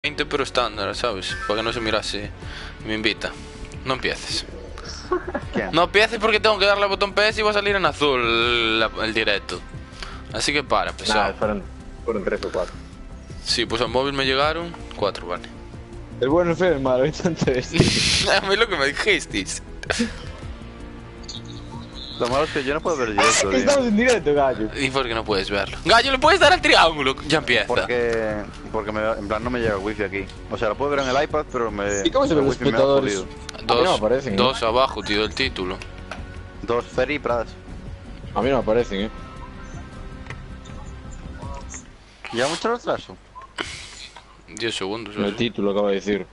20 pero estándar, ¿sabes? Para que no se mirase. Me invita. No empieces. ¿Quién? No empieces porque tengo que darle al botón PS y va a salir en azul el directo. Así que para, pesado. Nada, fueron 3 o 4. Sí, pues al móvil me llegaron 4, vale. El bueno, el feo, el malo, entonces. A mí lo que me dijisteis. Lo malo es que yo no puedo ver el directo, tío. Estamos en directo, gallo. ¿Y por qué no puedes verlo? Gallo, ¿le puedes dar al triángulo? Ya empieza. Porque en plan no me llega el wifi aquí. O sea, lo puedo ver en el iPad, pero ¿Y cómo se ven el los wifi me ha espectadores? jodido. A mí no me aparecen, Dos abajo, tío, el título. 2 Ferry y Pradas. A mí no me aparecen, ¿Lleva mucho retraso? 10 segundos. El título acaba de decir.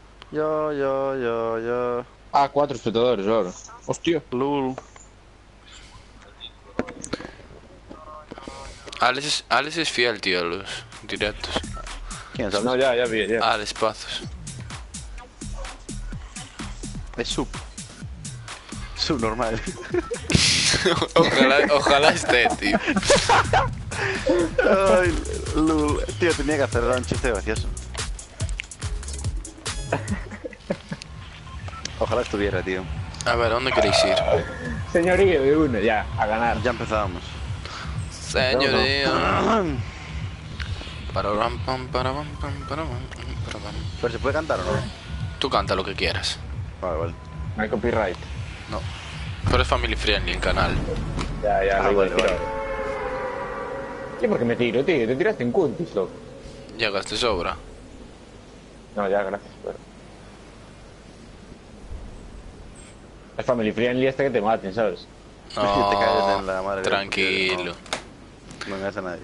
Yo. Ah, 4 espectadores ahora. Hostia. Lul. Alex es fiel, tío, a los directos. ¿Quién sabe? No, ya vi, ya. Alex Pazos. Es sub. Sub normal. Ojalá esté, tío. Ay, Lul. Tío, tenía que hacer un chiste gracioso. Ojalá estuviera, tío. A ver, ¿a dónde queréis ir? Señorío de uno, ya, a ganar. Ya empezábamos. Señoría. Para ram, pam, para pam, pam, para pam, para pam. ¿Pero se puede cantar o no? Tú canta lo que quieras. Vale. No hay copyright. No. Pero es family friendly el canal. Ya, Ah, lo voy a vale, decir ahora. ¿Qué? ¿Por qué me tiro, tío? Te tiraste en Kuntis, loco. Ya gasté sobra. No, ya, gracias, pero... Es family friendly hasta que te maten, ¿sabes? Te caes en la madre que tranquilo. No engañas a nadie.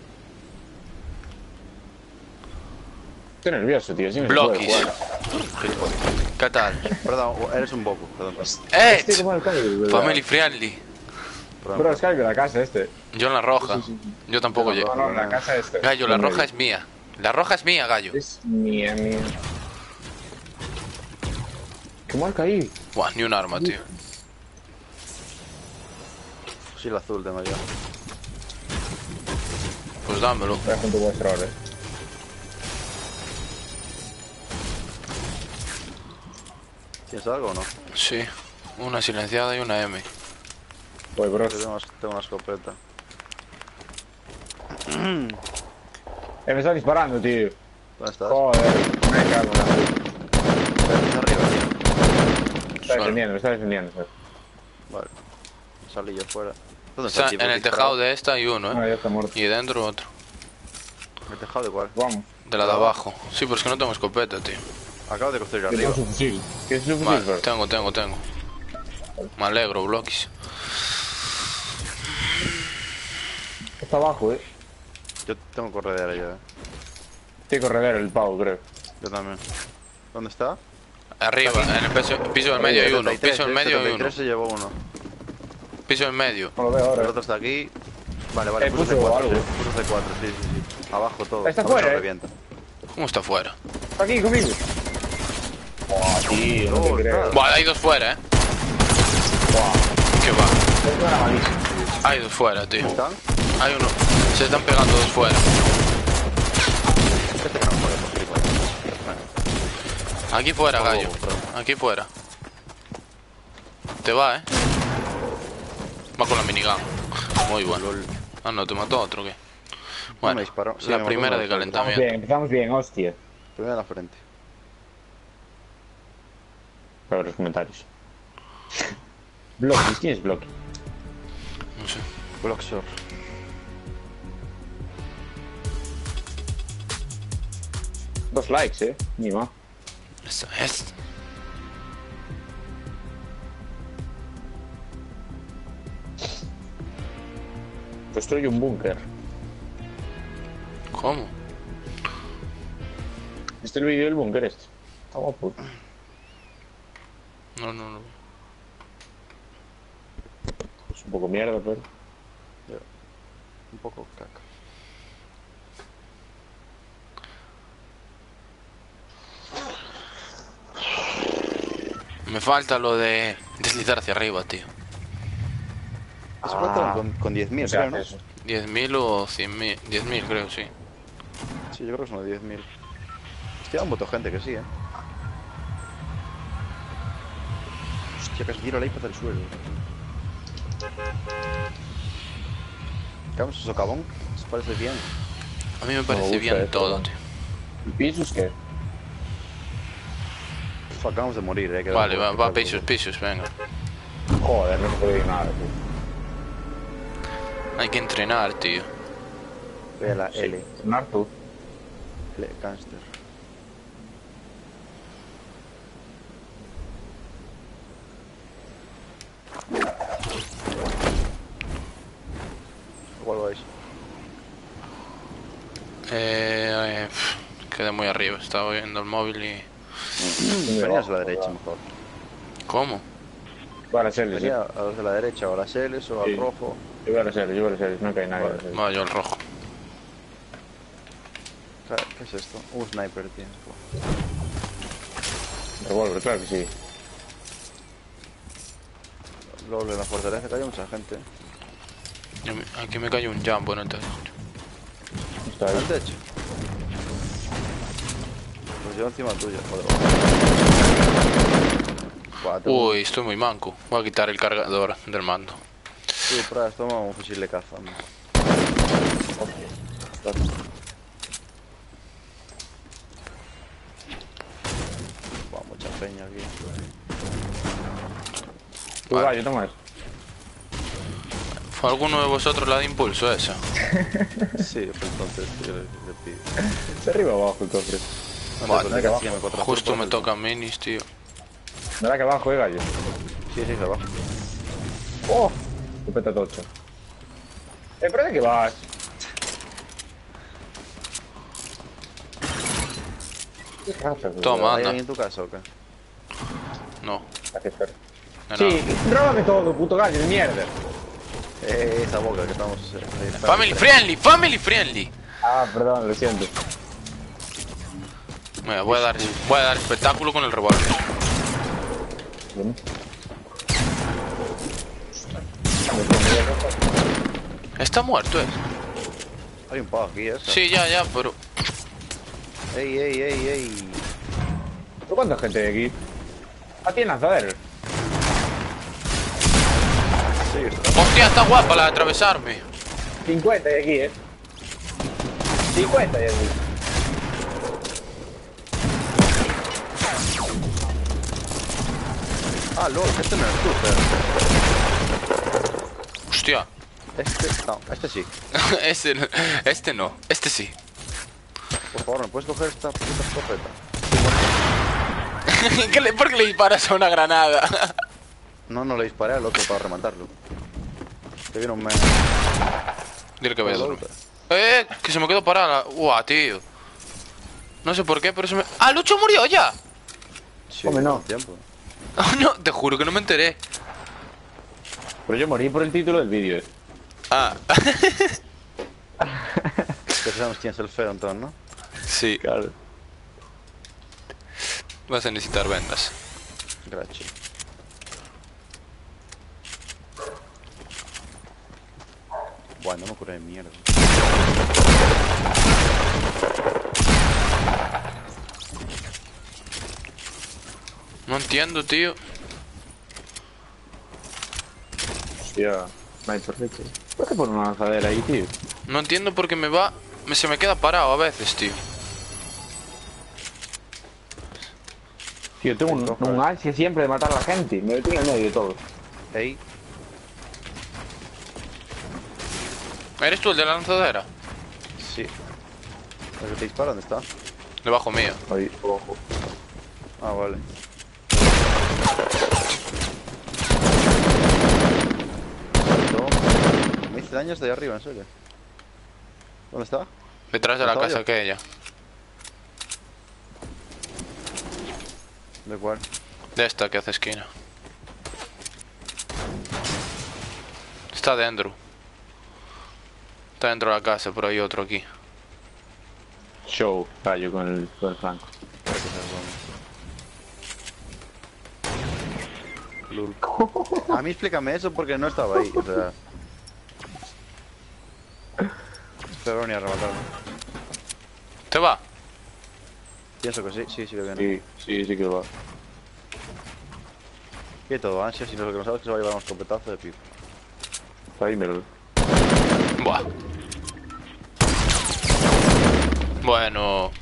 Estoy nervioso, tío. Sí me Bloquis. se puede jugar. ¿Qué tal? Perdón, eres un boco, perdón. Estoy como el calvo, ¿verdad? Family friendly. Bro, es calvo la casa este. Yo en la roja. Yo tampoco No, llego. no, la casa este. Gallo, la roja es mía. La roja es mía, gallo. Es mía. ¿Qué marca ahí? Buah, ni un arma, tío. Sí, el azul tengo yo. Pues dámelo. Voy a junto vuestro ahora. ¿Tienes algo o no? Sí. Una silenciada y una M. Voy, bro. Yo tengo una escopeta. Me está disparando, tío. ¿Dónde estás? Joder, me cago en la puta. Estás arriba, tío. Me está defendiendo, ¿sabes? Vale. Salí yo fuera. ¿Dónde Está está el tipo en el disparado? tejado de esta hay uno, Ah, ya está muerto. Y dentro otro. ¿En el tejado de cuál? Vamos. De la de abajo. Sí, pero es que no tengo escopeta, tío. Acabo de construir ¿Qué arriba. es su fusil? ¿Qué es su fusil, Vale, bro? tengo. Me alegro, Bloquis. Está abajo, Yo tengo corredera yo, Tiene corredero el pavo, creo. Yo también. ¿Dónde está? Arriba, en el piso del medio hay uno. 73, Piso del medio hay uno. 73 se llevó uno. Piso del medio. No lo veo El ahora. otro está aquí. Vale, puso puso C4, algo. sí. Puso C4, sí. Abajo todo. Está A ver si fuera, lo revienta. ¿Cómo está fuera? Está aquí conmigo. Tío, no te Oh, creo. nada. Buah, hay dos fuera, ¿Qué va? Esto era malísimo. Hay dos fuera, tío. ¿Están? Hay uno. Se están pegando dos fuera. Este que no muere por gilipollas. Aquí fuera, Oh, gallo. perdón. Aquí fuera. Te va, Va con la minigun. Muy bueno. Ah, no, te mató otro, ¿qué? Bueno, me disparó. Sí, me la mató primera uno, de pero calentamiento. Empezamos bien, hostia. Primero en la frente. A ver los comentarios. Bloquis, ¿quién es Bloquis? No sé. Blockshore. Dos likes, ni más. Esta es. Construye un búnker. ¿Cómo? ¿Este es el vídeo del búnker este? Está guapo. No. Es un poco mierda, pero... Un poco caca. Me falta lo de deslizar hacia arriba, tío. Eso cuesta con 10.000, O sea, creo, ¿no? eso. 10.000 o 100.000. 10.000 creo, sí. Sí, yo creo que son de 10.000. Hostia, un montón de gente que sí, Hostia, casi tiro el iPad del suelo. ¿Qué socavón? ¿Os parece bien? A mí me Me parece gusta bien esto, todo, ¿no? tío. ¿Y pisos qué? Uf, acabamos de morir, que Vale, va pisos, venga. Joder, no se puede ir nada, tío. Hay que entrenar, tío. Voy a la Sí. L. Sonar tú. L, cáncer. ¿Cuál vais? Quedé muy arriba, estaba viendo el móvil y... Venías a la derecha mejor. ¿Cómo? Voy a las L's, Venía a los de la derecha, o a las L's o Sí. al rojo. Yo voy a las L's, no cae nadie. Vale. Va, yo el rojo. ¿Qué es esto? Un sniper, tío. Revólver, claro que sí. Luego en la fortaleza que hay mucha gente. Aquí me cayó un jumbo, no te escucho. Está ¿Al ahí. techo? Pues yo encima tuyo, joder. Buah, Uy, estoy muy manco. Voy a quitar el cargador del mando. Tú, Pras, toma un fusil de caza, hombre. Buah, mucha peña aquí. Tú, Vale. gallo, toma eso. ¿Fue alguno de vosotros la de impulso esa? Sí, pues entonces yo le pido. De arriba abajo el cofre. Vale. Pues, venga, sígueme, cuatro Justo azul, me por toca minis, tío. Mira que abajo, gallo. Sí, de abajo. ¡Oh! Escopeta tocha. ¿Pero de qué vas? ¿Qué raza, güey? Toma, ¿Hay anda. alguien en tu casa o qué? No, Gracias, Fer. de Sí, nada. róbame todo, puto gallo de mierda. Esa boca que estamos... Family friendly, family friendly. Ah, perdón, lo siento. Mira, voy a dar espectáculo con el revólver. Bueno. Está muerto, Hay un pavo aquí, esa. Sí, ya, pero... Ey. ¿Pero cuánta gente hay aquí? Ah, tiene lanzadero. Sí, está. Hostia, está guapa la de atravesarme. 50 hay aquí, 50 hay aquí. Ah, LOL, este no es tú, pero... Hostia. Este sí. Este no, este sí. Por favor, ¿me puedes coger esta puta escopeta? ¿Por qué le disparas a una granada? No le disparé al otro para rematarlo. Que viene un men. Dile que vaya a Por la dormir. Que se me quedó parada. Guau, tío. No sé por qué, pero se me... ¡Ah, Lucho murió ya! Sí, Hombre, no. tiempo. Ah, no, te juro que no me enteré. Pero yo morí por el título del vídeo, Ah, Que sabemos quién es el feo entonces, ¿no? sí. Claro. Vas a necesitar vendas. Gracias. Buah, no me ocurre de mierda. No entiendo, tío. Hostia, no hay perfecto. ¿Por qué poner una lanzadera ahí, tío? No entiendo por qué se me queda parado a veces, tío. Tío, tengo un ansia siempre de matar a la gente. Me detiene en medio de todo. Ey, ¿Eres tú el de la lanzadera? sí. ¿El que te dispara dónde está? Debajo mío. Ahí, ojo. Ah, vale. Me hice daño desde ahí arriba, en serio. ¿Dónde está? Detrás de la ¿Estaba casa yo? aquella. ¿De cuál? De esta que hace esquina. Está dentro. Está dentro de la casa, pero hay otro aquí. Show, gallo con el flanco. Lul. A mí explícame eso porque no estaba ahí, o sea... Espero ni a rematarme. ¿Te va? Pienso que sí, sí que viene. Sí que va. Y todo ansia, si no lo que no sabes es que se va a llevar unos copetazos de pico. Ahí me lo... Buah. Bueno.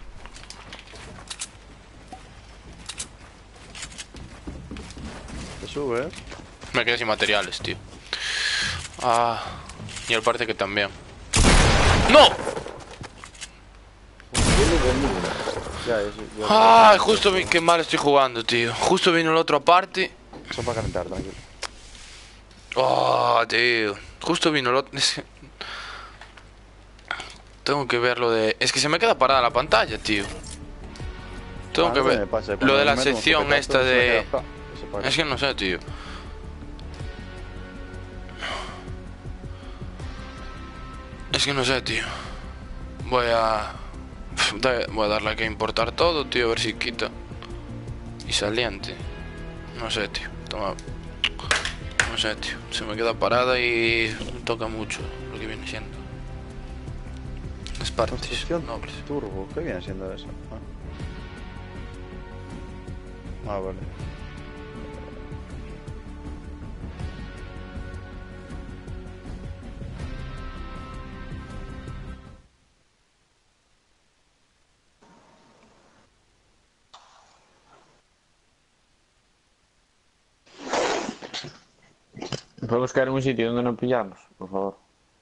Te sube, Me quedé sin materiales, tío. Ah. Y él parece que también. ¡No! Ay, justo vi que mal estoy jugando, tío. Justo vino el otro aparte. Son para calentar, tranquilo. Oh, tío. Justo vino el otro. Tengo que ver lo de... Es que se me queda parada la pantalla, tío. Tengo que ver lo de la sección esta de... Es que no sé, tío. Es que no sé, tío. Voy a darle a que importar todo, tío, a ver si quita. Y saliente. No sé, tío. Toma. No sé, tío. Se me queda parada y me toca mucho lo que viene siendo. Las partes nobles. Turbo, ¿qué viene siendo eso? Vale. Podemos caer en un sitio donde no pillamos, por favor.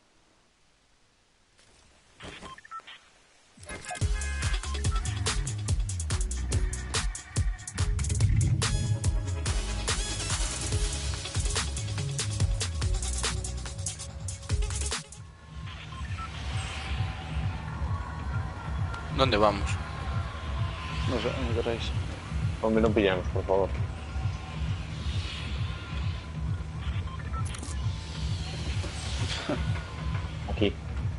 ¿Dónde vamos? No sé, ¿dónde queréis? Donde no pillamos, por favor. Aquí.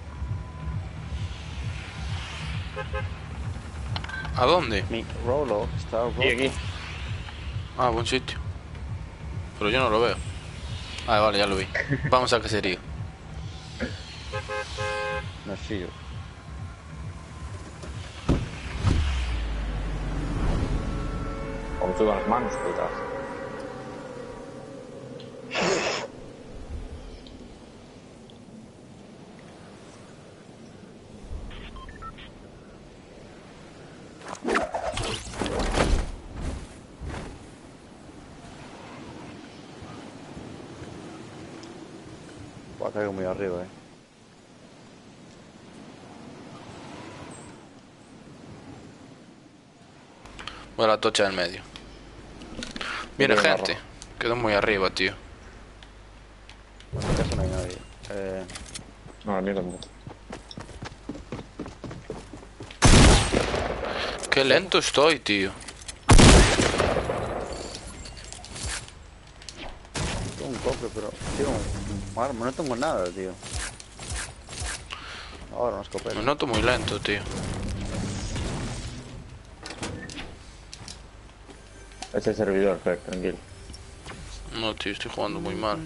¿A dónde? Mi Rolo está Aquí. Ah, buen sitio. Pero yo no lo veo. Ah, vale, ya lo vi. Vamos al caserío. Me fío. Como tú con las manos, puta. Buah, caigo muy arriba, Voy a la tocha del medio. Viene Viene gente. Quedó muy arriba, tío. Bueno, en casa no hay nadie. No, el mío tampoco. Qué lento estoy, tío. Tengo un cofre, pero... Tío, un arma, no tengo nada, tío. Ahora, una escopeta. Me noto muy lento, tío. Es el servidor, Fer, tranquilo. No, tío, estoy jugando muy mal.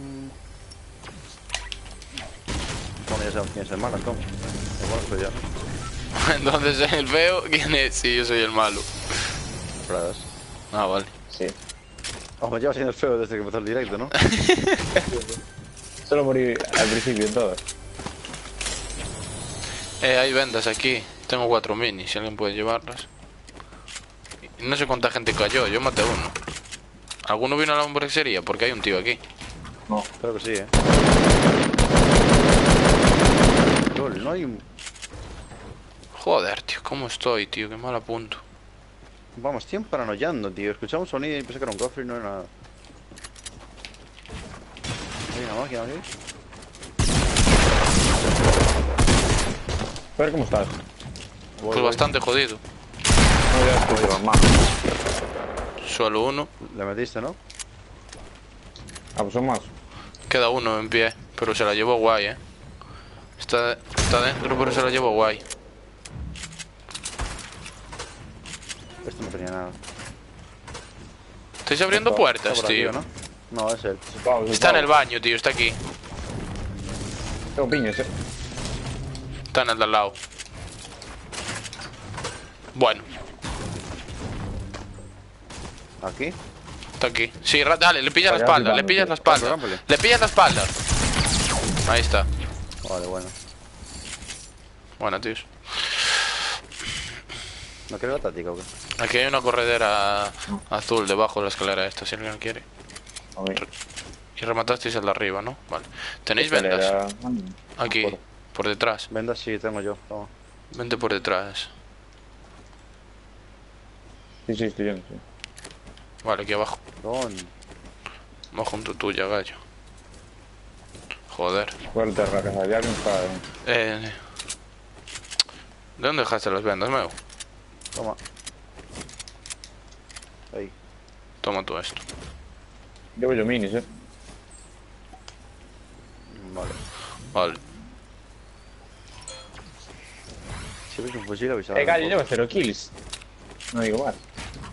Bueno, ya sabemos quién es el malo, entonces. Igual soy yo. Entonces, el feo, ¿quién es? Sí, yo soy el malo. Pradas. Ah, vale. Sí. Oh, me llevas siendo el feo desde que empezó el directo, ¿no? Solo morí al principio en todo. Hay vendas aquí. Tengo 4 minis, si alguien puede llevarlas. Y no sé cuánta gente cayó, yo maté uno. ¿Alguno vino a la hamburguesería? Porque hay un tío aquí. No. Creo que sí, LOL, no hay un... Joder, tío, ¿cómo estoy, tío? Qué mal apunto. Vamos, estoy paranoiando, tío. Escuchamos un sonido y pensé que era un cofre y no era nada. Hay una máquina aquí. Fer, ¿cómo estás? Pues bastante jodido. No ya estoy llevando más. Solo uno. Le metiste, ¿no? Ah, pues son más. Queda uno en pie, pero se la llevó guay, Está dentro, pero se la llevó guay. Este no tenía nada. Estáis abriendo Está puertas, por aquí, tío. ¿no? No, es él. Vamos, Está en el baño, tío, está aquí. Tengo piñas, Está en el de al lado. Bueno. ¿Aquí? Está aquí. Sí, dale, le pillas la Vaya, espalda, le flipando, pillas tío. la espalda. Rámpale. Le pillas la espalda. Ahí está. Vale, bueno. Bueno, tíos. ¿No quieres la táctica o qué? Aquí hay una corredera azul debajo de la escalera esta, si alguien quiere. A ver. Y rematasteis el de arriba, ¿no? Vale. ¿Tenéis vendas? Escalera. Aquí, Joder. por detrás. Vendas sí, tengo yo. Toma. Vente por detrás. Sí, sí, estoy yendo, sí. Vale, aquí abajo. Don. Va junto tuya, gallo. Joder. Fuerte, raca, ya alguien está. ¿De dónde dejaste las vendas, Meu? Toma. Ahí. Toma tú esto. Llevo yo minis, Vale. Vale. Si ves un fusil avisado. gallo, lleva 0 kills. No digo más.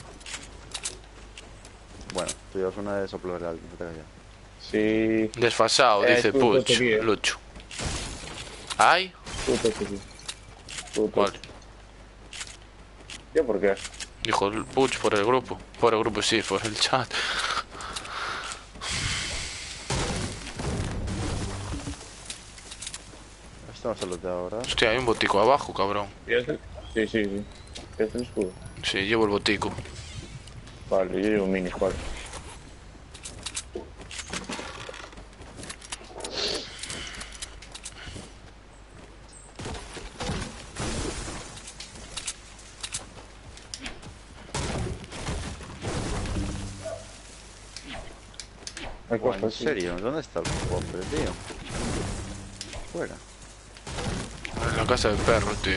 Bueno, tú llevas una de soplo real, no te callas. Sí. Desfasado, dice tú, Puch. tú, tú, Lucho. ¿Ay? Puto, sí. Puto. Vale. ¿Yo por qué? Dijo el Puch por el grupo. Por el grupo sí, por el chat. Esto no se lo da ahora. Hostia, hay un botico abajo, cabrón. Sí, sí, sí. ¿Tienes el escudo? Sí, llevo el botico. Vale, yo llevo minis, ¿cuál? Hay Bueno, ¿en cosas, sí. serio? ¿Dónde está el cofre, tío? Fuera. En la casa del perro, tío.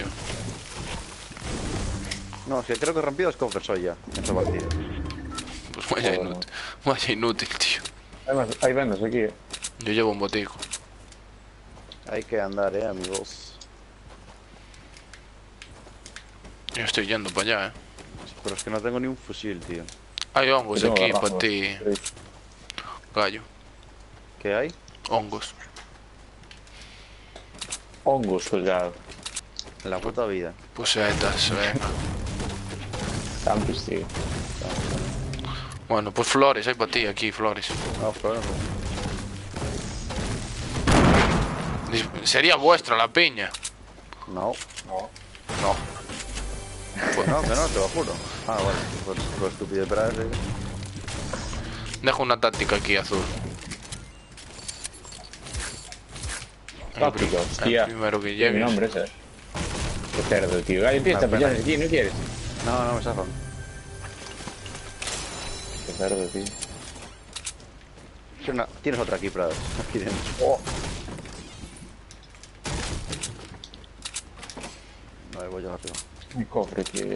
No, es que creo que he rompido los cofres hoy ya, en esta partida. Pues vaya Joder. inútil. Vaya inútil, tío. Además, hay vendas aquí, Yo llevo un botico. Hay que andar, amigos. Yo estoy yendo para allá, Pero es que no tengo ni un fusil, tío. Hay hongos Yo tengo aquí garrafas. para ti, gallo. ¿Qué hay? Hongos. Hongos colgado. En la puta vida. Pusetas, venga. Campus, tío. Bueno, pues flores, hay para ti aquí, flores. No, pero Sería vuestra la piña. no. No. No. Pues no, que no, te lo juro. Ah, vale. Pues lo estúpido de esperar, Dejo una táctica aquí azul. Táctica, El hostia. primero que Tiene mi llegue. nombre ese. Qué cerdo, tío. Gallo, empieza a Una pillar pena. aquí, ¿no quieres? No, no me zafan. Qué cerdo, tío. Tienes otra aquí, Prados. Aquí dentro. Oh. No, voy yo arriba. Mi cofre, tío.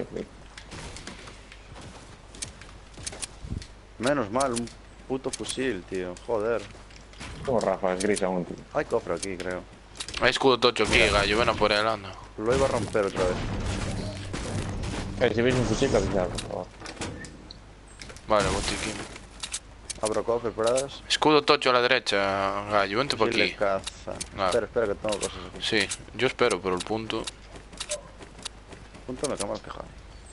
Menos mal, un puto fusil, tío. Joder. Tengo ráfagas gris aún, tío. Hay cofre aquí, creo. Hay escudo tocho aquí, gallo. Ven a por él, anda. Lo iba a romper otra vez. Si veis un fusil, avisad, por favor. Vale, botiquín. Abro cofre, Prados. Escudo tocho a la derecha, gallo. Vente por Fusil aquí. de caza. Ah. Espera, que tengo cosas aquí. Sí, yo espero, pero el punto. Punto me cámara fijada.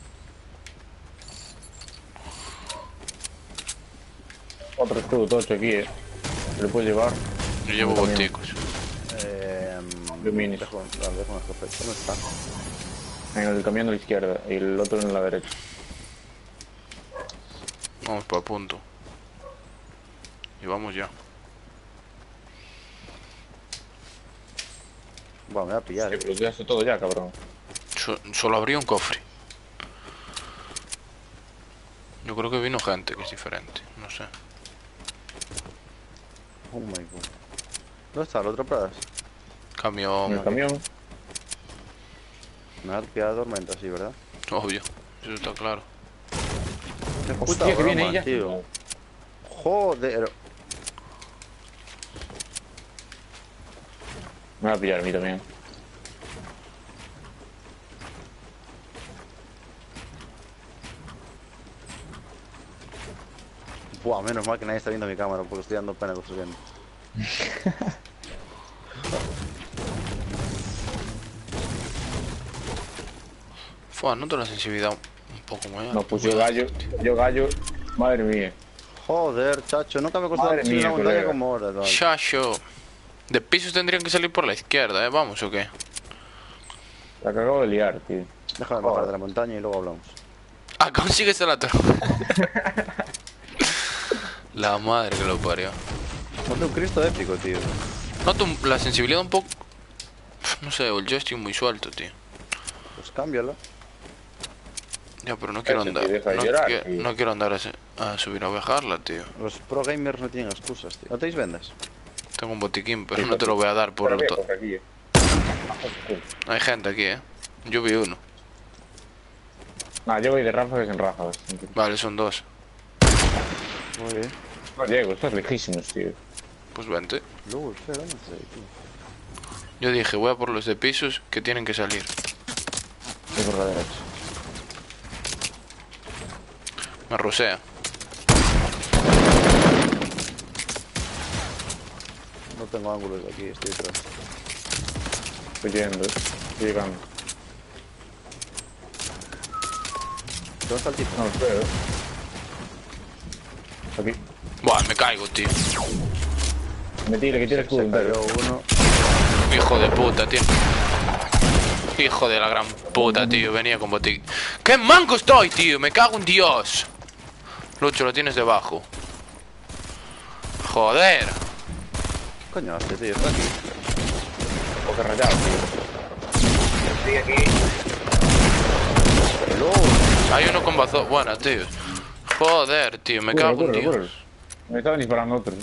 Otro escudo tocho aquí, Se lo puedes llevar. Yo llevo También. boticos. De minis. Dejo una escopeta. ¿Dónde está? En el camión a la izquierda y el otro en la derecha. Vamos para punto. Y vamos ya. Bueno, me voy a pillar. Sí, pero lo tiraste todo ya, cabrón. Solo abrí un cofre. Yo creo que vino gente que es diferente. No sé. Oh my god. ¿Dónde está el otro Pradas? En Camión, el camión. Me ha pillado tormenta, sí, ¿verdad? obvio. Eso está claro. Qué Hostia, que viene broma, ella. tío. Joder. Me va a pillar a mí también. Buah, menos mal que nadie está viendo mi cámara porque estoy dando pena construyendo. Fua, noto la sensibilidad un poco muy alto. No, pues yo gallo, madre mía. Joder, chacho, nunca me ha costado Madre subir mía, una montaña colega. como ahora, vale. Chacho. De pisos tendrían que salir por la izquierda, ¿Vamos o qué? La que acabo de liar, tío. Déjame bajar de la montaña y luego hablamos. Ah, consigues la torre. La madre que lo parió. Ponte un Cristo épico, tío. Noto la sensibilidad un poco... No sé, el joystick muy suelto, tío. Pues cámbialo. Ya, pero no quiero Ese, andar. tío, deja de llorar, tío. No quiero andar a subir a bajarla, tío. Los pro gamers no tienen excusas, tío. ¿No tenéis vendas? Tengo un botiquín, pero no te lo voy a dar por Pero todo. por aquí, Hay gente aquí, Yo vi uno. Ah, yo voy de ráfagas en ráfagas. Vale, son dos. Muy bien. No llego, estás lejísimos, tío. Pues vente. Luego, espera, no sé, tío. Yo dije, voy a por los de pisos que tienen que salir. Voy por la derecha. Me rusea. No tengo ángulos de aquí, estoy detrás. Estoy yendo, estoy llegando. ¿Dónde está el tipo? No, espera, Aquí. Buah, me caigo, tío. Metile, que tiene escudo Se entero. cayó uno. Hijo de puta, tío. Hijo de la gran puta, tío. Venía con botiquín. ¡Qué manco estoy, tío! Me cago en Dios. Lucho, lo tienes debajo. Joder. ¿Qué coño hace, tío? Está aquí. Porque rayado, tío. Estoy aquí. Hay uno con bazo. Buena, tío. Joder, tío. Me cago en Dios. Me estaban disparando otros.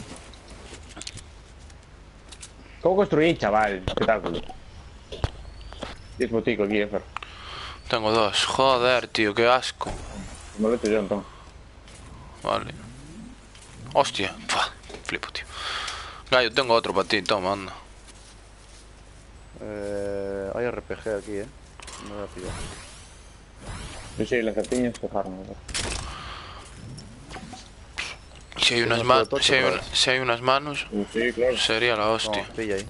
¿Cómo construí, chaval? Espectáculo. 10 boticos aquí, Fer. Tengo dos. Joder, tío. Qué asco. Me lo he hecho yo, entonces. Vale. Hostia. Pua, flipo, tío. Gallo, tengo otro para ti. Toma, anda. Hay RPG aquí, Me voy a pillar. Sí, las cartiñas dejaron. Si hay unas Tenemos manos, todo tocho, si hay unas manos, Sí, claro. sería la hostia. No, pilla ahí.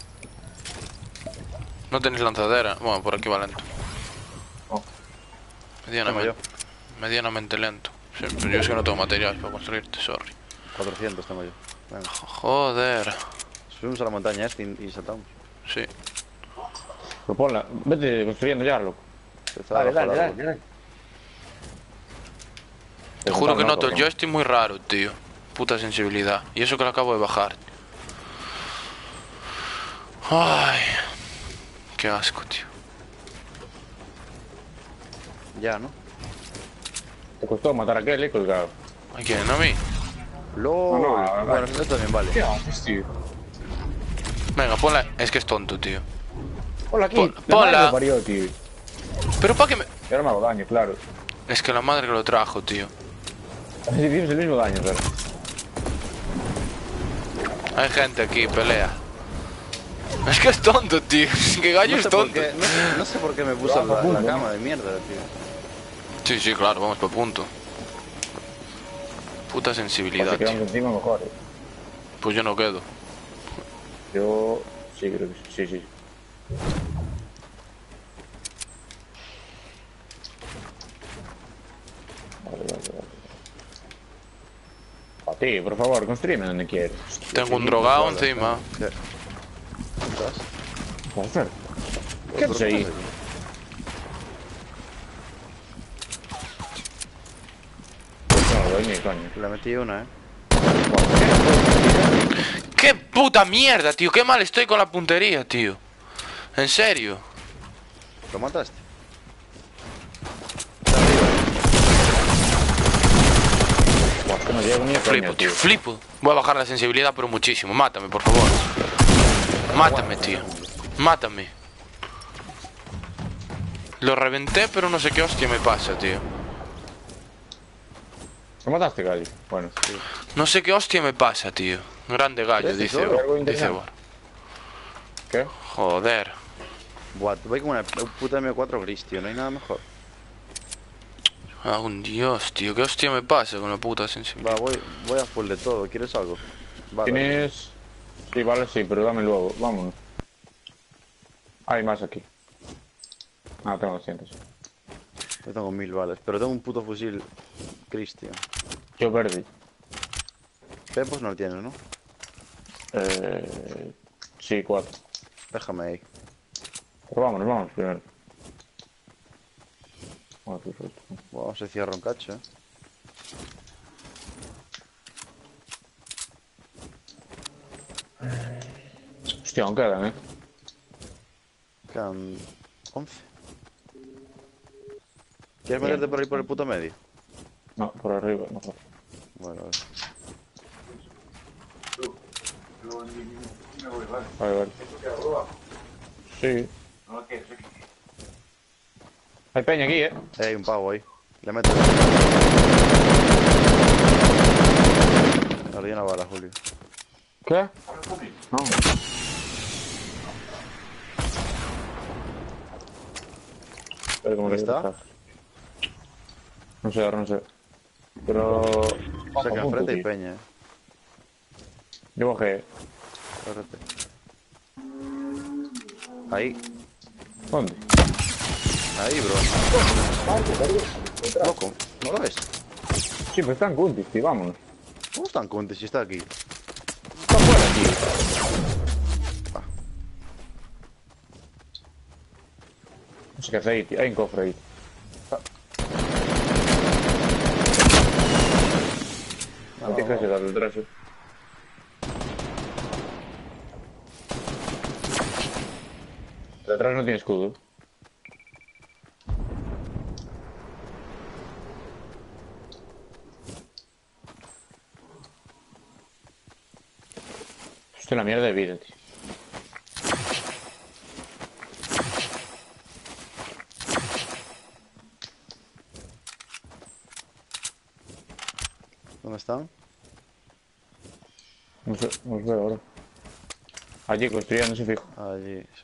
No tenéis lanzadera. Bueno, por aquí va lento. Oh. Medianamente, medianamente lento. Sí, pero yo es que no tengo material para construirte, sorry. 400 tengo yo. Venga. Joder. Subimos a la montaña y saltamos. Sí. Pero ponla, vete construyendo ya, loco. Empezar a bajar algo. Te juro que noto el joystick muy raro, tío. Puta sensibilidad. Y eso que lo acabo de bajar. Ay. Qué asco, tío. Ya, ¿no? Te costó matar a aquel, colgado. ¿A quién? ¿A mí? LOL. No, Bueno, eso también vale. ¿Qué haces, tío? Venga, ponla. Es que es tonto, tío. Ponla aquí. Pon- La madre ponla. lo parió, tío. Pero para qué me... Y ahora me hago daño, claro. Es que la madre que lo trajo, tío. Hicimos el mismo daño, pero. Hay gente aquí, pelea. Es que es tonto, tío. Que gallo es tonto. No sé por qué me puso la cama de mierda, tío. Sí, sí, claro, vamos para punto. Puta sensibilidad, Si tío. quedamos encima, mejor. Pues yo no quedo. Yo. Sí, creo que sí. Sí. Vale. A ti, por favor, construyeme donde quieres. Tengo un drogado encima. ¿Qué? ¿Estás? Joder. ¿Qué haces ahí? No, doy ni coño. Le metí una, ¡Qué puta mierda, tío! ¡Qué mal estoy con la puntería, tío! En serio. ¿Lo mataste? Buah, es que no llego ni a Flipo, coña, tío, flipo. Voy a bajar la sensibilidad, pero muchísimo. Mátame, por favor. Mátame, tío. Mátame. Lo reventé, pero no sé qué hostia me pasa, tío. ¿Lo mataste, Gallo? Bueno, sí. No sé qué hostia me pasa, tío. Grande gallo, ¿Ves? dice. Algo Dice interesante. Bar. ¿Qué? Joder. Buah, voy con una puta M4 gris, tío. No hay nada mejor. Ah, un dios, tío. ¿Qué hostia me pasa con la puta sensibilidad? Va, voy a full de todo. ¿Quieres algo? Vale. ¿Tienes...? Sí, vale, sí, pero dame luego. Vámonos. Hay más aquí. Ah, tengo 200. Yo tengo 1000 balas, pero tengo un puto fusil Christian. Yo perdí. Pepos no lo tienes, ¿no? Sí, 4. Déjame ahí. Pero vámonos primero. Perfecto. Bueno, se cierra un cacho, Hostia, aún quedan, Quedan 11. ¿Quieres meterte por ahí por el puto medio? No, por arriba, mejor. Bueno, Vale. Sí. Hay peña aquí, hay un pavo ahí. Le meto. Dale una bala, Julio. ¿Qué? No. Espera, ¿cómo ¿Dónde que está? No sé, ahora no sé. Pero... O sea que enfrente hay peña, Yo bajé. Córrete. Ahí. ¿Dónde? Ahí, bro. Loco, ¿no lo ves? Sí, pero están Kuntis, tío, vámonos. ¿Cómo están Contes si está aquí? Está fuera, tío. Ah. No sé qué hace ahí, tío. Hay un cofre ahí. No tienes que llegar detrás, Detrás no tiene escudo. Hostia, la mierda de vida, tío. ¿Dónde están? No sé, os veo ahora. Allí construyéndose fijo. Allí, sí.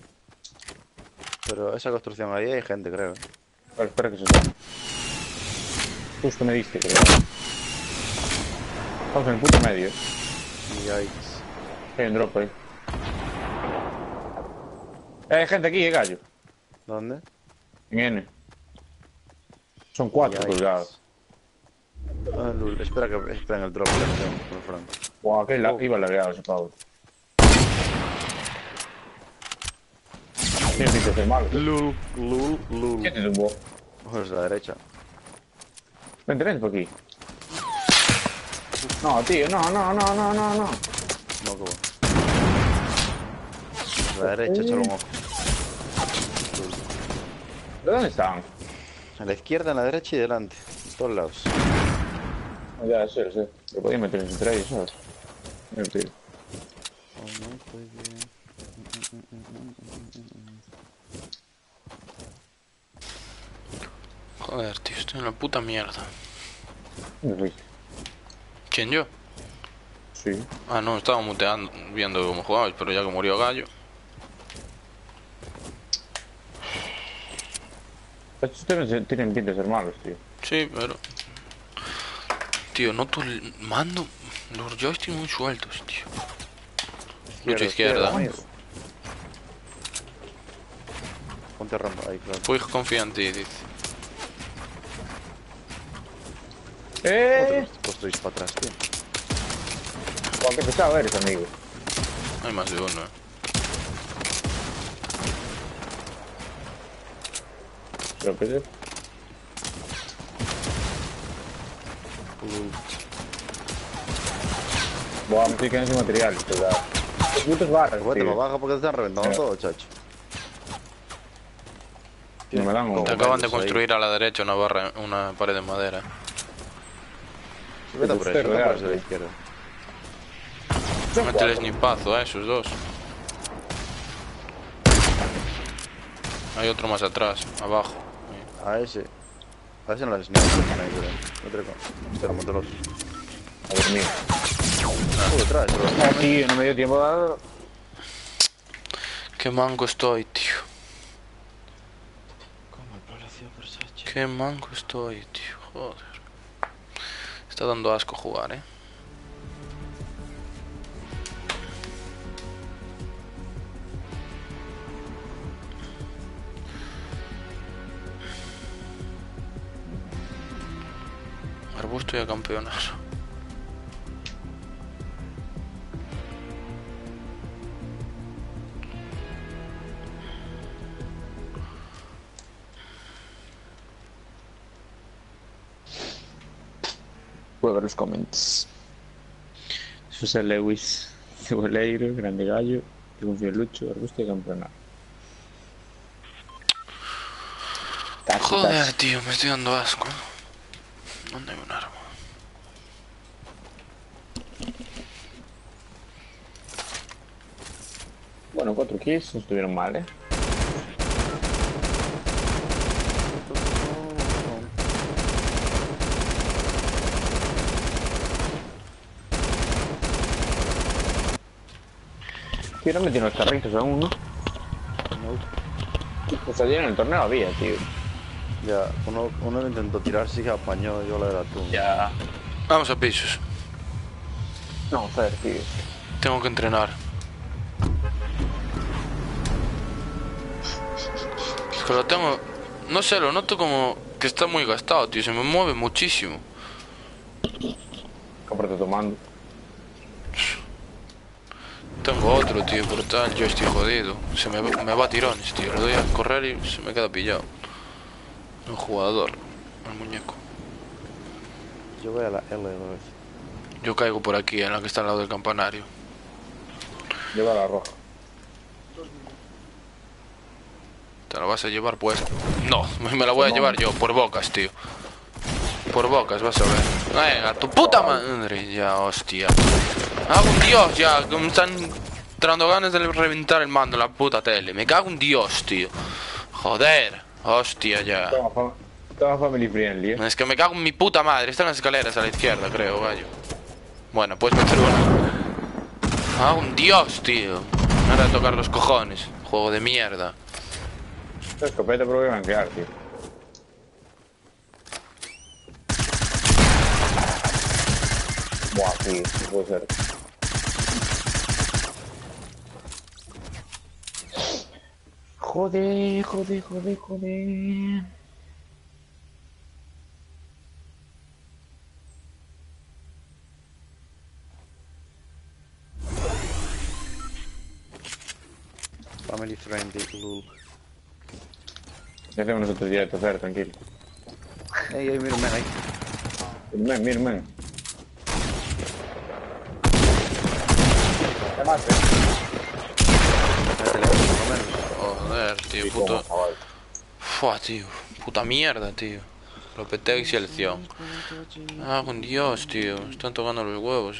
Pero esa construcción ahí hay gente, creo. Vale, espera que se salga. Justo me diste, creo. Estamos en el puto medio. Yikes. Hay un drop ahí. Hay gente aquí, gallo. ¿Dónde? En N. Son 4 Yikes. colgados. Ah, lul. Espera en el drop que lo tengo, por Franco. Buah, que iba lagueado ese pavo. Tiene pinta de ser malo. Lul. ¿Quién te tumbó? Ojo, es la derecha. Vente por aquí. No, tío, no. No, que bueno. La derecha, échale un ojo. ¿De dónde están? A la izquierda, a la derecha y delante. En todos lados. Ya, sé. Lo podía meter entre ellos, ¿sabes? Mira, tío. Joder, tío, estoy en la puta mierda. ¿Dónde fuiste? ¿Quién, yo? Sí. Ah, no, estaba muteando, viendo cómo jugabais, pero ya que murió Gallo. Estos tienen pinta de ser malos, tío. Sí, pero... Tío, noto el mando, los joysticks muy sueltos, tío. Lucha izquierda. amigo. Ponte rampa ahí, claro. Puig confía en ti, dice. Construís para atrás, tío. Juan, qué pesado eres, amigo. Hay más de uno, Pero qué sé. Buah, me estoy quedando sin materiales, ¿verdad? Los putos barras, Bueno, te tío. lo baja porque te están reventando todo, chacho. No me dan un... Te acaban de construir a la derecha una pared de madera. Vete por eso, vete por eso a la izquierda. Métele snipazo a esos dos. Hay otro más atrás, abajo. A ese. A ese no las sniper, no te lo monto el otro. A ver, mío. Detrás, bro. No, tío, no me dio tiempo a dar... Qué manco estoy, tío. Qué manco estoy, tío. Joder. Está dando asco jugar, Arbusto y a campeonar. Puedo ver los comments. José Lewis, Ceboleiro, Grande Gallo, Te confío en Lucho, Arbusto y campeonar. Joder, tío, me estoy dando asco. ¿Dónde hay un arma? Bueno, 4 kills no estuvieron mal, ¿eh? Tío, no metieron los carritos aún, ¿no? Pues ayer en el torneo había, tío. Ya, uno lo intentó tirar, sí que apañó yo la del atún. Ya. Vamos a pisos. No, Fer, tío. Tengo que entrenar. Es que lo tengo... No sé, lo noto como que está muy gastado, tío. Se me mueve muchísimo. Cómprate tomando. Tengo otro, tío, por tal. Yo estoy jodido. Me va a tirones, tío. Le doy a correr y se me queda pillado. Un jugador. El muñeco. Yo voy a la L2. Yo caigo por aquí, en la que está al lado del campanario. Lleva la roja. ¿Te la vas a llevar, pues? No, me la voy a llevar yo, por bocas, tío. Por bocas, vas a ver. Venga, tu puta madre. Ya, hostia. Hago un dios, ya. Que me están entrando ganas de reventar el mando en la puta tele. Me cago en Dios, tío. Joder. Hostia, ya. Toma family friendly, ¿eh? Es que me cago en mi puta madre. Están las escaleras a la izquierda, creo, gallo. Bueno, puedes meter una. Hago un dios, tío. Me hará tocar los cojones. Juego de mierda. Esta escopeta pero voy a gankear, tío. Buah, tío, no puede ser. Joder, joder, joder, joder. Family friendly, lul. Ya hacemos nosotros directo, Fer, tranquilo. Ey, mira un men ahí. Mira, men. Te mate. Joder, tío, puto. Fua, tío. Puta mierda, tío. Lo peté y selección. Ah, con Dios, tío. Están tocando los huevos,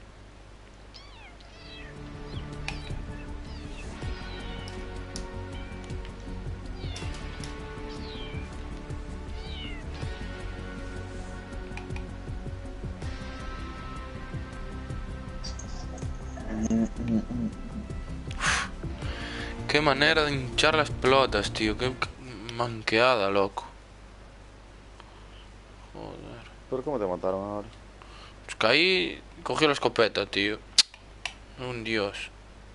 Qué manera de hinchar las pelotas, tío. Qué manqueada, loco. Joder. ¿Pero cómo te mataron ahora? Pues caí, cogí la escopeta, tío. Un dios.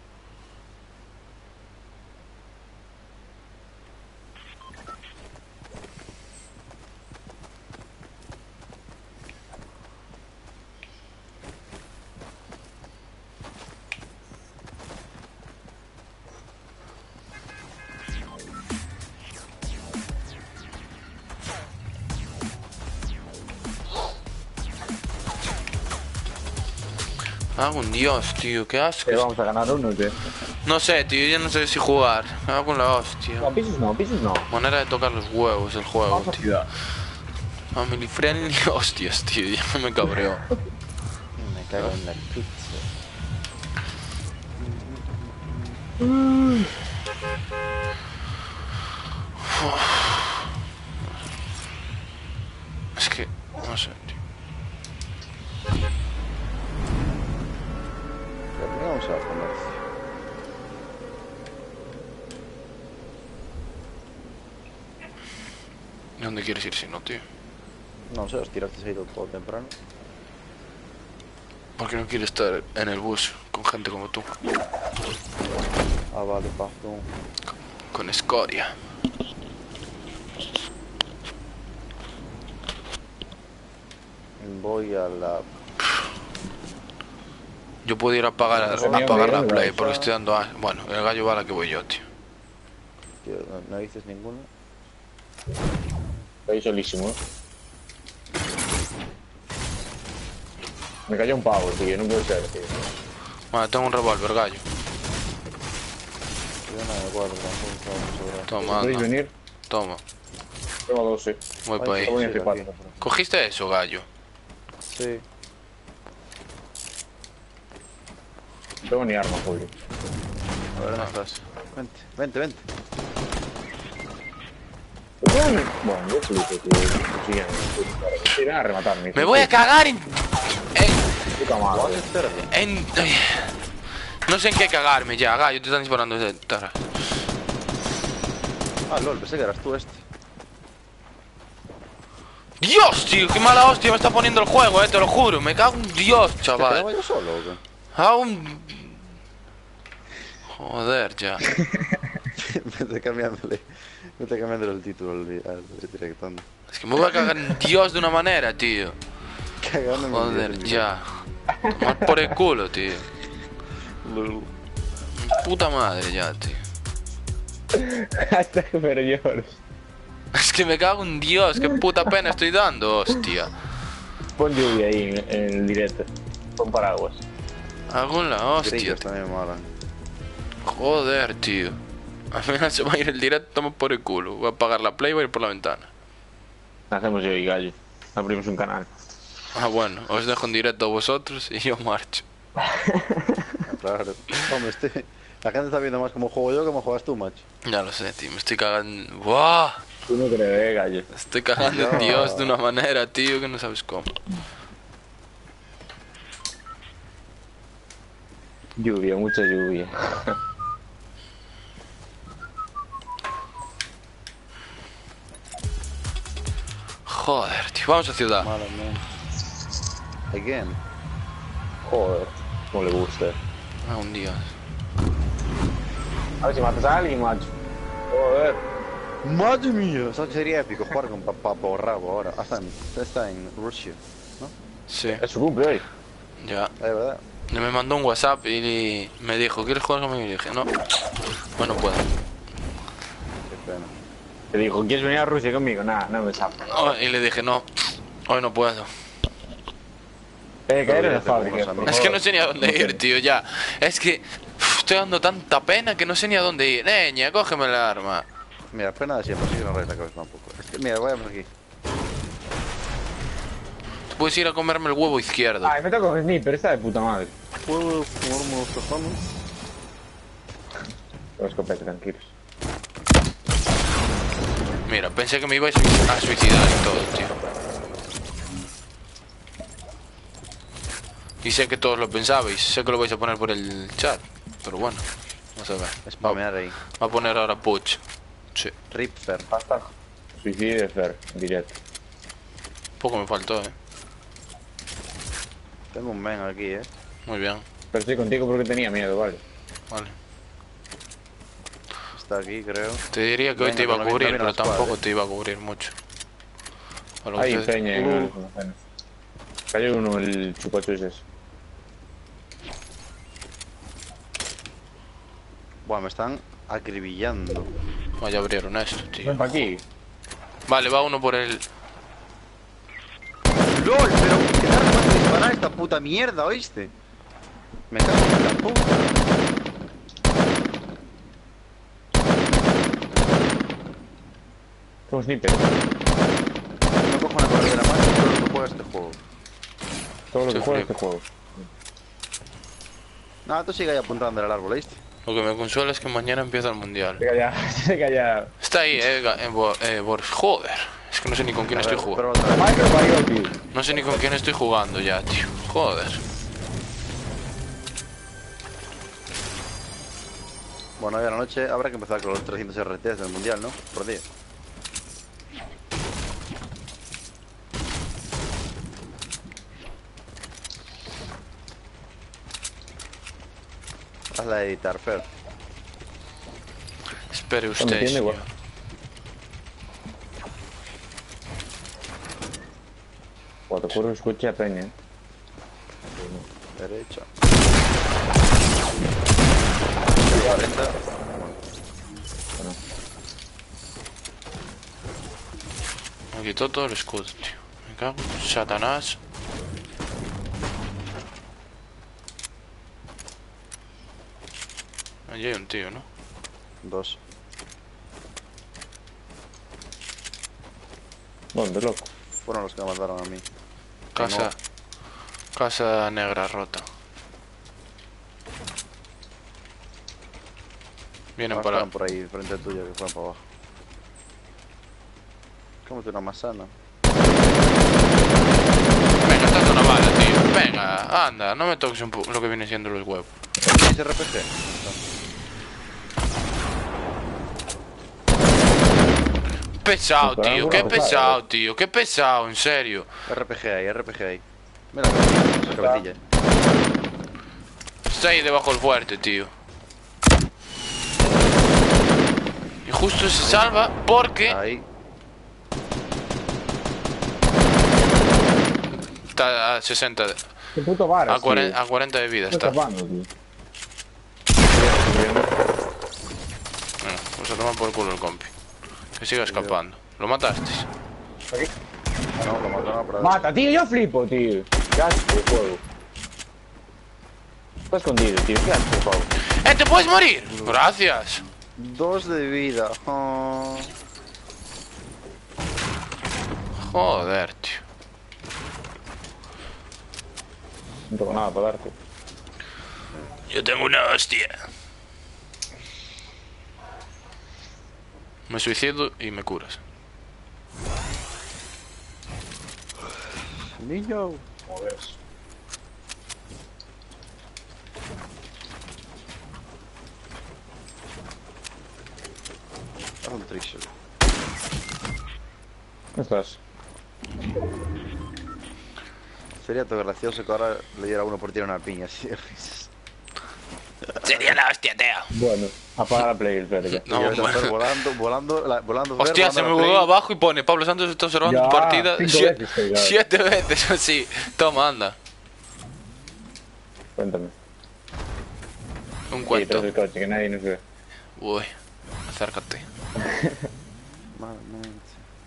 Hago un dios, tío, qué asco. Pero vamos a ganar uno, tío. No sé, tío, ya no sé si jugar. Me hago con la hostia. No, pisos no, pisos no. Manera de tocar los huevos el juego, Vamos a tío. ciudad. Family friendly, hostias, tío, ya me cabreó. Me cago en la pizza. Es que, no sé, tío. Ya vamos a comercio. ¿Dónde quieres ir si no, tío? No sé, os tiraste ahí todo temprano. ¿Por qué no quieres estar en el bus con gente como tú? Ah, vale, perdón. Con escoria. Voy a la... Yo puedo ir a apagar la play porque estoy dando a... Bueno, el gallo va a la que voy yo, tío. Tío, no dices ninguno. Estoy solísimo, ¿eh? Me cayó un pavo, tío, no puede ser, tío. Bueno, tengo un revólver, gallo. Yo no me acuerdo tampoco. Toma, ¿Podéis anda. venir? Toma, Tengo 12. voy Ay, para ahí. Te voy a sí, flipar. aquí. ¿Cogiste eso, gallo? Sí. No tengo ni arma, Julio. A ver, ¿dónde estás? Vente, vente, vente. Bueno, yo flipo, tío. Sí, van a rematarme. ¡Me voy a cagar Puta madre. No sé en qué cagarme ya, gallo, te están disparando desde atrás. Ah, lol, pensé que eras tú este. ¡Dios, tío! ¡Qué mala hostia me está poniendo el juego, te lo juro! Me cago en Dios, ¿Te chaval. quedaba yo solo o qué? Aún... Joder, ya. Vete cambiándole el título al directando. Es que me voy a cagar en Dios de una manera, tío. Cagándome. Joder, ya. Tomar por el culo, tío. Lol. Puta madre ya, tío. Hasta que me llores. Es que me cago en Dios, qué puta pena estoy dando, hostia. Pon lluvia ahí en el directo. Pon paraguas. Hago en la hostia, Grillos tío. también me molan. Joder, tío. Al final se va a ir el directo, toma por el culo. Voy a apagar la play y voy a ir por la ventana. Hacemos yo y gallo. Abrimos un canal. Ah, bueno, os dejo en directo a vosotros y yo marcho. Claro. Hombre, la gente está viendo más cómo juego yo que cómo juegas tú, macho. Ya lo sé, tío, me estoy cagando. ¡Buah! Tú no crees, gallo. Estoy cagando en Dios de una manera, tío, que no sabes cómo. Lluvia, mucha lluvia. Joder, tío, vamos a ciudad. Madre mía. Again. Joder, como le gusta. Ah, un Dios. A ver si matas a alguien, macho. Joder. Madre mía. ¿Sabes que sería épico jugar con Papo Rabo ahora? Está en Rusia, ¿no? Sí, Es su cumple hoy. ya. De verdad. Me mandó un WhatsApp y me dijo, ¿quieres jugar conmigo? Y dije, no. Bueno, puedo. Qué pena. Te dijo, ¿quieres venir a Rusia conmigo? Nada, no me sapo. Oh, y le dije, no, hoy no puedo. Caer en la Olvídate, como fábrica. los por amigos. Es que favor. no sé ni a dónde ir, tío, ya. Es que estoy dando tanta pena que no sé ni a dónde ir. Neña, cógeme el arma. Mira, pena de siempre, sí que no rayes la cabeza tampoco. Es que, mira, vayamos aquí. Tú puedes ir a comerme el huevo izquierdo. Ay, me toca con Sniper, está de puta madre. ¿Puedo fumarme los cojones? Con escopeta, tranquilos. Mira, pensé que me ibais a suicidar y todo, tío. Y sé que todos lo pensabais, sé que lo vais a poner por el chat. Pero bueno, vamos a ver. Spamear ahí. Va a poner ahora Puch. Sí, Ripper. Basta. Suicidio de Fer, en directo. poco me faltó, Tengo un men aquí, Muy bien, Pero estoy contigo porque tenía miedo, vale. vale. Está aquí, creo. Te diría que hoy Venga, te iba a no viene cubrir, la pero escuadra, tampoco te iba a cubrir mucho. A lo que Ahí, ustedes- peña, en el almacén. Cayó uno, el chupachuses. Buah, me están acribillando. Vaya, abrieron esto, tío. Ven pa' aquí. Vale, va uno por el... ¡LOL! Pero ¿qué tal me vas a disparar esta puta mierda, oíste? Me cago en la puta. Como Sniper. No cojo una corredera más de todo lo que juega este juego. Todo lo que Sí, juega flipo. este juego. Nada, tú sigue ahí apuntando al árbol, ¿oíste? Lo que me consuela es que mañana empieza el mundial. Se calla, se calla. Está ahí, Boris. Joder, es que no sé ni con quién estoy Pero jugando. otra vez. Michael parió, tío. No sé ni con quién estoy jugando ya, tío. Joder. Bueno, hoy a la noche habrá que empezar con los 300 RTs del mundial, ¿no? Por día. Hazla de editar, Fer. Espere me usted, entiende, señor. güey. Cuando juro que escuché a Peña. Derecha. 40. Me quitó todo el escudo, tío. Me cago en Satanás. Allí hay un tío, ¿no? 2. ¿Dónde, loco? Fueron los que me mataron a mí. Casa. Casa negra rota. Vienen No, para. estaban por ahí, frente tuyo, que fueron para abajo. Cómete una manzana. Venga, estás una bala, tío. Venga, anda, no me toques lo que viene siendo los huevos. ¿Tienes RPG? Pesado, Pero tío, algo qué no pesado, sabe. tío, qué pesado, en serio. RPG ahí, RPG ahí. Mira, esa cabecilla. Está ahí debajo del fuerte, tío. Y justo se salva porque Ahí. está a 60, ¿Qué puto varas, a 40 de vida está. escapando, tío. Bueno, pues a tomar por culo el compi. Que siga escapando. ¿Lo matasteis? No, lo mataron por ahí. Mata, tío, yo flipo, tío. Qué asco de juego. Está escondido, tío. Qué asco de juego. ¡Te puedes morir! Gracias. 2 de vida. Oh. Joder, tío. No tengo nada para darte. Yo tengo una hostia. Me suicido y me curas. Niño. Joder. Haz un trickshot. ¿Dónde estás? Sería todo gracioso que ahora le diera a uno por tirar una piña así de risas. Sería la hostia, tío. Bueno, apaga la play, espérate ya. No, Y vas a estar bueno. volando. Hostia, se me bugueó abajo y pone Pablo Santos está observando Ya, tu partida 5 veces, tío, ya. 7 veces así. Toma, anda. Cuéntame. Un Sí, cuento. tras el coche, que nadie nos ve. Uy, acércate. Malamente.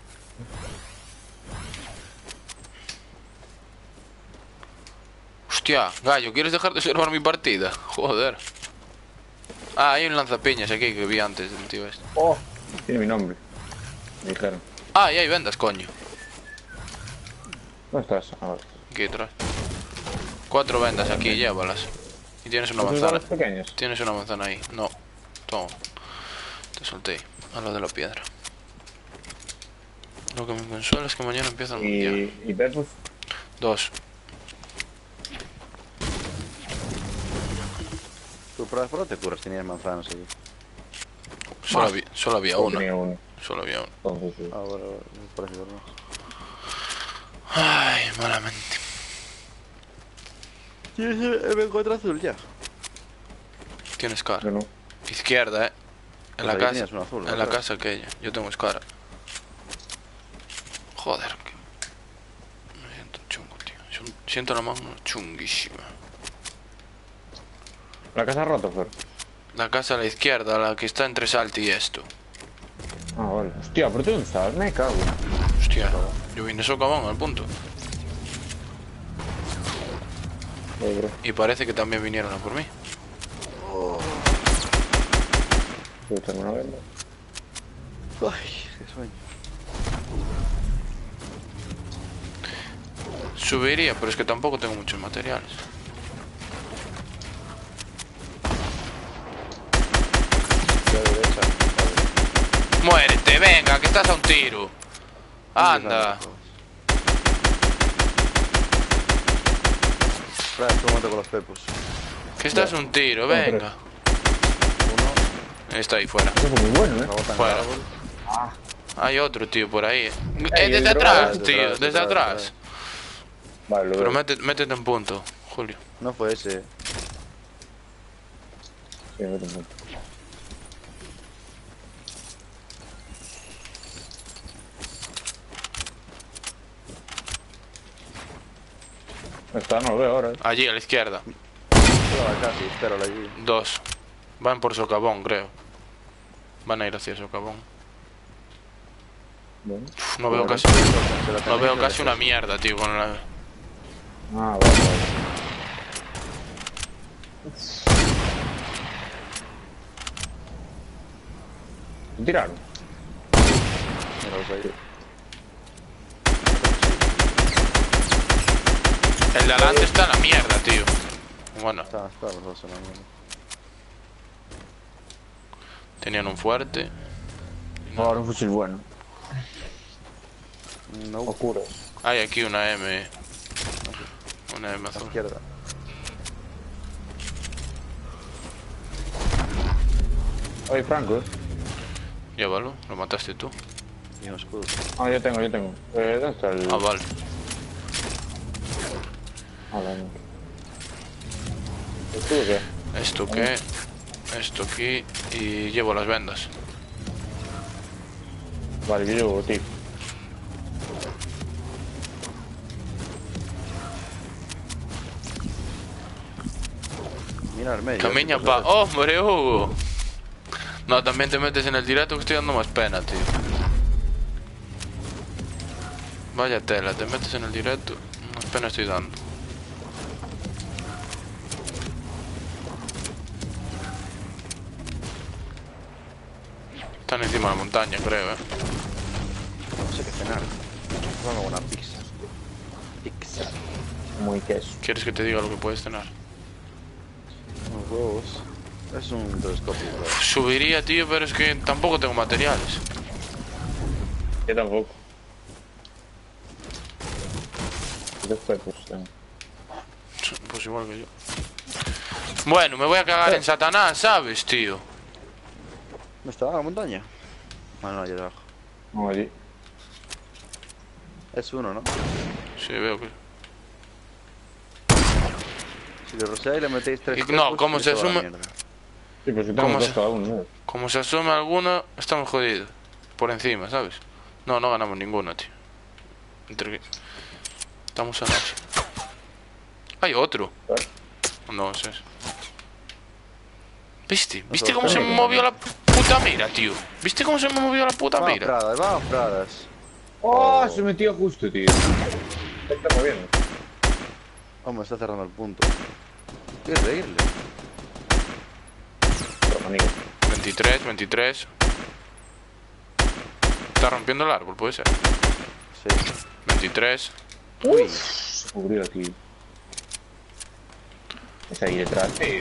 Hostia, gallo, ¿quieres dejar de observar mi partida? Joder. Ah, hay un lanzapiñas aquí que vi antes del tío este. Oh, tiene mi nombre. Me dijeron. Ah, y hay vendas, coño. ¿Dónde estás? A ver. Aquí detrás. 4 vendas aquí, llévalas. Y tienes una ¿Esos manzana. balas pequeños? Tienes una manzana ahí. No. Toma. Te solté. A lo de la piedra. Lo que me consuela es que mañana empieza el mundial. ¿Y Pepus? 2. Tú por ahora te curas, tenías manzanas aquí. Solo había Solo uno. tenía uno. Solo había uno. Entonces, sí. Ahora me parece verdad. Ay, malamente. ¿Tienes el encuentro azul ya? Tienes cara. Yo no. Izquierda, En Pues la ahí casa. tenías un azul, En la ¿verdad? casa aquella. Yo tengo escara. Joder, que... Me siento chungo, tío. Siento la mano chunguísima. La casa rota, Fer. La casa a la izquierda, la que está entre Salti y esto. Ah, vale. Hostia, ¿pero tú dónde estás? Me cago. Hostia, yo vine socavón al punto. Bro. Y parece que también vinieron a por mí. Yo tengo una venda. Ay, qué sueño. Subiría, pero es que tampoco tengo muchos materiales. De derecha. Muérete, venga, que estás a un tiro. Anda. Espera, estoy un momento con los pepos. Que estás a un tiro, venga. Está ahí fuera. Eso fue muy bueno, Rebotan en el Fuera. árbol. Hay otro tío por ahí. Ey, Desde el atrás, detrás, tío, detrás, desde detrás, atrás. Vale, lo Pero veo. métete en punto, Julio. No fue ese. Sí, vete un punto. Está, no lo veo ahora. Allí, a la izquierda. Espérala casi, espérala allí. Dos. Van por Socavón, creo. Van a ir hacia Socavón. Bueno. Uf, no veo casi... No veo casi una mierda, tío, con la... Ah, vale, vale. ¿Te tiraron? Míralos ahí. El de adelante está en la mierda, tío. Bueno, Está los dos en la mierda. tenían un fuerte. Ahora un fusil bueno. No, Oscuro. Hay aquí una M. Una M a la azul. izquierda. Oye, Franco. Llévalo, lo mataste tú. Y un escudo. Ah, yo tengo. ¿Dónde está el...? Ah, vale. Ah, vale. ¿Escudo qué? Esto qué. Esto aquí. Y llevo las vendas. Vale, yo llevo, tío. Mira al medio. Camiña por pa... supuesto. ¡Hombre, Hugo! No, también te metes en el directo que estoy dando más pena, tío. Vaya tela, te metes en el directo. Más pena estoy dando. Están encima de la montaña, creo, No sé qué cenar. Vamos a una pizza. Pizza. Muy queso. ¿Quieres que te diga lo que puedes cenar? Unos huevos. Es un telescopio, bro. Subiría, tío, pero es que tampoco tengo materiales. Yo tampoco. Después, pues, Pues igual que yo. Bueno, me voy a cagar en Satanás, ¿sabes, tío? ¿No estaba en la montaña? Ah, no, allá abajo. vamos allí. Es uno, ¿no? Sí, veo que... Si le roceáis y le metéis tres Y cocos, no, ¿cómo y se va a la asume? mierda. Sí, pues si ¿Cómo tenemos se- dos cada uno, ¿no? Como se asome alguno, estamos jodidos. Por encima, ¿sabes? No, no ganamos ninguno, tío. Entre que... Estamos a noche. Hay otro. No, es eso. ¿Viste? ¿Viste cómo se me movió la puta mira, tío? ¿Viste cómo se me movió la puta Vamos, mira? Pradas, vamos, Pradas. ¡Oh! Se metió justo, tío. Se está moviendo. Vamos, está cerrando el punto. Qué reírle. Romanico. 23, 23. Está rompiendo el árbol, puede ser. Sí. 23. Uy. Se cubrió, tío. Está ahí detrás, tío.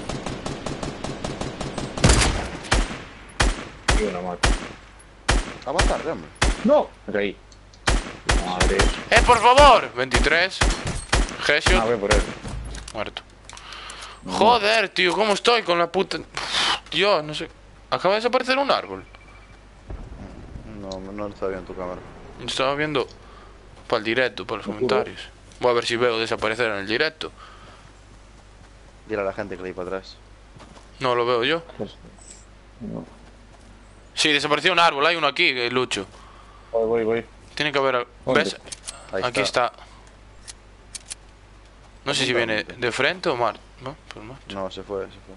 Y una más. A matar, hombre. ¡No! Me caí. Madre. Por favor! 23. Ah, Headshot. voy por él. Muerto. Joder, tío, ¿cómo estoy con la puta...? Dios, no sé... Acaba de desaparecer un árbol. No, no está bien tu cámara. Estaba viendo para el directo, para los comentarios. Voy a ver si veo desaparecer en el directo. Dile a la gente que le di para atrás. No lo veo yo. Pues, no. Sí, desapareció un árbol, hay uno aquí, Lucho. Voy. Tiene que haber... ¿Dónde? ¿Ves? Ahí Aquí está. No sé si viene de frente o mar. ¿No? Pues marcha. No, se fue, se fue.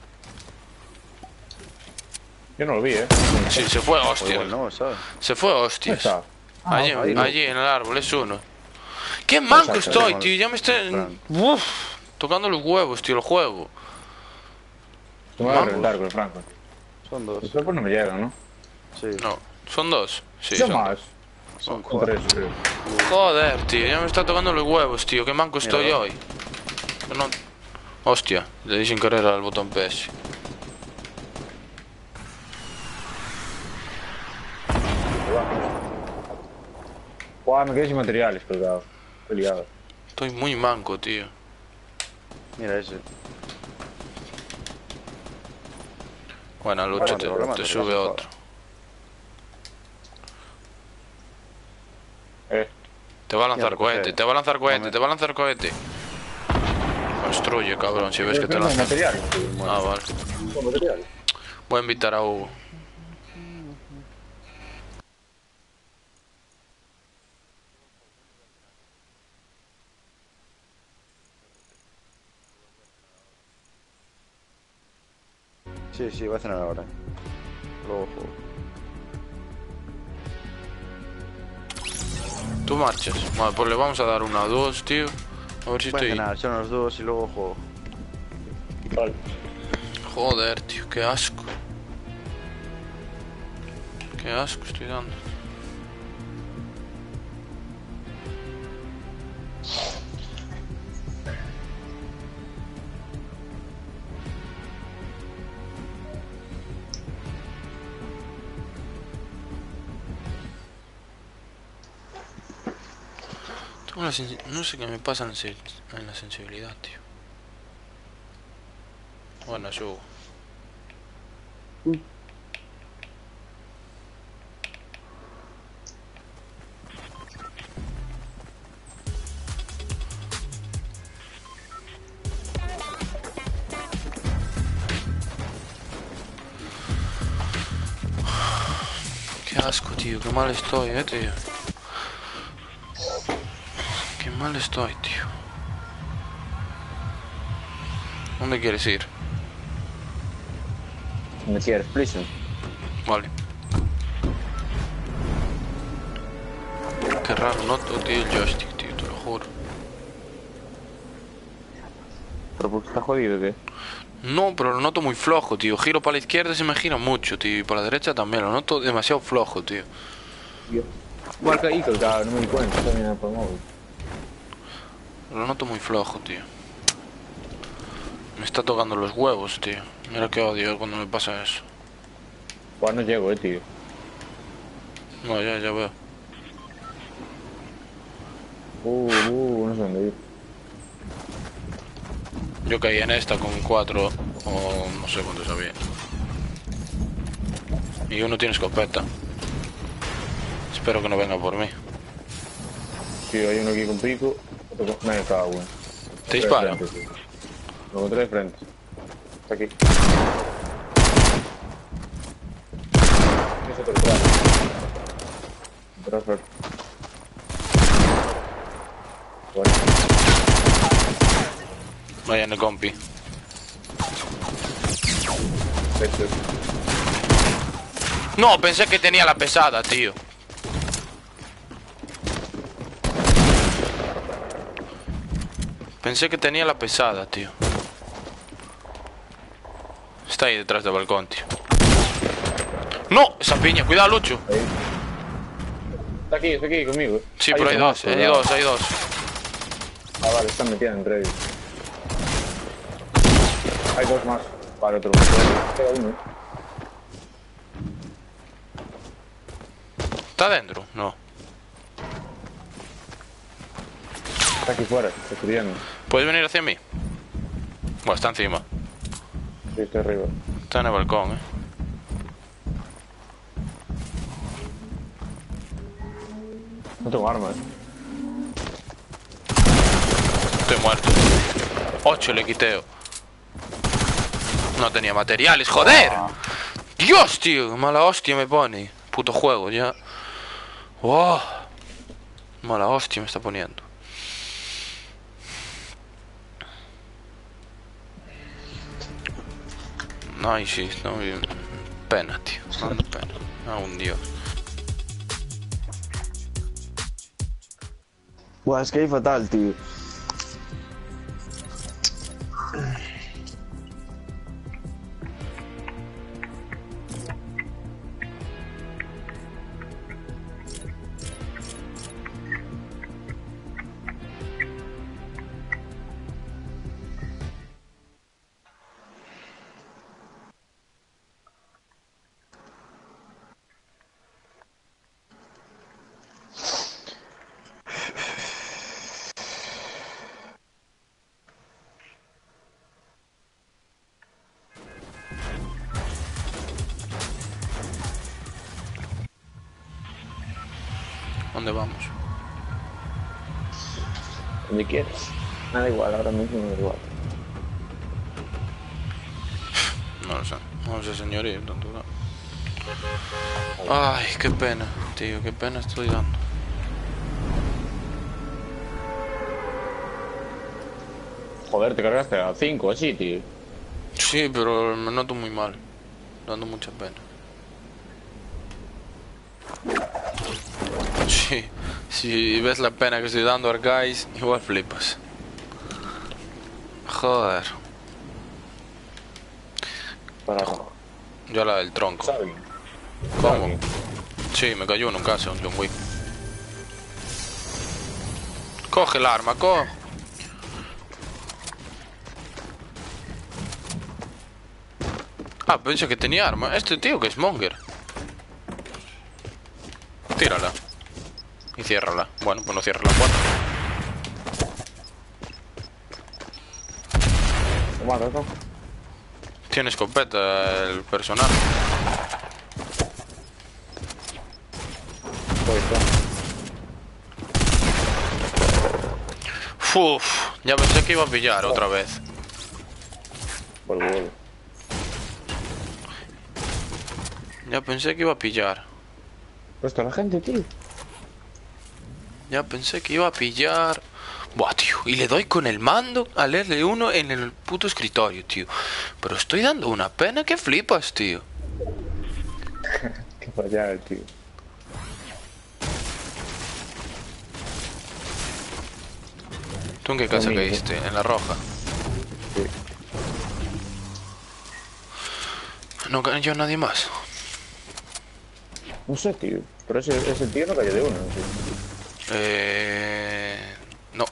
Yo no lo vi, Sí, se fue, O hostia. igual no, ¿sabes? Se fue, ¿Dónde hostias. está? Allí, ahí. allí en el árbol, es uno. ¡Qué manco Exacto, estoy, con- tío! Ya me estoy... Fran. Uf, tocando los huevos, tío, el juego. Te voy a Vamos. reventar con el Franco. Son dos. Los cuerpos no me llegan, ¿no? Sí, No, son dos. Sí, Son son más. dos. son Son cuatro. tres, creo. Joder, tío, ya me está tocando los huevos, tío. Qué manco estoy Mira. hoy. Que no... Hostia, le di sin querer al botón PS. Guau, me quedé sin materiales, colgado. Estoy liado. Estoy muy manco, tío. Mira ese. Bueno, Lucho, te Remátalo, sube remátalo, otro. Te va a lanzar Ya, cohete, perfecto. te va a lanzar cohete, Dame. te va a lanzar cohete. Construye, cabrón, si ves que te Pero no hay lanza. materiales. Ah, vale. Son materiales. Voy a invitar a Hugo. Sí, sí, voy a cenar ahora. Luego juego. Tú marchas. Vale, pues le vamos a dar una o dos, tío. A ver si Voy a estoy... cenar, son los dos y luego juego. Vale. Joder, tío, qué asco. Qué asco estoy dando. Tengo no sé qué me pasa en la sensibilidad, tío. Bueno, yo... Qué asco, tío, qué mal estoy, tío. Qué mal estoy, tío. ¿Dónde quieres ir? ¿Me quieres, prison? Vale. Qué raro noto, tío, el joystick, tío, te lo juro. ¿Pero porque está jodido, qué? No, pero lo noto muy flojo, tío. Giro para la izquierda y se me gira mucho, tío. Y para la derecha también, lo noto demasiado flojo, tío. Igual que ahí, que claro, no me di cuenta, también por el móvil. Lo noto muy flojo, tío. Me está tocando los huevos, tío. Mira qué odio cuando me pasa eso. Pues no llego, tío. No, ya veo. No sé dónde ir. Yo caí en esta con 4 o no sé cuántos había. Y uno tiene escopeta. Espero que no venga por mí. Sí, hay uno aquí con pico, otro con... Nadie cada uno. ¿Te dispara? Lo encontré de frente. Está aquí. Es otro detrás. Detrás, verde. Bueno. Vaya en el compi. Este. No, pensé que tenía la pesada, tío. Pensé que tenía la pesada, tío. Está ahí detrás del balcón, tío. ¡No! Esa piña, cuidado, Lucho. Ahí. Está aquí conmigo. Sí, pero hay dos, hay dos. Ah, vale, están metidas entre ellos. Hay dos más. Vale, otro más. Queda uno. ¿Está dentro? No. Está aquí fuera, está subiendo. ¿Puedes venir hacia mí? Bueno, está encima. Sí, estoy arriba. Está en el balcón, No tengo armas. Estoy muerto. 8 le quiteo. No tenía materiales, joder. Dios, tío, mala hostia me pone. Puto juego, ya. Wow. Mala hostia me está poniendo. Ay, sí, no, pena, tío. Dando pena. Ah, un dios. Buah, es que hay fatal, tío. ¿Dónde vamos? Donde quieras. Nada igual, ahora mismo me da igual. No lo sé. No sé, señoría, tanto no. Ay, qué pena, tío, qué pena estoy dando. Joder, te cargaste a 5 así, tío. Sí, pero me noto muy mal. Dando mucha pena. Sí, si ves la pena que estoy dando, guys, igual flipas. Joder. Para abajo. Yo la del tronco. ¿Saben? ¿Cómo? Sí, me cayó uno en casa, un John Wick. Coge el arma, coge. Ah, pensé que tenía arma. Este tío que es Monger. Tírala. Y ciérrala. Bueno, pues no cierra la puerta. Toma, loco. Tiene escopeta el personaje. Uf, ya pensé que iba a pillar otra vez. Vuelvo. Ya pensé que iba a pillar. Pues está la gente, tío. Ya pensé que iba a pillar. Buah, tío. Y le doy con el mando al L1 en el puto escritorio, tío. Pero estoy dando una pena que flipas, tío. Qué fallada, tío. ¿Tú en qué casa Conmigo. caíste? En la roja. Sí. No cayó nadie más. No sé, tío. Pero ese tío no cayó de uno, tío. No.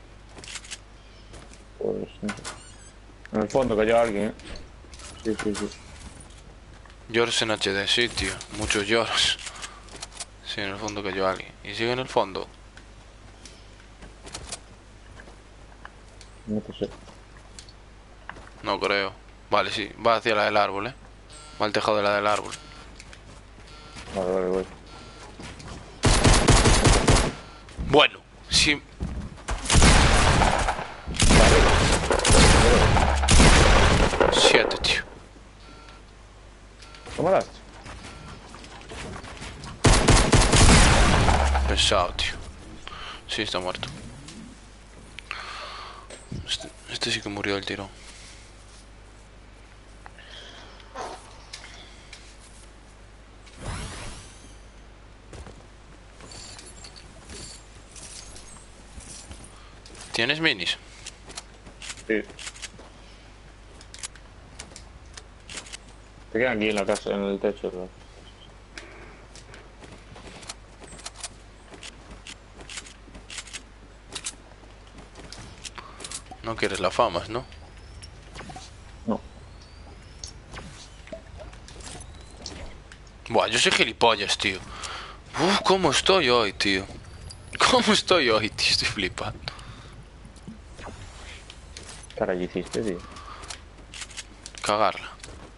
Pues no sé. En el fondo cayó alguien, ¿eh? Sí, sí, sí. Lloros en HD, sí, tío. Muchos lloros. Sí, en el fondo cayó alguien. ¿Y sigue en el fondo? No sé. No creo. Vale, sí. Va hacia la del árbol, Va al tejado de la del árbol. Vale, vale, voy. Bueno, sí. Siete, tío. ¿Cómo daste? Pesado, tío. Sí, está muerto. Este sí que murió del tirón. ¿Tienes minis? Sí. Te quedan aquí en la casa, en el techo, ¿no? No quieres la fama, ¿no? No. Buah, yo soy gilipollas, tío. ¿Cómo estoy hoy, tío? ¿Cómo estoy hoy, tío? Estoy flipando. ¿Qué caray hiciste, tío? Cagarla.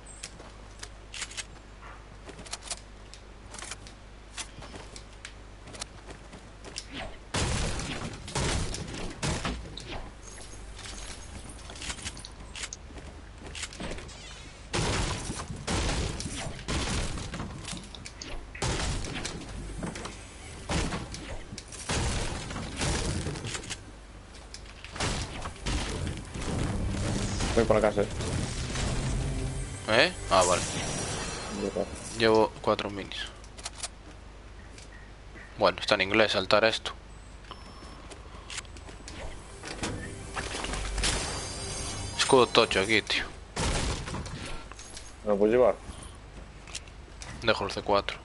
Voy por la casa. ¿Eh? Ah, vale. Voy para- Llevo 4 minis. Bueno, está en inglés saltar esto. Escudo tocho aquí, tío. ¿Me lo puedes llevar? Dejo el C4.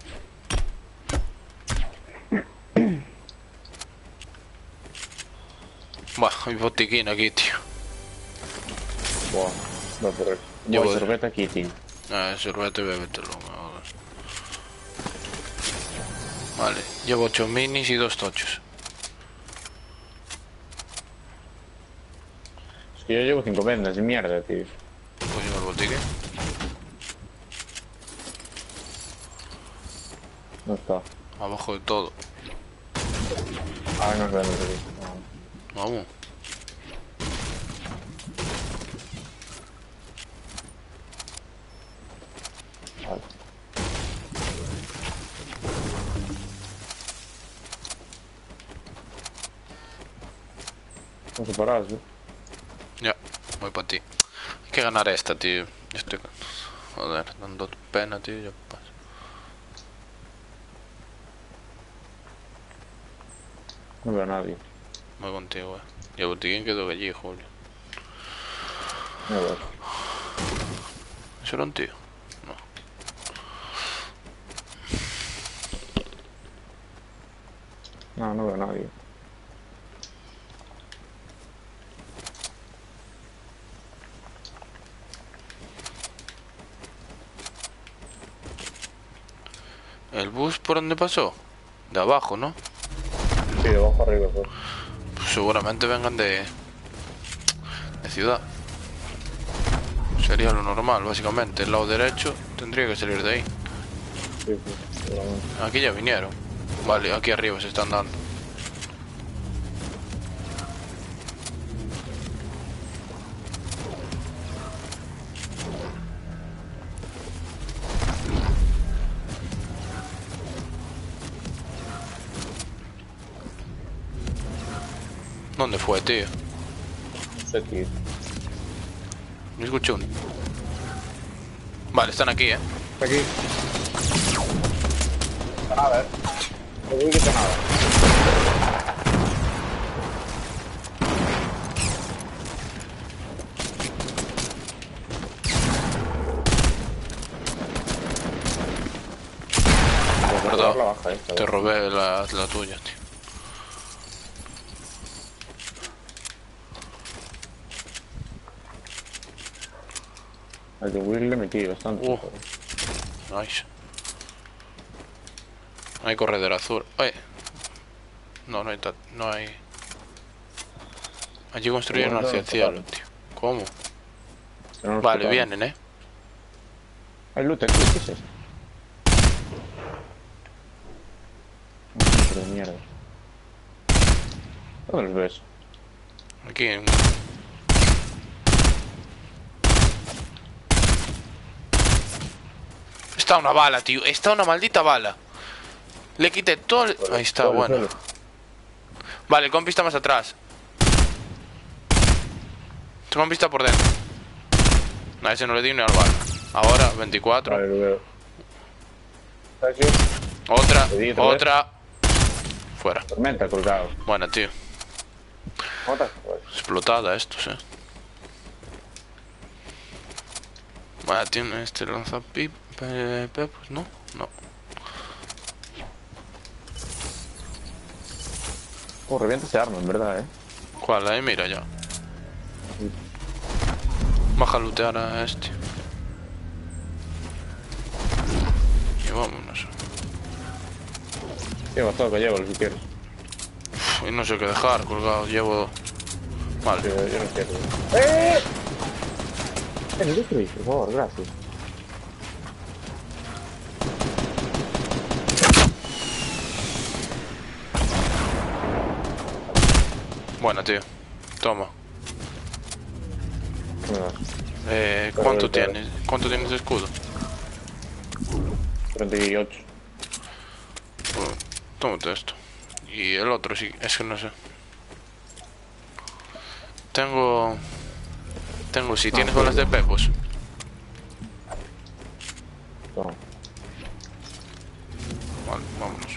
Buah, hay botiquín aquí, tío. Buah, voy por él. Yo Voy voy. sorbete aquí, tío. Sorbete, bébetelo. Vale, llevo 8 minis y 2 tochos. Es que yo llevo 5 vendas de mierda, tío. Pues llevo el botiquín. No está. Abajo de todo. Ah, no es vendas aquí. Vamos. Vale. Vamos separados, ¿eh? Ya, voy para ti. que ganar esta, tío. Estoy... Joder, dando pena, tío. Ya pasa. No veo a nadie. Voy contigo, Y el botiquín quedó allí, Julio. A ver. ¿Eso era un tío? No. No, no veo a nadie. ¿El bus por dónde pasó? De abajo, ¿no? Sí, de abajo arriba, pues. Pues seguramente vengan de ciudad. Sería lo normal, básicamente. El lado derecho tendría que salir de ahí. Sí, sí, seguramente. Aquí ya vinieron. Vale, aquí arriba se están dando. ¿Dónde fue, tío? No sé, tío. No escuché uno. Vale, están aquí, Aquí. A ver. No voy a quitar nada. Perdón. La baja esta, Te robé la tuya, tío. Al de Will le metí bastante. Nice. Hay corredor azul. ¡Ay! No, no hay... No hay... Allí construyeron Bueno, hacia el cielo, tío. ¿Cómo? Pero no Vale, nos vienen, Hay loot aquí, ¿qué es esto? Un de mierda. ¿Dónde los ves? Aquí en... Está una bala, tío. Está una maldita bala. Le quité todo el... Ahí está, bueno. Vale, el compi está más atrás. El compi está por dentro. A ese no le di ni al bala. Ahora, 24. Vale, lo veo. Otra, Le di otra vez. otra. Fuera. Tormenta colgado. Buena, tío. Otra. Pues. Explotada estos, Vaya, tiene este lanzapepos, ¿no? No. Oh, revienta ese arma, en verdad, ¿Cuál? Ahí mira ya. Baja a lootear a este. Y vámonos. Lleva todo que llevo, si quieres. Uf, y no sé qué dejar colgado. Llevo... Vale. Yo no quiero. ¡Eh! No destruís, por favor, gracias. Buena, tío. Toma. ¿Qué me das? ¿Cuánto tienes? ¿Cuánto tienes de escudo? 38. Pues, tómate esto. Y el otro sí, es que no sé. Tengo... si tienes balas de pepos. Toma. Vale, vámonos.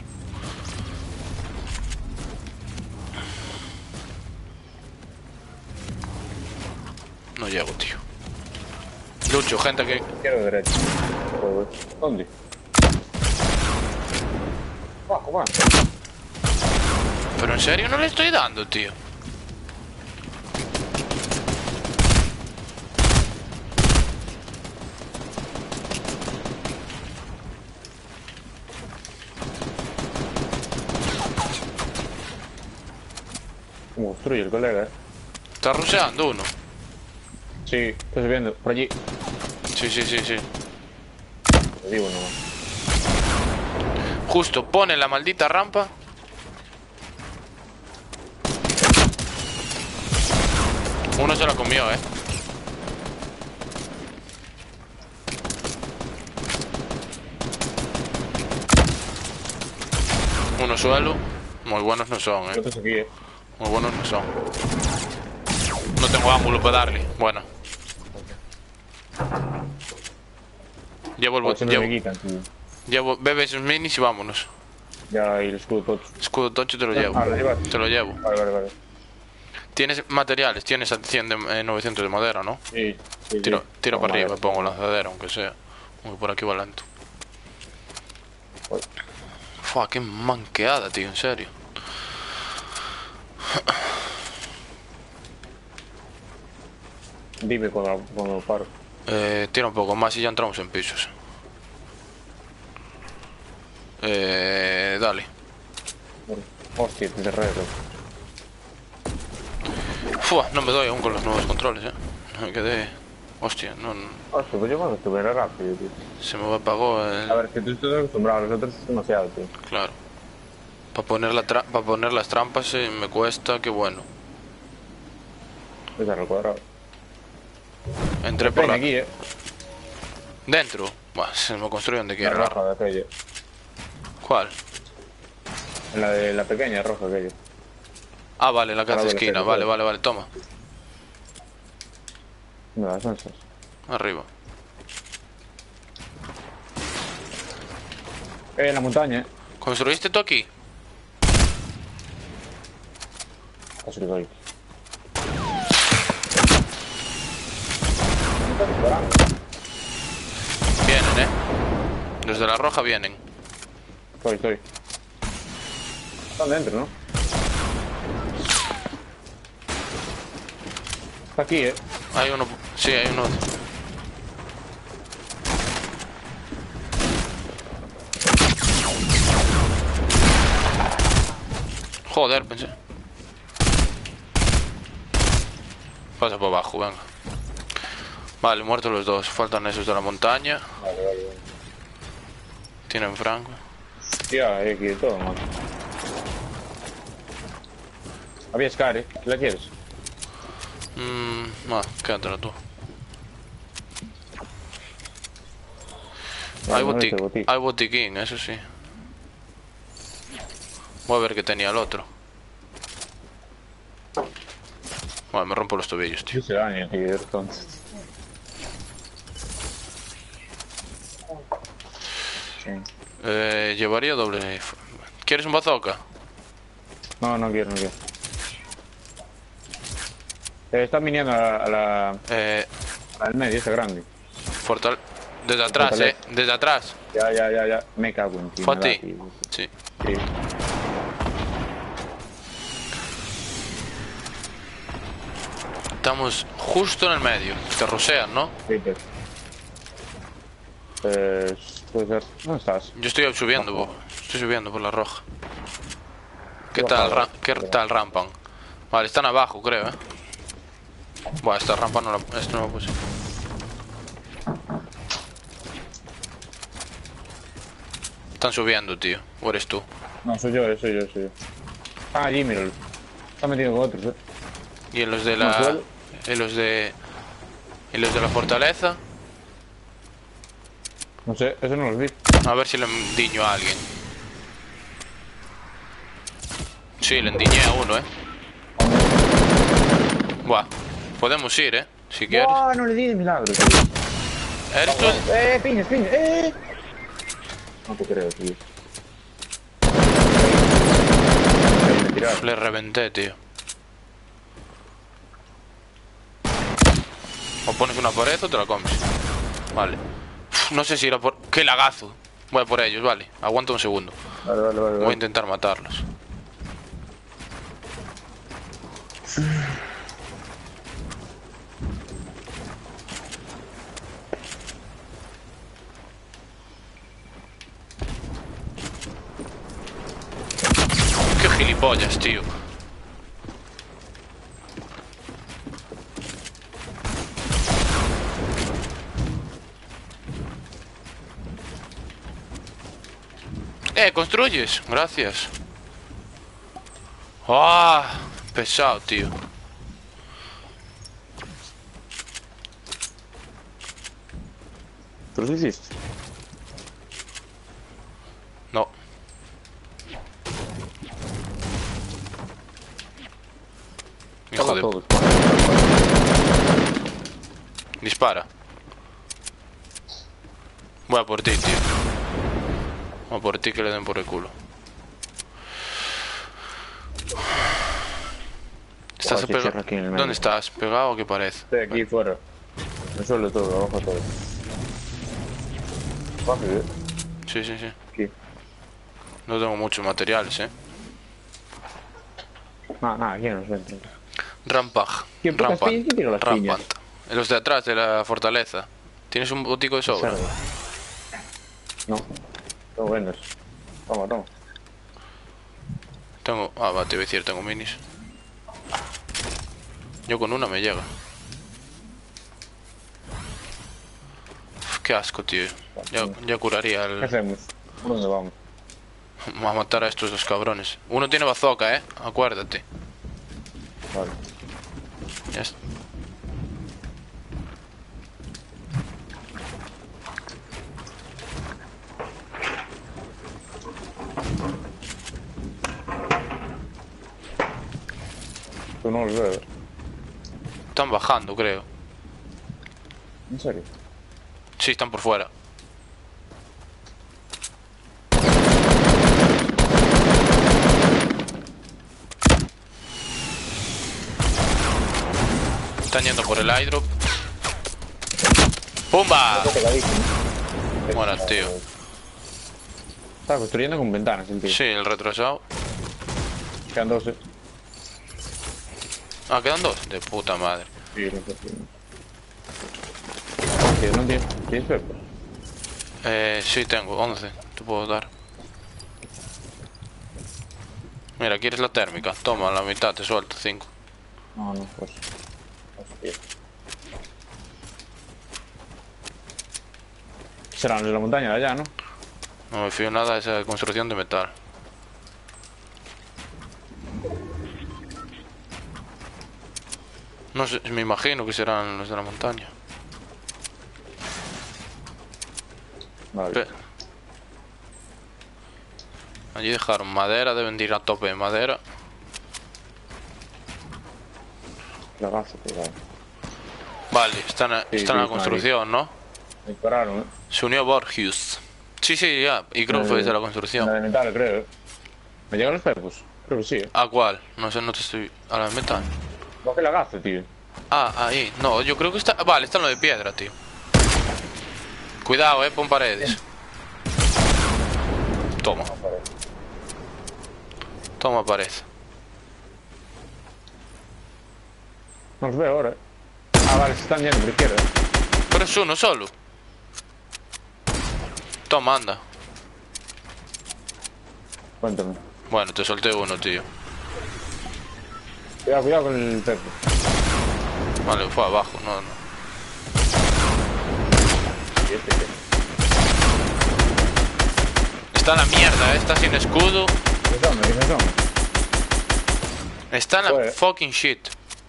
No llego, tío. Lucho, gente que... Izquierda o derecha. Joder. ¿Dónde? Abajo, va. Pero en serio no le estoy dando, tío. Como construye el colega, Está ruseando uno. Sí, estoy viendo. Por allí. Sí, sí, sí, sí. Te digo nomás. Justo pone la maldita rampa. Uno se la comió, Uno suelo. Muy buenos no son, Otros aquí, Muy buenos no son. No tengo ángulo para darle. Bueno. Llevo el Pues siempre me llevo, quitan, tío. llevo, bebe esos minis y vámonos. Ya, y el escudo tocho. Escudo tocho te lo llevo. Ah, ¿lo llevas? Te lo llevo. Vale. Tienes materiales, tienes a 100 de 900 de madera, ¿no? Sí, sí. Tiro para Toma, arriba, madera. pongo lanzadera, aunque sea. Aunque por aquí va lento. Uy. Fua, qué manqueada, tío, en serio. Dime cuando paro. Tira un poco más y ya entramos en pisos. Dale. Hostia, te cerré, Fua, no me doy aún con los nuevos controles, Me quedé... Hostia, no... Hostia, pues yo cuando estuve era rápido, tío. Se me apagó el... A ver, que tú estás acostumbrado, los otros es demasiado, tío. Claro. Para poner las trampas me cuesta, qué bueno. Es al cuadrado. Entré por la... Aquí, Dentro. Buah, se me construye donde La quiera. roja de aquello. ¿Cuál? En la de la pequeña roja aquello. Ah, vale, la casa Ahora esquina. lo que Vale, toma. No, las ansas. Arriba. En la montaña, ¿Construiste tú aquí? Casi que doy. Vienen, Los de la roja vienen. Estoy. Están dentro, ¿no? Está aquí, Hay uno... Sí, hay uno... Joder, pensé. Pasa por abajo, venga. Vale, muertos los dos. Faltan esos de la montaña. Vale. Tienen franco. Tía, hay aquí de todo, man. Había Scar, ¿La quieres? Quédatela tú. Vale, no necesito botín. Hay botiquín, eso sí. Voy a ver qué tenía el otro. Bueno, me rompo los tobillos, tío. Se daña aquí, entonces. Sí. Llevaría doble... ¿Quieres un bazooka? No quiero. Están viniendo al medio, ese grande. Desde atrás, Fortaleza. Desde atrás. Ya. Me cago en ti. ¿Fue a me da, ti? tío. Sí. Sí. Estamos justo en el medio. Te rosean, ¿no? Sí, pues. Puede ser. ¿Dónde estás? Yo estoy subiendo, estoy subiendo por la roja. ¿Qué Bajado. tal rampan? Vale, están abajo, creo, Buah, esta rampa no la puse. Están subiendo, tío. ¿O eres tú? No, soy yo. Ah, allí, míralo. Está metido con otros, ¿Y en los de No, la... suelo. en los de la fortaleza? No sé, eso no los vi. A ver si le endiño a alguien. Sí, le endiñé a uno, Buah. Podemos ir, si quieres. No le di de milagro, tío. ¿Eres tú? Piñas. No te creo, tío. Me tiraron. Le reventé, tío. O pones una pared o te la comes. Vale. No sé si ir a por... ¡Qué lagazo! Voy a por ellos, vale. Aguanta un segundo. Vale. Voy a intentar matarlos. ¡Qué gilipollas, tío! ¿Construyes? Gracias. ¡Ah! Pesado, tío. ¿Tú los hiciste? No. Hijo de... Todos. Dispara. Voy a por ti, tío. Voy a por ti que le den por el culo. ¿Estás Joder, qué pegado? chorro aquí en el medio. ¿Dónde estás? ¿Pegado o qué pared? Estoy aquí fuera. Me suelo todo, abajo todo. Rápido, Sí, sí, sí. aquí. No tengo muchos materiales, Nada, aquí no nos ven. Rampag. ¿Quién putas piñas? ¿Quién tira las piñas? Rampant. Los de atrás de la fortaleza. ¿Tienes un botico de sobra? Cerdo. No. Son buenos. Toma, toma. Tengo... Ah, va, te voy a decir, tengo minis. Yo con una me llega. Uf, qué asco, tío. Ya curaría ¿Qué el... hacemos? ¿Por dónde vamos? Vamos a matar a estos dos cabrones. Uno tiene bazooka, acuérdate. Vale. Ya está. Tú no los veo. Están bajando, creo. ¿En serio? Sí, están por fuera. Están yendo por el airdrop. ¡Pumba! Bueno, tío. Está construyendo con ventanas el tío. Sí, el retrasado. Quedan dos, Ah, quedan dos. De puta madre. Sí, no sé. Tío, no tienes pepper. Sí, tengo 11. Te puedo dar. Mira, ¿quieres la térmica? Toma, la mitad, te suelto 5. No, no, pues. Hostia. Serán los de la montaña de allá, ¿no? No me fío nada de esa construcción de metal. No sé, me imagino que serán los de la montaña. Vale. Pe- Allí dejaron madera, deben de ir a tope de madera. Lagazo, cuidado. Vale, están en Sí, la sí, construcción, ¿no? Me pararon, ¿eh? Se unió Borgius. Sí, sí, ya. Y creo que fue desde la La construcción. de metal, creo. ¿Me llegan los pepos? Creo que sí, ¿eh? ¿A cuál? No sé, no te estoy... A la metal. Baje lagazo, tío. Ah, ahí. No, yo creo que está... Vale, está en lo de piedra, tío. Cuidado, pon paredes. Toma. Toma pared. No los veo ahora, ¿eh? Ah, vale, se están yendo por izquierda. Pero es uno solo. Toma, anda. Cuéntame. Bueno, te solté uno, tío. Cuidado con el pepo. Vale, fue abajo, no, no. ¿Y este qué? Está en la mierda, está sin escudo. ¿Qué son? Está en la Joder. fucking shit.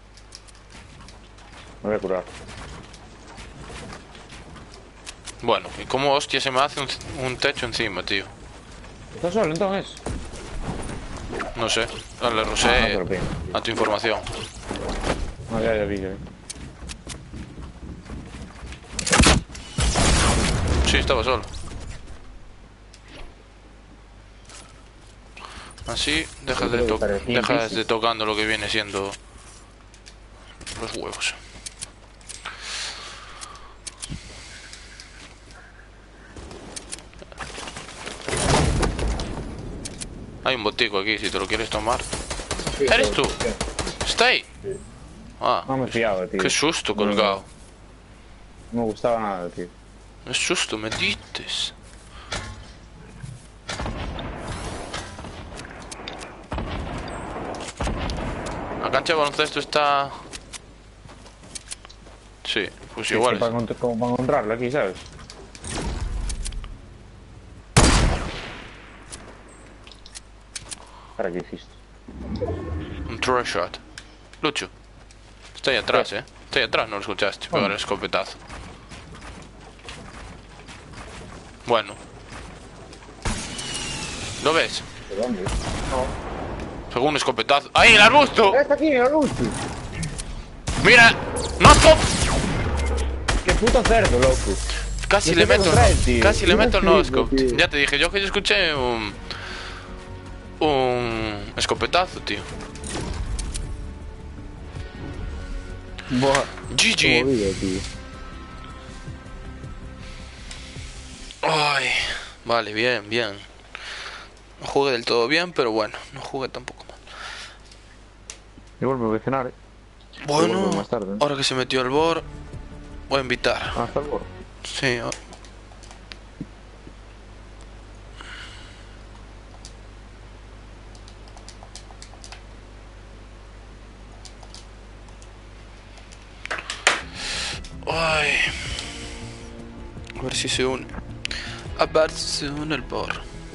Me voy a curar. Bueno, ¿y cómo hostia se me hace un techo encima, tío? ¿Estás solo entonces? No sé. Dale, Ah, no Rosé, te lo pido. a tu información. No, ya vi, Sí, estaba solo. Así dejas de, creo que parecía dejas bici. de tocando lo que viene siendo los huevos. Hay un botico aquí si te lo quieres tomar. ¿Eres tú? ¿Está ahí? Ah, No me fiaba, tío. qué susto colgado. No me gustaba nada, tío. Qué susto me dices. La cancha de baloncesto está... Sí, pues Sí, igual. es que como para encontrarlo aquí, ¿sabes? ¿Para qué hiciste? Un throw shot. Lucho. Está ahí atrás, Está ahí atrás, no lo escuchaste. Pegar el escopetazo. Bueno. ¿Lo ves? ¿De dónde? Según un escopetazo. ¡Ahí, el arbusto! ¡Está aquí, el arbusto! ¡Mira! ¡No stop! ¡Qué puto cerdo, loco! Casi No le sé qué meto contra él, tío. casi le meto el Tío, no-scope. tío. Ya te dije yo que yo escuché un escopetazo, tío. Buah. GG. Movido, tío. Ay, vale, bien, bien. No jugué del todo bien, pero bueno, no jugué tampoco mal. Igual me voy a cenar, Bueno, vuelvo más tarde, ¿eh? ahora que se metió el bor, voy a invitar. Hasta luego. Sí, ay. A ver si se une. A ver si se une el bor.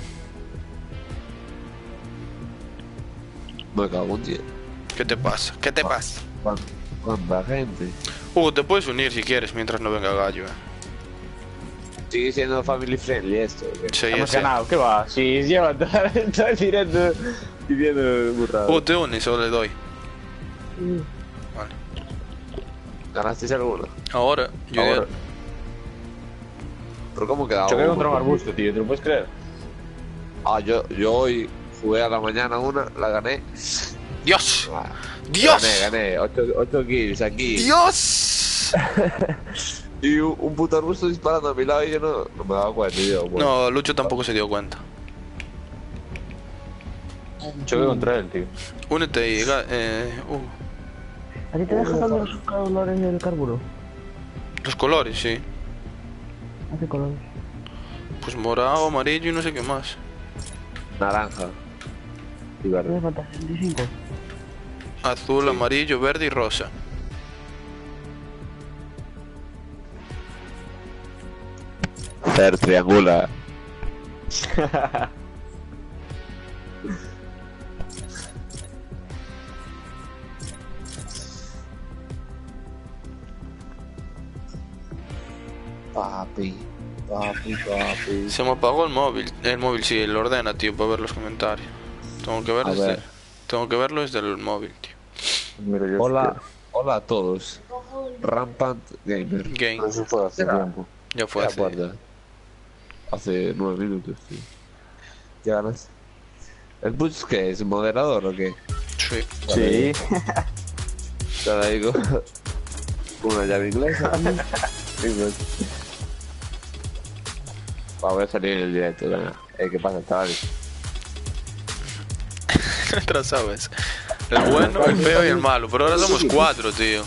Me cago en 10. ¿Qué te pasa? ¿Qué te pasa? ¿Cuánta gente? Hugo, te puedes unir si quieres mientras no venga Gallo, Sigue siendo family friendly esto. ¿O qué? Sí, Hemos ese. ganado, ¿qué va? Si lleva todo el directo diciendo burradas. Hugo, te unes o le doy. Vale. ¿Ganasteis alguno? Ahora, yo Ahora. ¿Pero cómo quedaba? Choqué uno? contra un arbusto, tío, ¿te lo puedes creer? Ah, yo hoy jugué a la mañana una, la gané. ¡Dios! Ah, ¡Dios! Gané. 8 kills aquí. ¡Dios! Y un puto arbusto disparando a mi lado y yo no me daba cuenta, tío. Bueno. No, Lucho tampoco se dio cuenta. Choqué contra él, tío. Únete y... ¿A ti te deja cambiar los colores del carburo? los colores, sí. ¿Hace colores? Pues morado, amarillo y no sé qué más. Naranja. Y ¿Tienes verde. falta 65? Azul, amarillo, verde y rosa. Fer, triangula. Papi. Se me apagó el móvil. El móvil sí, lo ordena, tío, para ver los comentarios. Tengo que ver A desde... ver. Tengo que verlo desde el móvil, tío. Mira, yo Hola a todos. Rampant Gamer. Game. Eso fue hace Será. tiempo. Ya fue Ya hace... guarda. Hace 9 minutos, tío. ¿Qué ganas? ¿El Butch qué es? ¿Moderador o qué? Sí. Sí. Está ahí con una llave inglesa. Sí, pues. Voy a salir en el directo, venga. ¿Qué pasa, chavales? Mientras sabes. El bueno, el feo y el malo. Pero ahora somos 4, tío.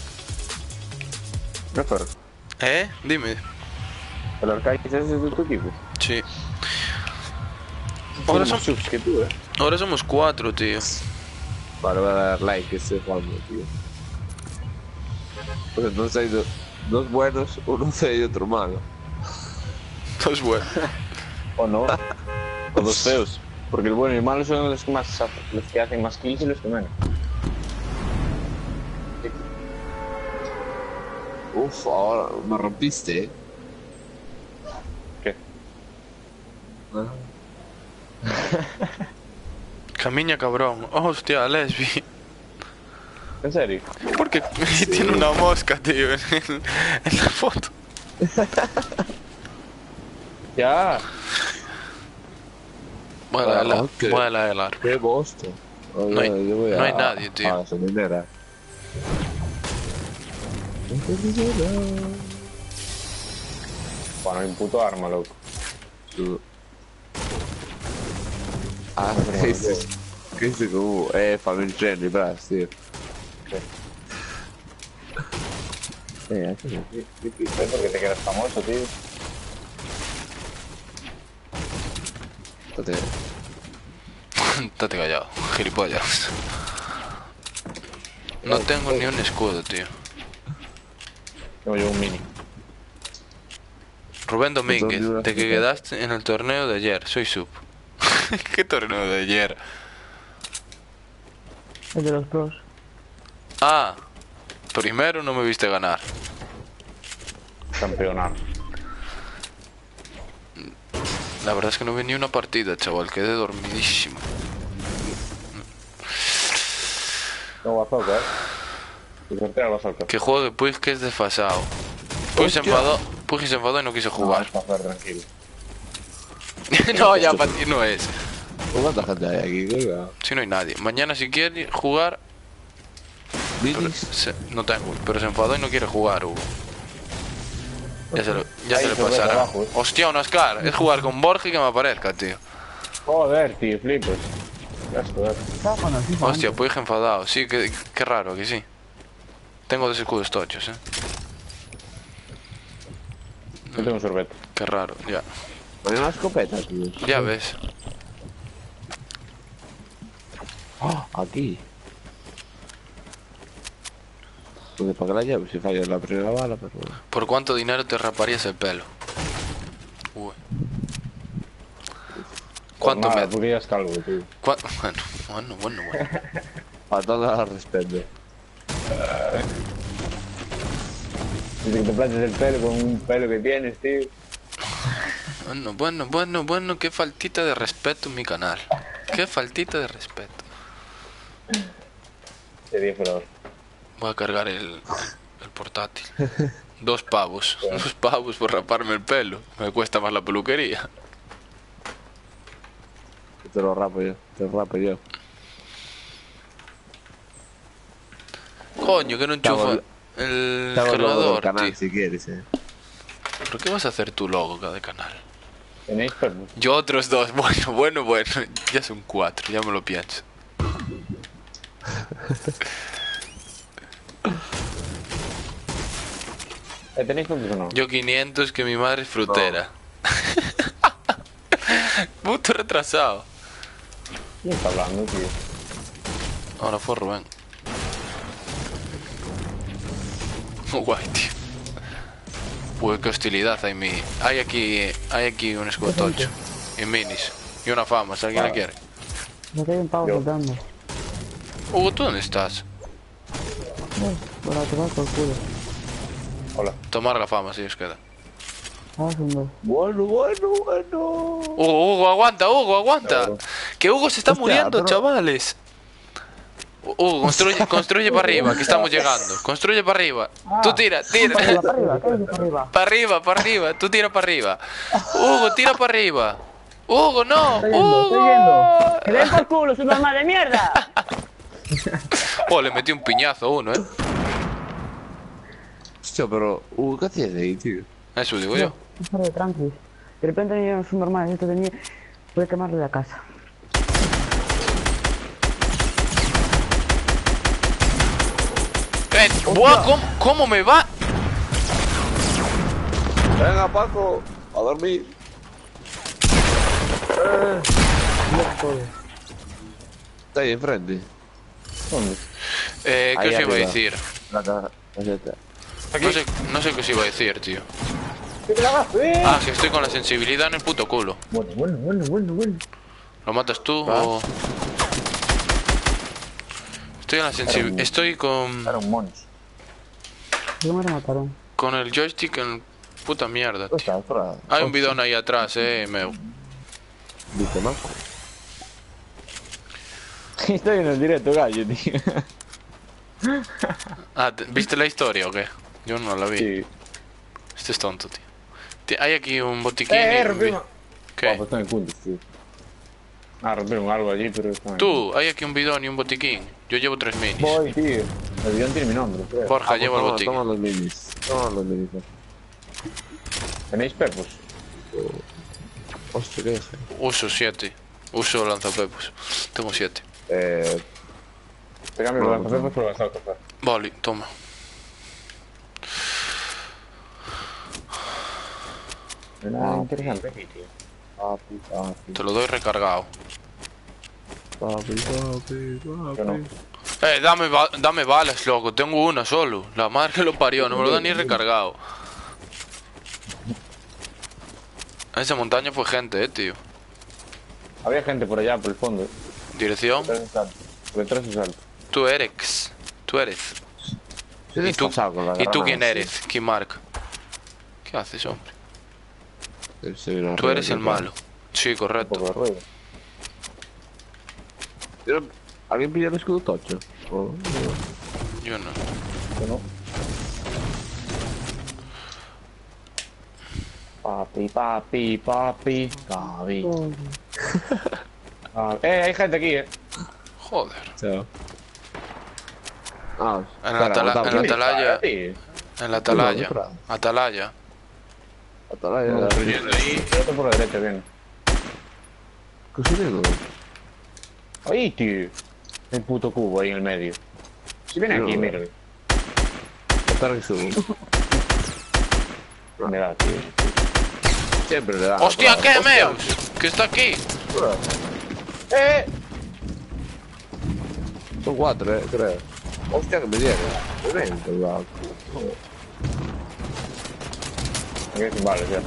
¿Qué fue? Dime. ¿El Arcais ese es de tu equipo? Sí. Ahora Ahora, son subs que tú, ahora somos 4, tío. Vale, voy a dar like que estoy jugando, tío. Pues entonces hay dos buenos, uno feo y otro malo. Dos buenos. ¿O no? O dos feos. Porque el bueno y el malo son los que más los que hacen más kills y los que menos. Uf, ahora me rompiste, ¿Qué? Ah. Camiña, cabrón. Hostia, lesbi. ¿En serio? Porque tiene una mosca, tío, en la foto. Ya. Voy a la, ok. voy a la helar. Qué bosta. No hay- no hay nadie, tío. A la gasolinera. Bueno, hay un puto arma, loco. Ah, ¿qué dice como? Family friendly, bras, tío. Sí, porque te quedas famoso, tío. Estate. Estate callado, gilipollas. No tengo ni un escudo, tío. Tengo yo un mini. Rubén Domínguez, de que quedaste en el torneo de ayer, soy sub. ¿Qué torneo de ayer? El de los pros. Ah, primero no me viste ganar. Campeonar. La verdad es que no vi ni una partida, chaval, quedé dormidísimo. No va a tocar, Tu sorteo va a saltar. Que juegue Puig, que es desfasado. Puig se enfadó, Puji se enfadó y no quiso jugar. Para jugar tranquilo. No, ya para ti no es. ¿Cuánta gente hay aquí? Cuidado. Si no hay nadie. Mañana si quiere jugar... ¿Minis? No tengo, pero se enfadó y no quiere jugar, Hugo. Ya se Ahí le se ve pasará. abajo, Hostia, un Oscar. Es jugar con Borja y que me aparezca, tío. Joder, tío, flipas. Ya joder. Estaba jugando al FIFA Hostia, antes. pues enfadado. Sí, qué raro que sí. Tengo 2 escudos tochos, Yo tengo un sorbete. Qué raro, ya. Hay una escopeta, tío. Ya ves. ¡Ah! Aquí. Porque para que la lleve si falla la primera bala, pero... ¿Por cuánto dinero te raparías el pelo? Uy. ¿Cuánto Nada, me...? porque ya es calvo, tío. Bueno. Para todo el respeto. Dice que te planches el pelo con un pelo que tienes, tío. Bueno, qué faltita de respeto en mi canal. Qué faltita de respeto. Sería furor. Voy a cargar el portátil. 2 pavos. 2 pavos por raparme el pelo. Me cuesta más la peluquería. Te lo rapo yo. Te lo rapo yo. Coño, que no enchufa el cargador, canal tío. si quieres, ¿Por qué vas a hacer tu logo cada canal? ¿Tenéis perros? Yo otros 2. Bueno. Ya son 4, ya me lo pienso. ¿Tenéis puntos o no? Yo 500, que mi madre es frutera. Puto retrasado. ¿Quién está hablando, tío? Ahora fue Rubén. Guay, tío. Uy, qué hostilidad hay mi... Hay aquí un escudo tocho. Y minis. Y una fama, si alguien la quiere. No te hay un pavo Yo. saltando. Hugo, ¿tú dónde estás? Por la tomar por culo. Hola. Tomar la fama, si os queda. Ah, son 2. Bueno. Hugo, aguanta. Claro. Que Hugo se está Hostia, muriendo, pero- chavales. Hugo, construye para arriba, que estamos llegando. Construye para arriba. Tú tira. Para arriba, ¿qué dices para arriba? Para arriba. Tú tira para arriba. Hugo, tira para arriba. Hugo, no. Estoy yendo. Hugo. ¡Que den por culo, su normal de mierda! Oh, le metí un piñazo a uno, Hostia, pero... ¿qué hacías ahí, tío? Eso digo yo. Un par de tranquis. De repente vinieron sus normales, esto tenía... Voy a quemarle la casa. Buah, ¿cómo me va? Venga, Paco, a dormir. Está ahí enfrente. ¿Dónde? ¿Qué Ahí os iba a arriba. decir? La caseta. No sé qué os iba a decir, tío. ¿Qué te la vas? Ah, que estoy con la sensibilidad en el puto culo. Bueno. ¿Lo matas tú o...? Estoy en la sensibilidad... Estoy Era un monch. ¿Cómo me mataron? con el joystick en puta mierda, tío. Está atrás. Hay un bidón ahí atrás, meu. Viste, Marco. Estoy en el directo, gallo, tío. Ah, ¿viste la historia o qué? Yo no la vi. Sí. Este es tonto, tío. Hay aquí un botiquín y un rompimos. ¿Qué? Pues están en puntos, tío. Ah, rompieron algo allí, pero están en Tú, hay aquí un bidón y un botiquín. Yo llevo 3 minis. Voy, tío. El guión tiene mi nombre, creo. Borja, lleva el botiquín. Toma los minis. Toma los minis. ¿Tenéis pepos? Hostia, ¿qué es? Uso 7. Uso lanzapepos. Tengo 7. Te cambio No, los lanzapepos por las altas. Vale, toma. Interesante. Papi. Te lo doy recargado. Yo no. Dame balas, loco. Tengo una solo. La madre que lo parió. No me lo da ni recargado. Esa montaña fue gente, tío. Había gente por allá, por el fondo. Dirección. Detrás es alto. Por detrás es alto. Tú eres. ¿Y tú quién eres? ¿Quién marca? ¿Qué haces, hombre? Tú eres el malo. Sí, Un poco correcto. de ruido. ¿Alguien pilla el escudo tocho? Oh, Yo no. Yo no. Papi, papi, papi. Gaby. Hay gente aquí, Joder. Chao. Ah, En la espera, atala- aguantamos. en la atalaya. tío. En la atalaya. Otra. Atalaya. Atalaya. No, subiendo ahí. Otro por la derecha, bien. ¿Qué subiendo? Ahí, tío. El puto cubo ahí en el medio. Si viene No. aquí, míralo. Espera que subo. Me da, tío. Siempre le da. ¡Hostia, bravo. qué Hostia. meus! Que está aquí. Son 4, creo. Hostia, que me dieron. Me ven, colgado. Aquí sin balas, ya.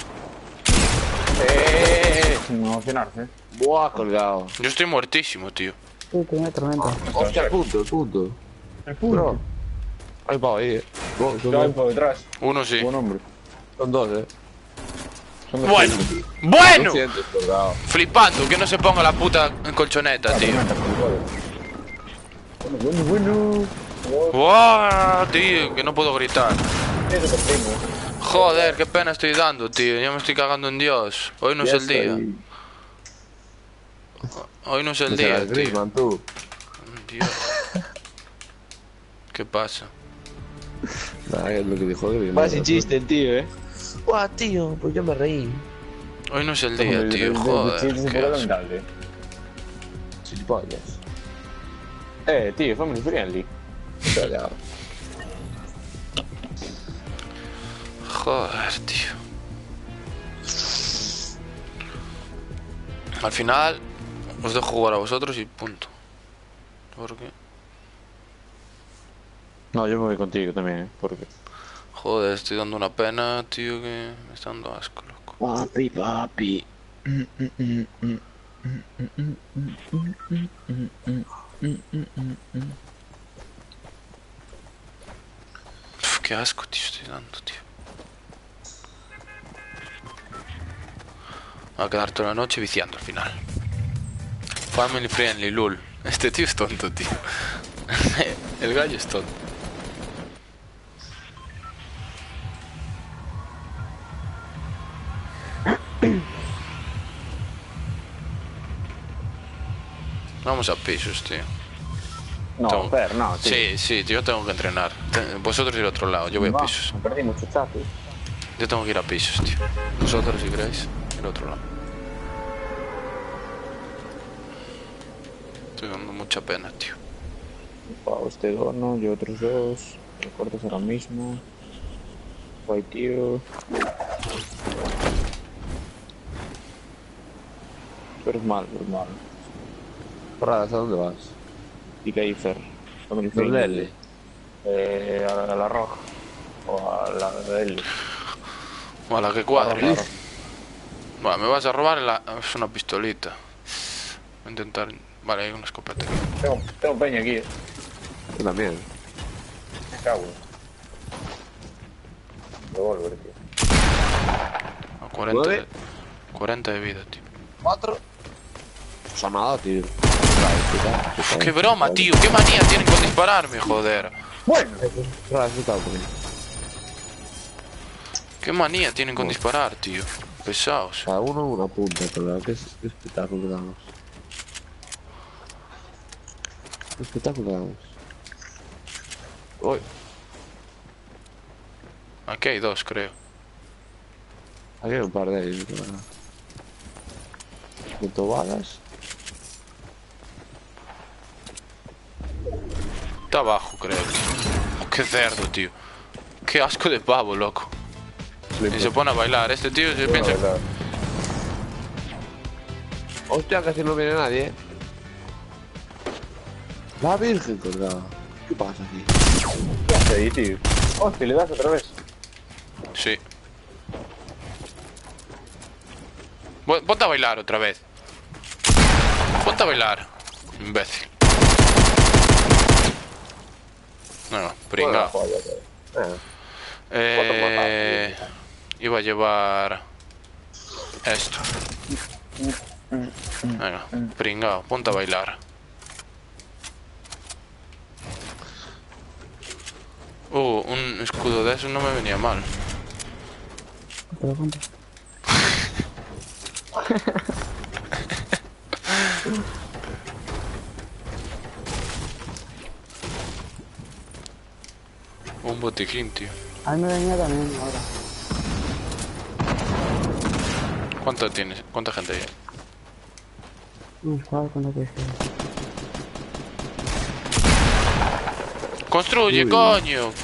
Sin emocionarse. Buah, colgado. Yo estoy muertísimo, tío. Sí, tenía tormenta. Hostia, el punto. El Bro. Hay pavo ahí, Son Hay dos. por detrás. Uno sí. Buen hombre. Son dos, Son dos Bueno. tíos. ¡Bueno! 200 colgado. Flipando, que no se ponga la puta colchoneta, tío. Bueno. ¡Wow, tío! Que no puedo gritar. Eso te tengo. Joder, qué pena estoy dando, tío. Ya me estoy cagando en Dios. Hoy no es el día. Hoy no es el día, tío. Griezmann, tú. Dios. ¿Qué pasa? Nada, es lo que dijo Griezmann. Va sin chiste el tío, Guau, tío, pues yo me reí. Hoy no es el día, tío. Joder, qué asco. Chilipollas. Tío, family friendly. Espera. Joder, tío. Al final os dejo jugar a vosotros y punto. ¿Por qué? No, yo me voy contigo también, porque... Joder, estoy dando una pena, tío, que me está dando asco, loco. Papi, papi. Uf, qué asco, tío, estoy dando, tío. Va a quedar toda la noche viciando al final. Family friendly, lul. Este tío es tonto, tío. El gallo es tonto. Vamos a pisos, tío. No, Tengo- Fer, no, tío. Sí, sí, tío, yo tengo que entrenar. Vosotros ir al otro lado, yo voy a pisos. Me perdí mucho chat, tío. Yo tengo que ir a pisos, tío. Vosotros, si queréis, ir al otro lado. Estoy dando mucha pena, tío. Pau, este dono, yo otros dos. Me cortas ahora mismo. Guay, tío. Pero es malo, es malo. Porradas, ¿a dónde vas? Y que hay Fer. Family Los friendly. Lele. A la roja. O a la de él. O a la que cuadre. Bueno, me vas a robar es una pistolita. Voy a intentar... Vale, hay una escopeta aquí. Tengo peña aquí, Yo también. Me cago. Revolver, tío. A 40 de, ¿Nueve? 40 de vida, tío. 4. Pues a nada, tío. Uf, qué broma, tío. Qué manía tienen con dispararme, joder. Qué manía tienen con disparar, tío. Pesados. Cada uno una punta, pero qué espectáculo damos. Qué espectáculo damos. Uy, Aquí hay dos, creo. aquí hay un par de ellos, ¿verdad? Junto balas. Está abajo, creo. Oh, qué cerdo, tío. Qué asco de pavo, loco. Y se pone a bailar. Este tío se piensa... Hostia, casi no viene nadie, La Virgen colgada. ¿Qué pasa aquí? ¿Qué hace ahí, tío? Hostia, le das otra vez. Sí. Ponte a bailar otra vez. Ponte a bailar. Imbécil. No, pringao. Iba a llevar esto. Venga, pringao, ponte a bailar. Un escudo de eso no me venía mal. te lo compro. Un botiquín, tío. A mí me venía también ahora. ¿Cuánto tienes? ¿Cuánta gente hay? Vamos a jugar con lo que sea. ¡Construye, coño!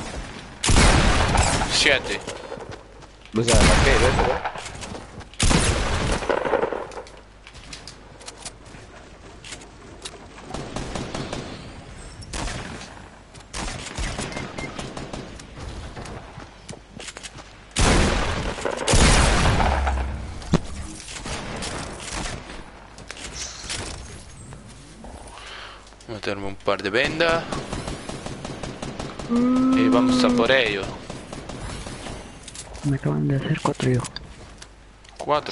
7. No sé, vaquero eso, ¿eh? Meterme un par de vendas. Y vamos a por ello. Me acaban de hacer 4 hijos. 4.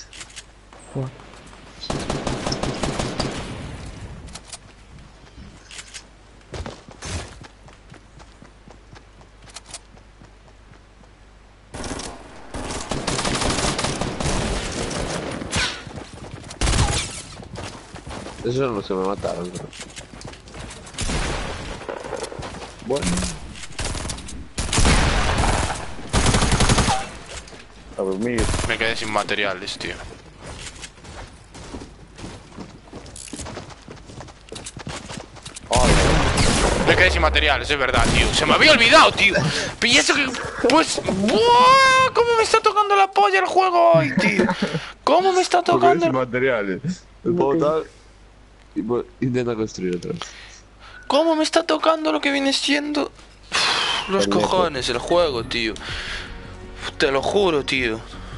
Esos son los que me mataron, creo. Bueno. A dormir. Me quedé sin materiales, tío. Me quedé sin materiales, es verdad, tío. Se me había olvidado, tío. Y eso que... Pues... ¡Buah! ¿Cómo me está tocando la polla el juego hoy, tío? ¿Cómo me está tocando? materiales. El portal. Y pues, intenta construir otra vez. ¿Cómo me está tocando lo que viene siendo? Los cojones, el juego, tío. Te lo juro, tío.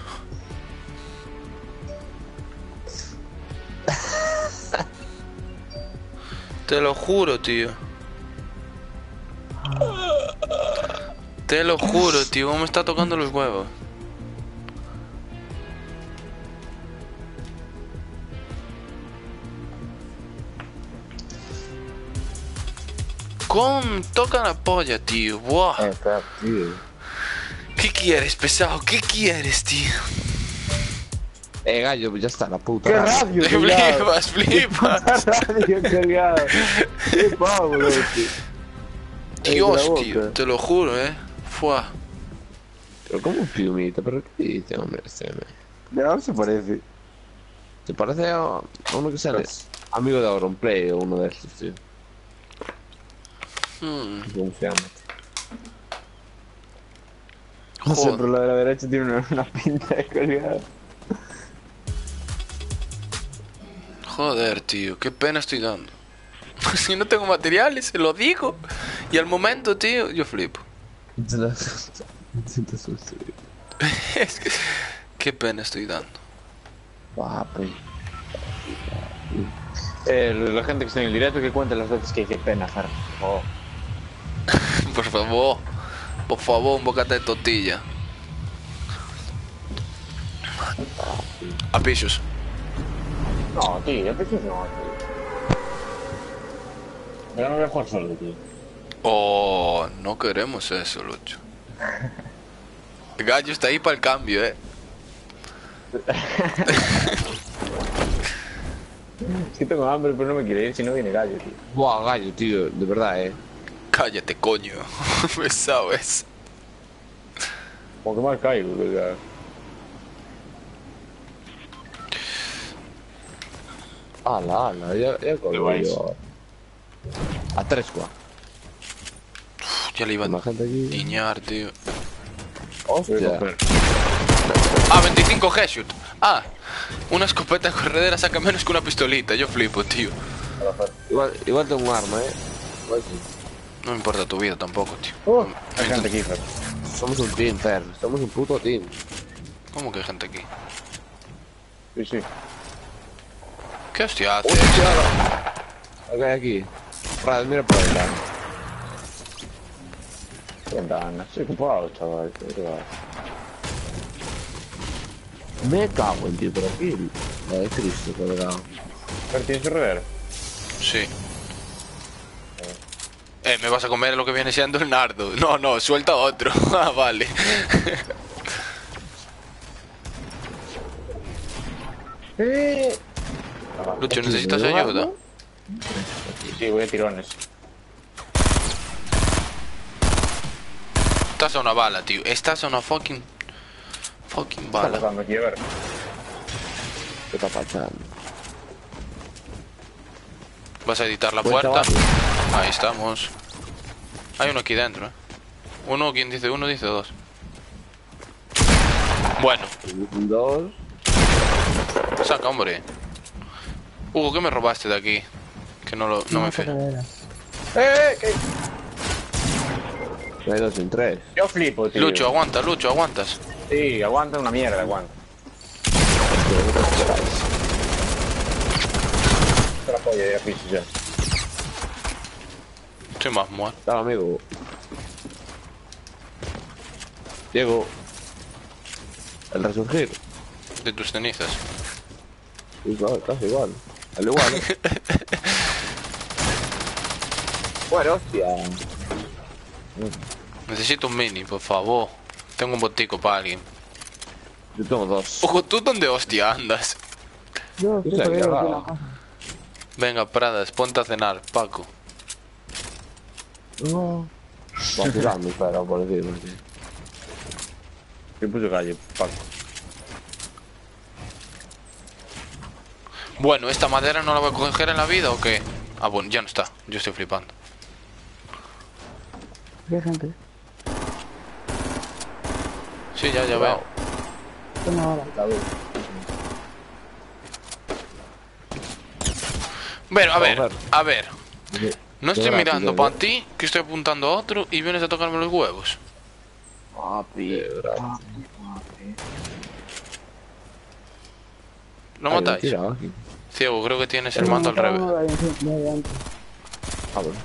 Te lo juro, tío. Te lo juro, tío. ¿Cómo me está tocando los huevos? ¿Cómo me toca la polla, tío? Buah. Tío. ¿Qué quieres, pesado? ¿Qué quieres, tío? Gallo, pues ya está, la puta. ¡Qué radio. radio, colgado! Flipas. Radio colgado. ¡Qué pavo, tío! Dios, tío. Te lo juro, Fua. Pero como un piumita, pero ¿qué dice, hombre? Ya se parece. ¿Te parece a uno que sale? Amigo de Auronplay o uno de estos, tío. ¿Cómo se llama? No sé, Joder. pero la de la derecha tiene una pinta de colgado. Joder, tío. Qué pena estoy dando. Si no tengo materiales, se lo digo. Y al momento, tío, yo flipo. Es que... Qué pena estoy dando. Papi. La gente que está en el directo que cuente las veces que pena, Fer. Oh. Por favor. Por favor, un bocata de tortilla. A pisos. No, tío, a veces no, tío. Pero no voy a jugar solo, tío. Oh, no queremos eso, Lucho. El gallo está ahí para el cambio, Es que tengo hambre, pero no me quiere ir si no viene gallo, tío. Buah, gallo, tío, de verdad, Cállate, coño. Pesado es. Como que mal caigo, colgado. Ala, ya colgo vais. yo ahora. A 3, guau. Ya le iba Una a gente aquí. tiñar, tío. Hostia. Ah, 25 headshot. Ah, una escopeta corredera saca menos que una pistolita. Yo flipo, tío. Igual tengo un arma, Igual sí. No me importa tu vida tampoco, tío. Hay gente aquí, Fer. Somos un team, Fer. Somos un puto team. ¿Cómo que hay gente aquí? Sí, sí. ¿Qué hostia hace? Ok, aquí. Rad, mira por ahí, Qué ventana. Estoy ocupado, chaval. Me cago en tío, por aquí. La de Cristo, colgado. Fer, ¿tienes que rever? Sí. Me vas a comer lo que viene siendo el nardo. No, suelta otro. Ah, vale. Lucho, ¿necesitas ayuda? Sí, voy a tirones. Estás a una bala, tío. Estás a una fucking Está bala. pasando aquí, a ver. ¿Qué está pasando? Vas a editar la Cuenta puerta. abajo. Ahí estamos. Hay uno aquí dentro, Uno, quien dice uno, dice dos. Bueno, 2. saca, hombre. Hugo, ¿qué me robaste de aquí? Que no me fío. ¿Qué? No hay 2 en 3. Yo flipo, tío. Lucho, aguanta, Lucho, aguantas. Sí, aguanta una mierda, aguanta. Te la polla, ya piso ya. Estoy más muerto. Dale, amigo. Diego. El resurgir. De tus cenizas. Igual, casi igual. Al igual, Bueno, hostia. Necesito un mini, por favor. Tengo un botico para alguien. Yo tengo 2. Ojo, ¿tú dónde hostia andas? Yo estoy Mira, perdido ya aquí en va. la casa. Venga, Pradas, ponte a cenar, Paco. No. Vacilando, pero por decirlo así. ¿Qué puso calle, Paco? Bueno, ¿esta madera no la voy a coger en la vida o qué? Ah, bueno, ya no está. Yo estoy flipando. ¿Qué gente? Sí, ya veo. Una bala. Bueno, a ver, Joder. a ver. No estoy Gracias, mirando Diego. para ti, que estoy apuntando a otro y vienes a tocarme los huevos. ¿Lo matáis? Tira aquí. Ciego, creo que tienes el mando al revés. Ah, bueno.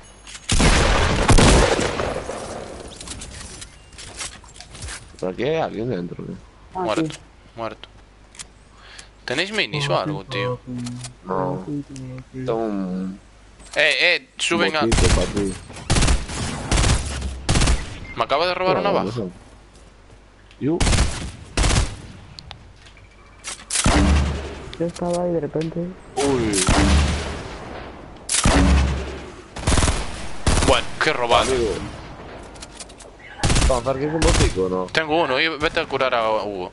Por aquí hay alguien dentro, ¿no? Muerto, muerto. ¿Tenéis minis o algo, tío? No. Tengo un Suben a... botito para ti. Me acaba de robar una No, baja. no sé. Yo. Yo estaba ahí de repente. Uy. Bueno, qué robado. Amigo. Vamos a ver que es un botico, ¿no? Tengo uno y vete a curar a Hugo.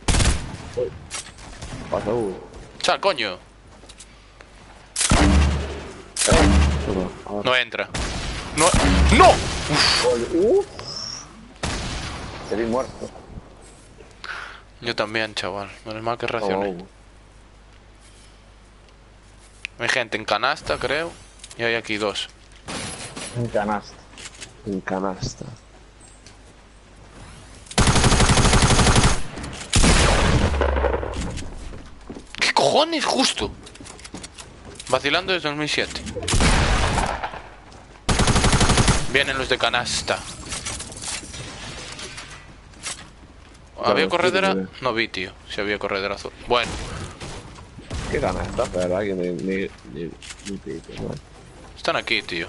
Pasa uno. Sal, coño. Toma, ahora. No entra. No. ¡No! Te vi muerto. Yo también, chaval. Menos mal que Toma, reaccioné. Hugo. Hay gente en canasta, creo. Y hay aquí dos. Un canasta. En canasta. ¿Qué cojones? Justo. Vacilando desde 2007. Vienen los de canasta. ¿Había Claro, corredera? sí, No vi, tío. Si había corredera azul. Bueno, ¿Qué canasta? ¿Verdad? Que ni pico, ¿no? están aquí, tío.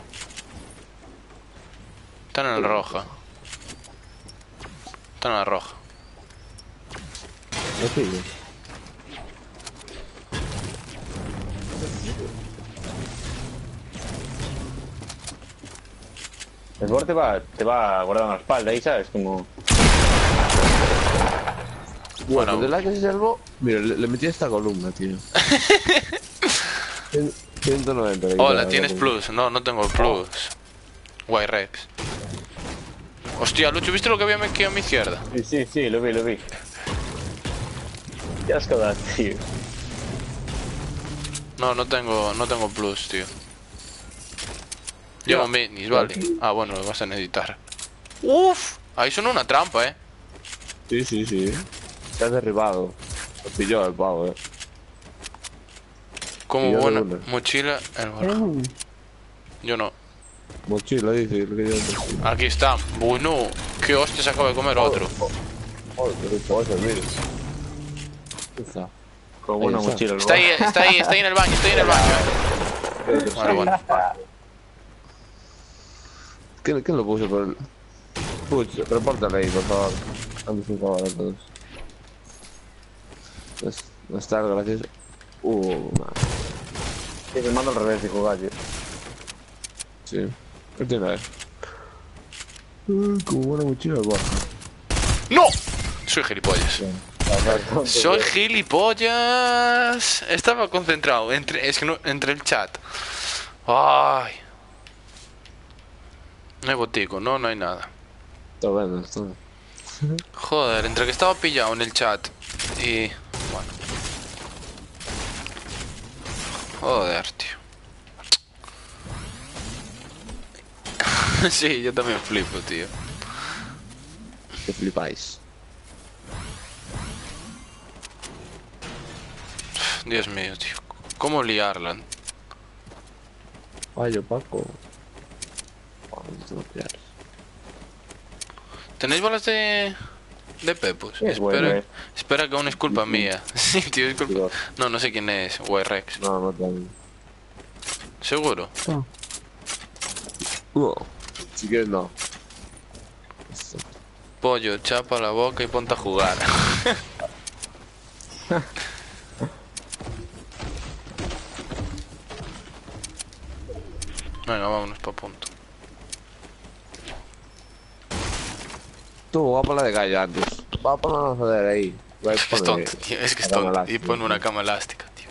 Están en la roja. Están en la roja. No pillo. El borde te va guardando la espalda ahí, ¿sabes? Como... Bueno. Bueno, de la que se salvó. Mira, le metí esta columna, tío. 190. Hola, ¿tienes plus? No, no tengo plus. Guay Rex. Hostia, Lucho, ¿viste lo que había aquí a mi izquierda? Sí, lo vi. Qué asco da, tío. No tengo plus, tío. Llevo minis, vale. Ah, bueno, lo vas a necesitar. Uf, ahí sonó una trampa, Sí. Se ha derribado. Lo pilló el pavo, Como Y yo buena de una. mochila el barco. Yo no. Mochila, dice. Lo que yo... Aquí está. Bueno, qué hostia se acaba de comer otro. Joder, mira. Está. Como una Ahí está. mochila. Está ahí en el baño, Bueno, bueno. ¿Quién lo puso por el...? Puch, repórtale ahí, por favor. Antes un favor a todos. No está gracioso. Man. Sí, me mando al revés, dijo Gallo. Sí. ¿Qué tiene? Como buena mochila baja. ¡No! Soy gilipollas. Soy gilipollas. Estaba concentrado es que no, entre el chat. Ay. No hay botico, no hay nada. Está bueno, está bueno. Joder, entre que estaba pillado en el chat y... Bueno. Joder, tío. Sí, yo también flipo, tío. Que flipáis. Dios mío, tío. ¿Cómo liarla? Fallo, Paco. No pillar. ¿Tenéis balas de Pepus? Es bueno, espera que aún es culpa mía. Sí, tío, es culpa. Dios. No sé quién es. Rex. No tengo. ¿Seguro? No. No. Si quieres, no. Esto. Pollo, chapa la boca y ponte a jugar. Venga, vámonos pa' punto. Tú, va a poner de gallo antes. Va a poner una lanzadera ahí. Va a Es poner- tonto, tío. Es que es la cama tonto. Y elástica, pone una tío. cama elástica, tío.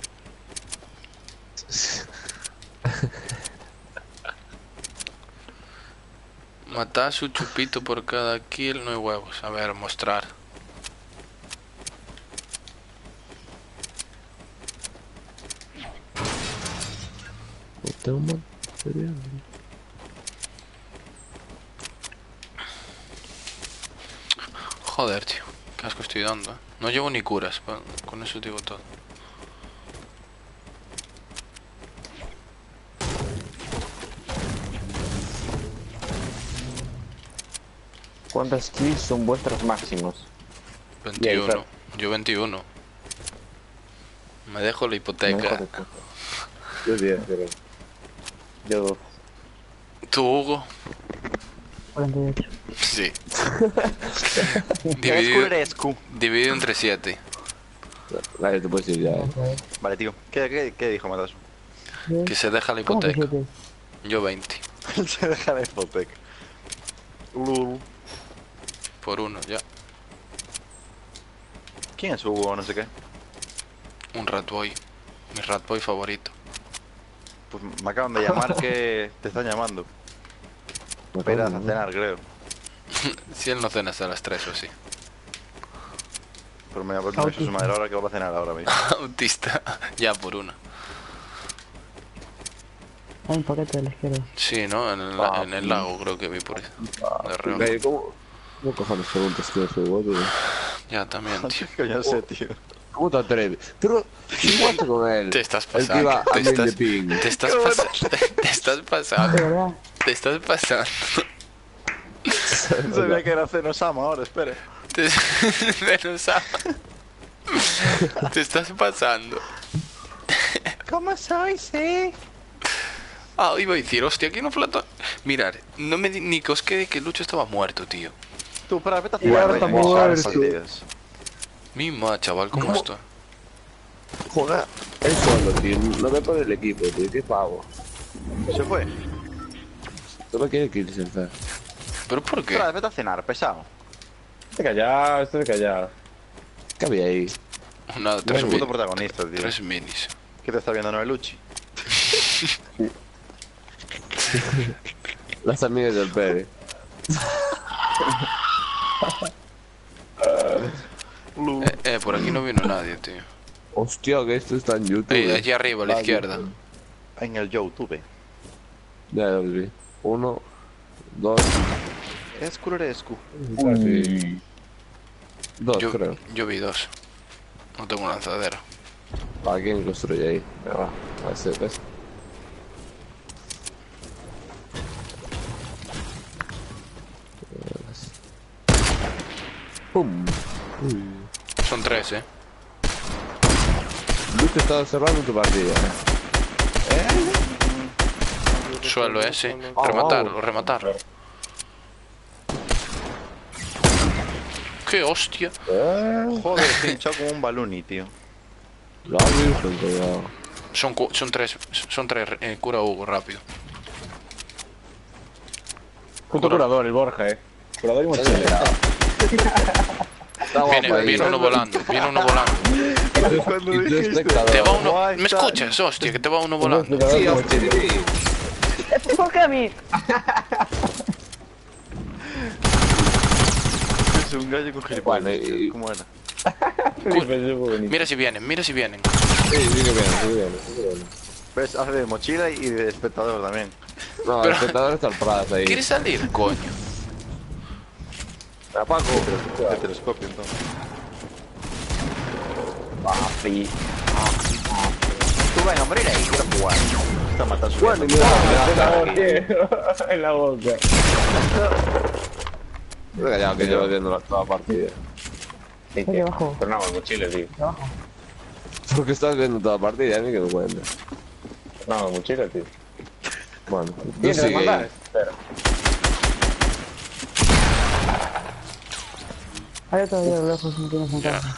Matar su chupito por cada kill, no hay huevos. A ver, mostrar. No tengo material. Joder, tío. Qué asco estoy dando. No llevo ni curas. Con eso digo todo. ¿Cuántas kills son vuestros máximos? 21. Yo 21. Me dejo la hipoteca. Yo 10, creo. Yo 12. ¿Tú, Hugo? 48. Sí. Dividido entre 7. Vale, te puedes ir ya. Vale, tío. ¿Qué dijo Matasu? Que se deja la ¿Cómo que hipoteca. 7? Yo 20. Se deja la hipoteca. Por uno, ya. ¿Quién es Hugo? No sé qué. Un Ratboy. Mi Ratboy favorito. Pues me acaban de llamar que te están llamando. Esperas a cenar, creo. Si él no cena hasta las 3 o así. Pero me ha puesto su madre ahora que va a cenar ahora mismo. Autista. Ya por una. Hay un paquete de la izquierda. Sí, ¿no? En el lago creo que vi por ahí. De reojo. Gallo, ¿cómo cojones preguntas que soy vos, tío? Ya también, tío. ¿Qué coño sé, tío? ¿Cómo te atreves? Pero, ¿qué pasa con él? Te estás El que iba pasando. a mil de ping. Te estás pasando. Te estás De pasando. verdad. Te estás pasando. No sabía que era Zenosama ahora, espere. Te estás pasando. ¿Cómo sois, Ah, iba a decir, hostia, aquí no flota. Mirar, no me ni que os quede que Lucho estaba muerto, tío. Tú, para, vete a Y ahora jugar, está vete a jugar muerto. partidas. Mima, chaval, ¿cómo está? Juega él solo, tío. No me pone el equipo, tío. Qué pavo. Se fue. Solo quiere que se enfer. ¿Pero por qué? Espera, vete a cenar, pesado. Estoy callado, estoy callado. ¿Qué había ahí? Nada, Es tres, un puto protagonista, tío. tres minis. ¿Qué te está viendo Noelucci? Las amigas del Pere. Por aquí no vino nadie, tío. Hostia, que esto está en YouTube. Allí arriba, a la izquierda. En el YouTube. Ya lo vi. 1, 2, Escurescu. casi. 2, Yo, creo. yo vi 2. No tengo un lanzadero. ¿Para quién construye ahí? Venga, va. A ver si ves. ¡Pum! Uy. Son 3, Lucho está cerrando tu partida. Suelo ese. Ah, Rematarlo, vamos. rematarlo. ¡Qué hostia! Joder, estoy hinchado como un baluni, tío. La Virgen, cuidado. Son tres, cura Hugo, rápido. Puto curador, el Borja, Curador y mochilero. Está guapo ahí. Viene uno volando, Cuando Y tú dijiste, espectador. Te va uno. Guay, ¿Me está. escuchas, hostia? Que te va uno volando. Sí, hostia, sí. ¿Por qué a mí? Es un gallo con gilipollas. Bueno, y- ¿Cómo era? Mira si vienen. Sí, sí que viene, sí que viene. ¿Ves? Hace de mochila y de espectador también. No, el espectador está al Pradas ahí. ¿Quieres salir, coño? A Paco. De telescopio, entonces. Papi. Tú ven a morir ahí, quiero jugar. Está matando su Bueno, vida. En la boca. Venga, ya que llevo viendo toda la partida. Sí, Aquí abajo. Pero no, el mochilero, tío. Abajo. Porque estás viendo toda la partida, a mí que me cuenta. No, el mochilero, tío. Bueno, tú ¿Tienes sigue que ahí. mandar? Espera. Hay otro ahí a lo lejos, no tienes en casa.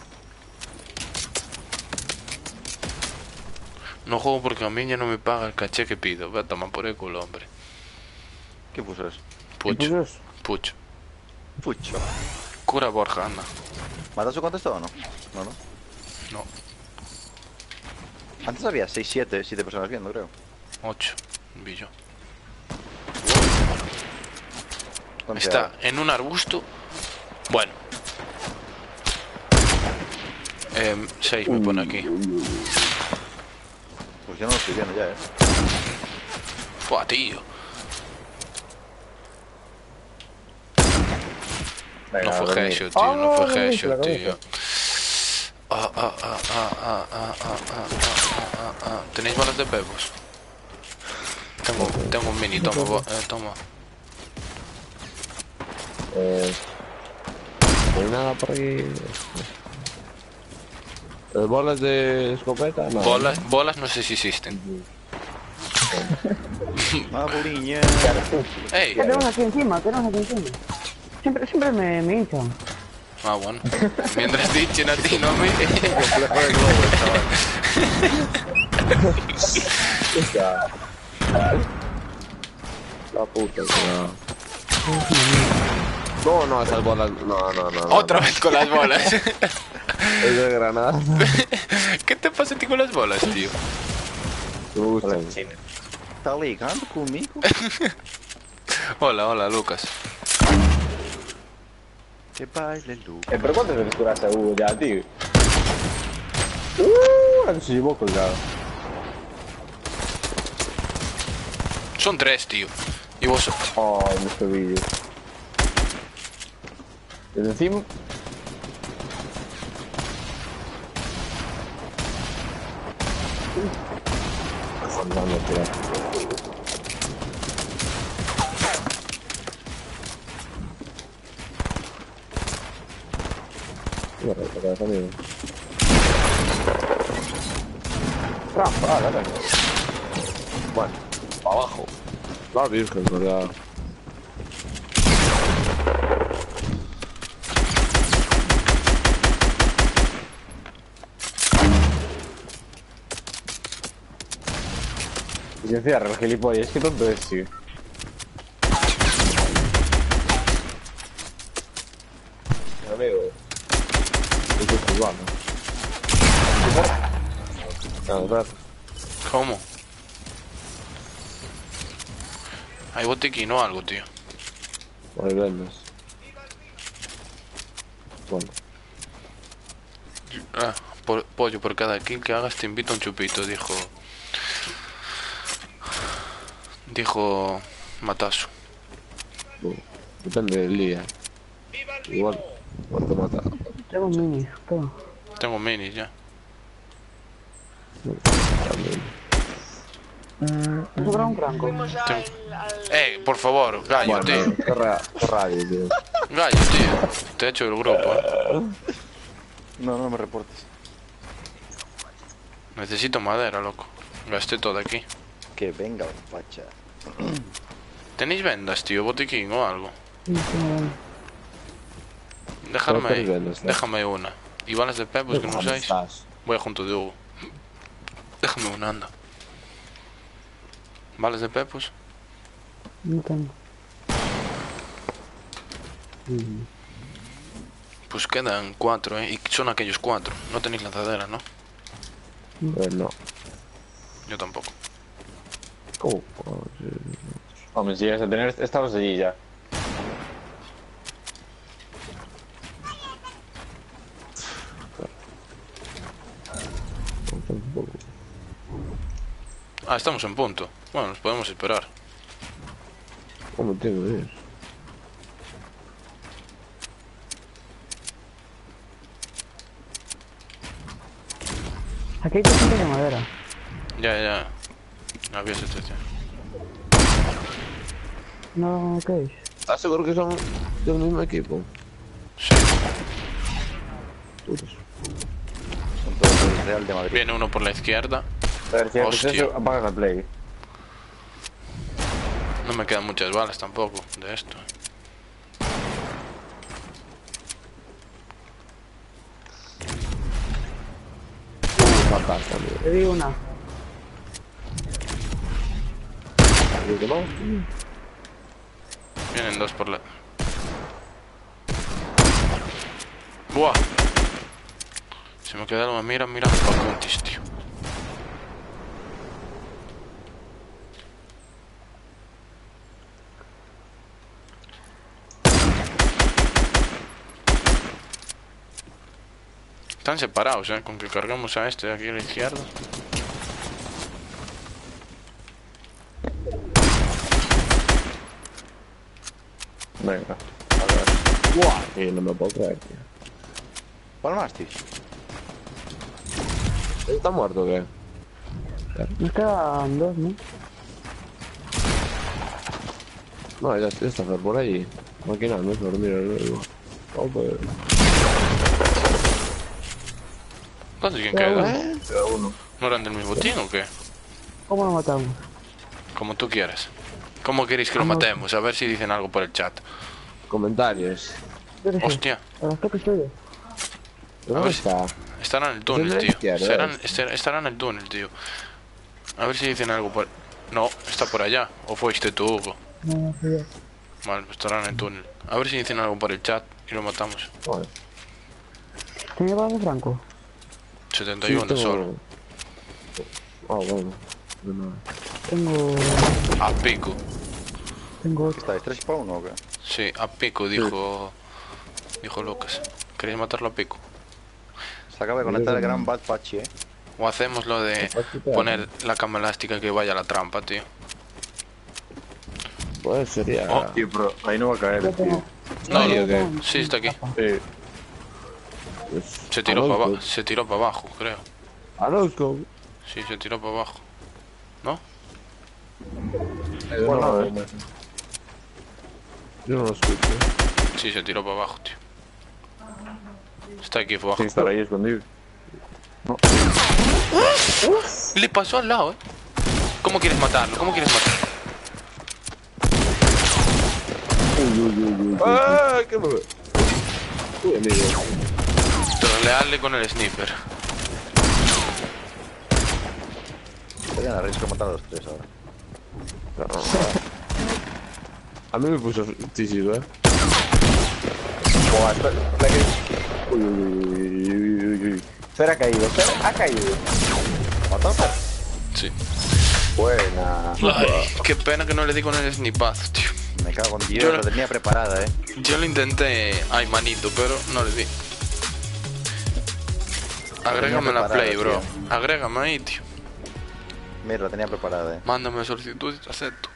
No juego porque a mí ya no me paga el caché que pido. Va a tomar por el culo, hombre. ¿Qué puso eso? Pucho. ¿Puchos? Pucho. Pucho. Cura Borja, anda. ¿Matazo contestó o no? No, no. No, Antes había 6, 7 personas viendo, creo. 8. Vi yo. ¿Dónde Está en un arbusto. Bueno. 6 me pone aquí. Pues yo no lo estoy viendo ya, Fua, tío. Venga, No fue dormir. headshot, tío. No fue headshot, la cabeza. tío. ¿Tenéis balas de pepos? Tengo un mini, toma, toma. No hay nada por aquí. ¿Las bolas de escopeta? No. Bolas no sé si existen. Ah, boliña. ¡Ey! Tenemos aquí encima, Siempre me hinchan. Ah, bueno. Mientras dichen a ti, no a mí. Complejo de globo, chaval. La puta, no. No, esas bolas. No. Otra vez con las bolas. Es de granada. ¿Qué te pasa a ti con las bolas, tío? Me gustan. ¿Está ligando conmigo? Hola, Lucas. Que baile Lu. ¿Pero cuántas veces curaste a Hugo ya, tío? Ahora se llevó colgado. Son 3, tío. Y vos... Ay, mis tobillos. ¿Desde encima? Andando, tío. Bueno, para abajo. La Virgen, ¿verdad? Y se cierra el gilipollas, qué tonto es, tío. Amigo. Esto es urbano. A ver. ¿Cómo? Hay botiquín o algo, tío. Ahí vendes. Bueno. Pollo, por cada kill que hagas te invito a un chupito, dijo Matazo. Depende del día. Igual. ¿Cuánto mata? Tengo un mini, todo. Tengo minis ya. Me sobra un franco. Por favor, gallo, tío. Bueno, qué radio, tío. Gallo, tío. Te he hecho el grupo. No me reportes. Necesito madera, loco. Gasté todo aquí. Que venga, facha. ¿Tenéis vendas, tío? ¿Botiquín o algo? Sí, sí, Déjame Pero tenéis vendas, ¿no? déjame una. ¿Y balas de pepos que no usáis? Estás. Voy junto de Hugo. Déjame una anda. ¿Vales de pepos? No tengo. Pues quedan 4, ¿eh? Y son aquellos 4. No tenéis lanzadera, ¿no? Pues no. Yo tampoco. ¿Cómo? Hombre, si llegas a tener, estabas allí ya. Ah, estamos en punto. Bueno, nos podemos esperar. ¿Cómo tengo que ir? Aquí hay cosas de madera. Ya. Había situación. No, ¿qué es? ¿Estás seguro que son del mismo equipo? Sí. Putos. Son todos del Real de Madrid. Viene uno por la izquierda. A ver, si haces Hostia. eso, apagas la play. No me quedan muchas balas tampoco de esto. Fatal también. Te di una. ¿Y qué más? Vienen dos por la... ¡Buah! Se me queda algo. Mira Faculdis, tío. Están separados, con que cargamos a este de aquí a la izquierda. Venga. ¡Buah! No me puedo creer, tío. ¿Palmaste? ¿Está muerto o qué? Nos quedan dos, ¿no? No, ya está por ahí. Maquinando, dormir luego. Oh, pues... ¿Cuántos quién Queda queda? uno. Queda uno. ¿No eran del mismo team o qué? ¿Cómo lo matamos? Como tú quieras. ¿Cómo queréis que lo matemos? A ver si dicen algo por el chat. Comentarios. Yo qué sé. Hostia, A los toques tuyos. ¿Dónde ver está? estará en el de túnel, la tío. izquierda, Estará en el túnel, tío. A ver si dicen algo por... No, está por allá. ¿O fuiste tú, Hugo? No, fui yo. Vale, pues estará en el túnel. A ver si dicen algo por el chat y lo matamos. Joder. ¿Tiene balas Franco? 71 Sí, tengo- solo. Ah, bueno. No. Tengo... A pico. Tengo otro. ¿Estáis 3 para 1 o qué? Sí, a pico, dijo Lucas. ¿Queréis matarlo a pico? Se acaba de conectar el gran Bad Patchy, O hacemos lo de poner la cama elástica que vaya a la trampa, tío. Pues sería... Oh. Tío, pero ahí no va a caer, Yo tío. tengo... No, Ahí, no. ¿o qué? Sí, está aquí. Sí. Pues, Se tiró a para los abajo, se tiró para abajo, creo. A los go. Sí, se tiró para abajo. ¿No? Bueno, Yo no lo escucho. Sí, se tiró para abajo, tío. Está aquí para abajo. sin estar ahí escondido. Le pasó al lado, ¿Cómo quieres matarlo? ¿Cómo quieres matarlo? ¡Ah! ¡Qué me... Uy, amigo. Trolearle con el sniper. Serían a riesgo matar a los 3 ahora. A mí me puso tísico, Buah, espera que... Uy. Fer ha caído, Fer ha caído. ¿Mató? Sí. Buena. Ay, qué pena que no le di con el snipazo, tío. Me cago en Dios, Yo- la tenía preparada, Yo lo intenté, ay manito, pero no le di. Agrégame la preparada, play, bro. tío. Agrégame ahí, tío. Mira, la tenía preparada, Mándame solicitud y te acepto.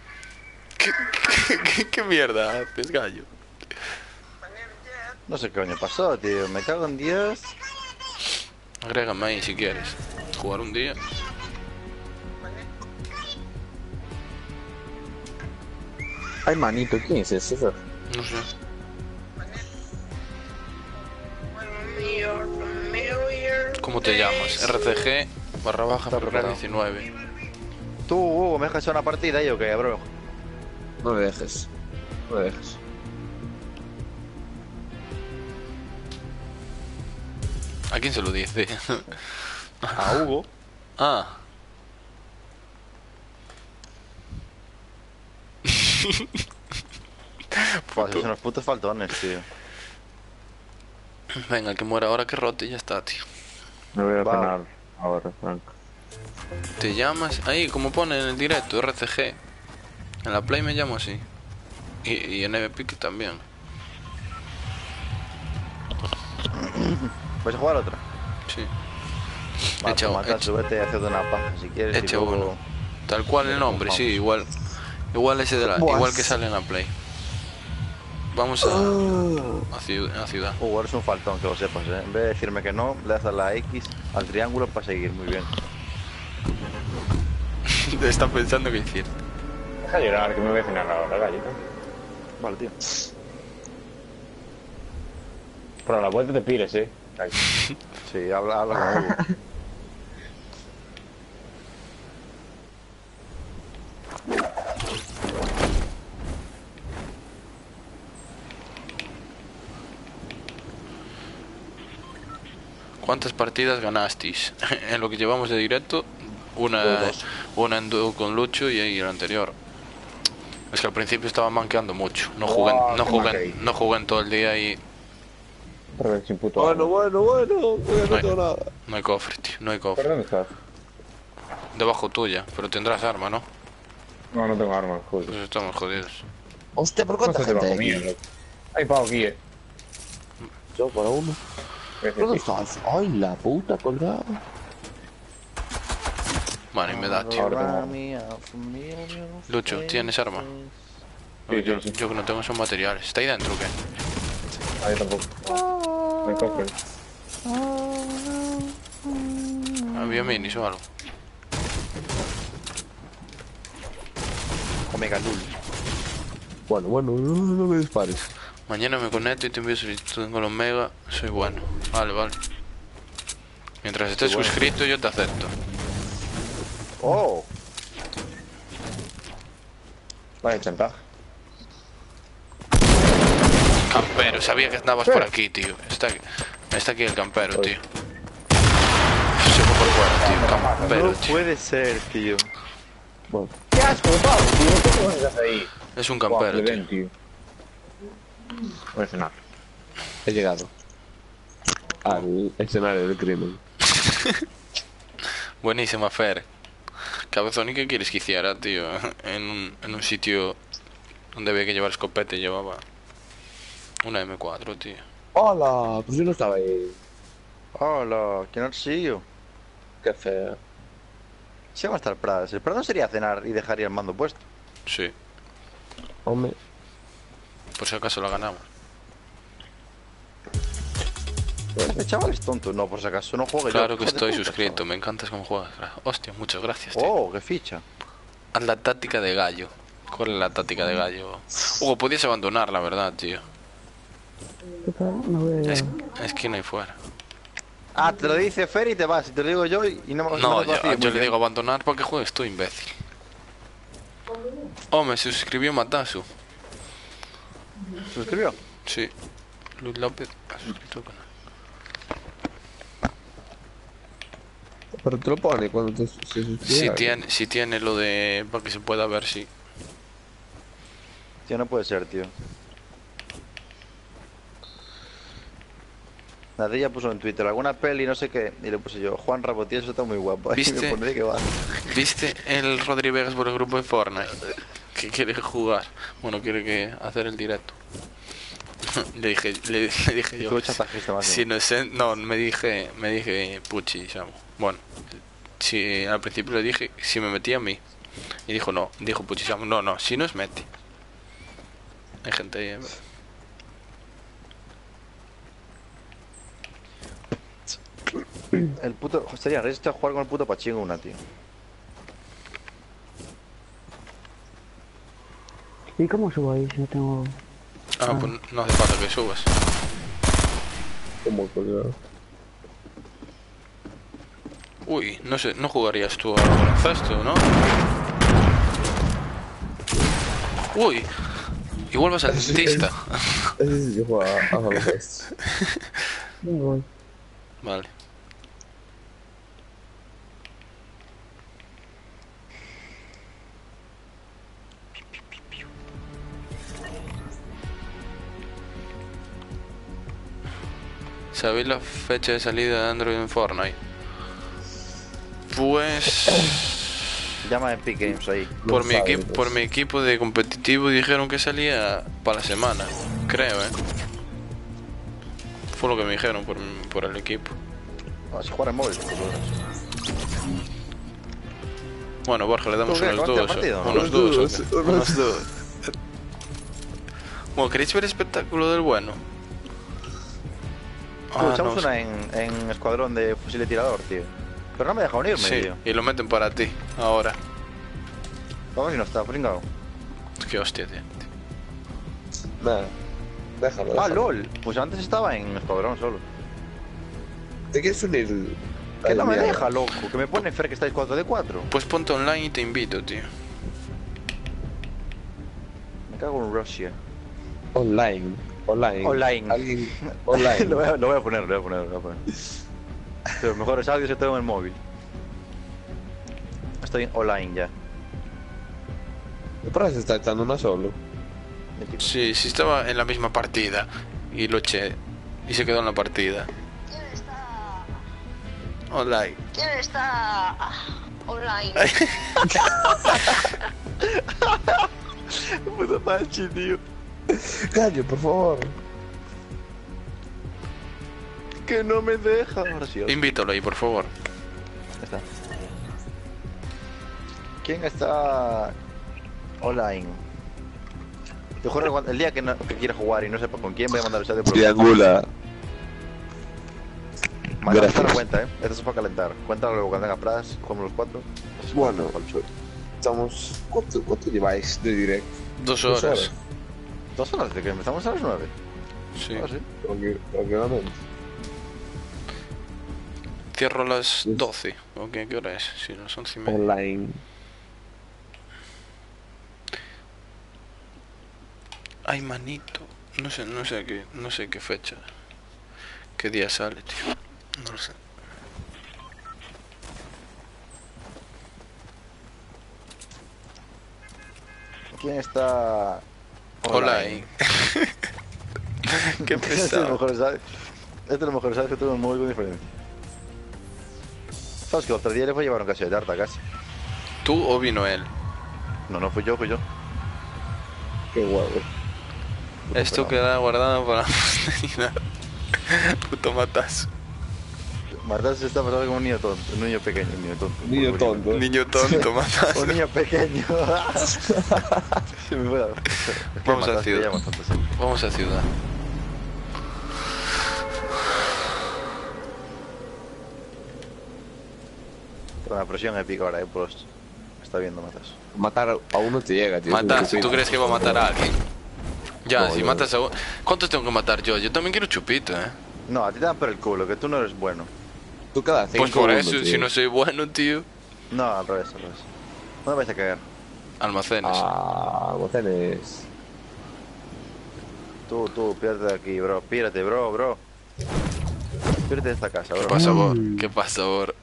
¿Qué mierda haces, gallo? No sé qué coño pasó, tío. Me cago en Dios. Agrégame ahí si quieres. Jugar un día. Ay, manito, ¿quién es ese, Fer? No sé. ¿Cómo te llamas? RCG barra baja programa 19. Tú, Hugo, ¿me dejas una partida yo qué, bro? No me dejes. No me dejes. ¿A quién se lo dice? A Hugo. Ah. Pues son unos putos faltones, tío. Venga, que muera ahora que rote y ya está, tío. Me voy a Vale. cenar ahora, Franco. Te llamas... Ahí, como pone en el directo, RCG. En la Play me llamo así. Y en Epic también. ¿Vais a jugar otra? Sí. Va, Echa- pues, Mata, echa- súbete y haced una paja si quieres. Echa y luego... uno. Tal cual el nombre, sí, igual. Igual ese de la... Buah. Igual que sale en la Play. Vamos a ciudad. Hugo, eres un faltón, que lo sepas, ¿eh? En vez de decirme que no, le das a la X al triángulo para seguir, muy bien. Está pensando qué decir. Deja llorar, que me voy a cenar ahora, gallito. Vale, tío. Pero a la vuelta te pires, Sí, habla con Hugo. ¿Cuántas partidas ganasteis? En lo que llevamos de directo, Dos. una en dúo con Lucho y ahí el anterior. Es que al principio estaba manqueando mucho. No jugué, no jugué en todo el día y Pero sin puto. Bueno, que no tengo nada. no hay cofre, tío. No hay ¿Por cofre. dónde estás? Debajo tuya, pero tendrás arma, ¿no? No, no tengo armas, joder. Pues estamos jodidos. Hostia, ¿por cuánta No se te gente va hay aquí? comiendo. Hay pavo aquí, Yo para uno. ¿Dónde estás? Ay, la puta colgada. Vale, y me da, tío. Ahora Lucho, ¿tienes arma? Sí, yo, sí. yo que no tengo esos materiales. ¿Está ahí dentro o qué? Ahí tampoco. No hay cofre. Había minis o algo. Omega Lul. Bueno, no me dispares. Mañana me conecto y te envío solicitud en los mega. Soy bueno. Vale, vale. Mientras estés suscrito yo te acepto. ¡Oh! Vaya chantaje. Campero, sabía que andabas por aquí, tío. Está aquí el campero, tío. Se fue por fuera, tío. Campero, No tío. puede ser, tío. ¡Qué asco, pavo, tío! ¿Qué cojones haces ahí? Es un Buah, campero, le tío. den, tío. Voy a cenar. He llegado al escenario del crimen. Buenísima, Fer. Cabezón, ¿y qué quieres que hiciera, tío? En un sitio donde había que llevar escopeta y llevaba una M4, tío. Hola, pues yo no estaba ahí. Hola, ¿quién ha sido? Qué feo. Se va a estar Pradas. El Prado sería cenar y dejaría el mando puesto. Sí, Hombre, por si acaso la ganamos. Este chaval es tonto. No, por si acaso no juegue. Claro yo. que Hijo de estoy puta, suscrito, chaval. me encantas cómo juegas. Hostia, muchas gracias, tío. Oh, qué ficha. Haz la táctica de gallo. ¿Cuál es la táctica de gallo? Hugo, podías abandonar, la verdad, tío. ¿Qué tal? Me voy a... Es que no hay fuera. Ah, te lo dice Fer y te vas. Y te lo digo yo y no me No, me vacío, muy yo le bien. digo abandonar para que juegues tú, imbécil. Oh, me suscribió Matasu. ¿Suscribió? Sí. Luis López ha suscrito al canal. pero te lo pone cuando se suscribe. Si tiene lo de... para que se pueda ver, sí. Tío, no puede ser, tío. Nadella puso en Twitter alguna peli, no sé qué, y le puse yo, Juan Rabo, tío, eso está muy guapo. ¿Viste? Y me pondré que va. ¿Viste el Rodri Vegas por el grupo de Fortnite? Que quiere jugar. Bueno, quiere que hacer el directo. le dije yo. Tú chantajista más. Si no sé, no, me dije Puchi, Samu. Bueno, si al principio le dije si me metía a mí. Y dijo no, dijo Puchi Samu, no, si no es mete. Hay gente ahí, El puto. Sería rey a jugar con el puto Pachingo una, tío. ¿Y cómo subo ahí si no tengo...? Ah, pues no hace falta que subas. Como colgado. Uy, no sé, no jugarías tú a baloncesto, ¿no? Uy, igual vas al dentista. Ese sí que juega a baloncesto. ¿Dónde voy? Vale. ¿Sabéis la fecha de salida de Android en Fortnite? Pues... Llama a Epic Games ahí. Por No sabes. por mi equipo de competitivo dijeron que salía para la semana, creo, Fue lo que me dijeron por el equipo. Ah, si jugar en móvil. Bueno, Borja, le damos ¿Tú qué? unos ¿Cuánto dos. partido? Unos dos. ¿O qué? Unos dos. Bueno, ¿queréis ver espectáculo del bueno? Echamos no sé. una en escuadrón de fusil tirador, tío. Pero no me deja unirme, Sí, tío. y lo meten para ti, ahora. Vamos si no está, pringao. Qué hostia, tío. Nada. Déjalo, Ah, déjalo. LOL. Pues antes estaba en escuadrón solo. ¿Te quieres unir? Que no me Mierda. deja, loco. Que me pone Fer que estáis 4 de 4. Pues ponte online y te invito, tío. Me cago en Rusia. Online. Online. Online. Alguien. Online. lo voy a poner. Pero mejores audios que tengo en el móvil. Estoy online ya. Pero se está echando una solo. Sí, sí estaba en la misma partida y lo eché y se quedó en la partida. ¿Quién está? Online. ¿Quién está online? Puta Pachi, tío. Gallo, por favor. Que no me deja. Ahora sí, ahora sí. Invítalo ahí, por favor. Ya está. ¿Quién está online? Yo juego el día que quiera jugar y no sepa con quién voy a mandar el chat de problema. Triangula. Mañana está la Gracias. cuenta, Esto es para calentar. Cuéntalo luego cuando tenga Pras, jugamos los 4. Bueno, estamos. ¿Cuánto lleváis de directo? 2 2 horas. 2 horas de que empezamos a las 9. Sí. Ah, sí. Tranquilamente. Cierro a las 12. ¿O qué hora es? Si no son 11:30. Online. Ay, manito. No sé qué fecha. ¿Qué día sale, tío? No lo sé. ¿Quién está Online. Qué Este es el pesado. mejor, ¿sabes? Este es lo mejor, ¿sabes? Que tengo un móvil con diferencia. ¿Sabes que otro día le fue a llevar un caso de tarta casi? ¿Tú o vino él? No, fui yo. Qué guapo. Esto queda guardado para la posteridad. Puto matazo. Marta se está pasando como un niño tonto, un niño pequeño, un niño tonto. Niño tonto. Niño tonto, matazo. Un niño pequeño. Se me fue la... Vamos a Marta se ciudad. llama tonto, sí. Vamos a ciudad. Con la presión épica ahora, pues está viendo Matas. Matar a uno te llega, tío. Matas, Es un ¿tú crees que va a matar a alguien? Ya, No, si yo- matas a uno... ¿Cuántos tengo que matar yo? Yo también quiero chupito, No, a ti te dan por el culo, que tú no eres bueno. Tú cada 5 Pues por eso, si no soy bueno, tío. No, al revés. No me vais a cagar. Almacenes. Ah, almacenes. Tú, piérdete de aquí, bro. Pírate, bro. Pírate de esta casa, ¿Qué bro. pasa, Bor? ¿Qué pasa, Bor?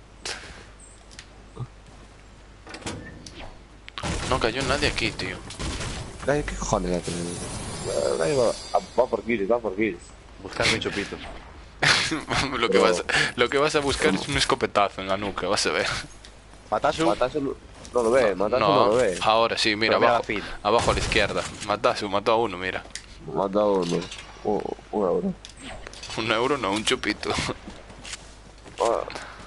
No cayó nadie aquí, tío. Ay, ¿qué cojones ya tenemos? Ahí va por kills, va por kills. Buscar mi chupito. lo que vas a buscar es un escopetazo en la nuca, vas a ver. Matasu. Matasu no lo ve, Matasu no lo ve. ahora sí, mira, Pero mira abajo, la feed. abajo a la izquierda. Matasu, mató a uno, mira. Mata a uno. Un euro. €1 no, un chupito. Ah.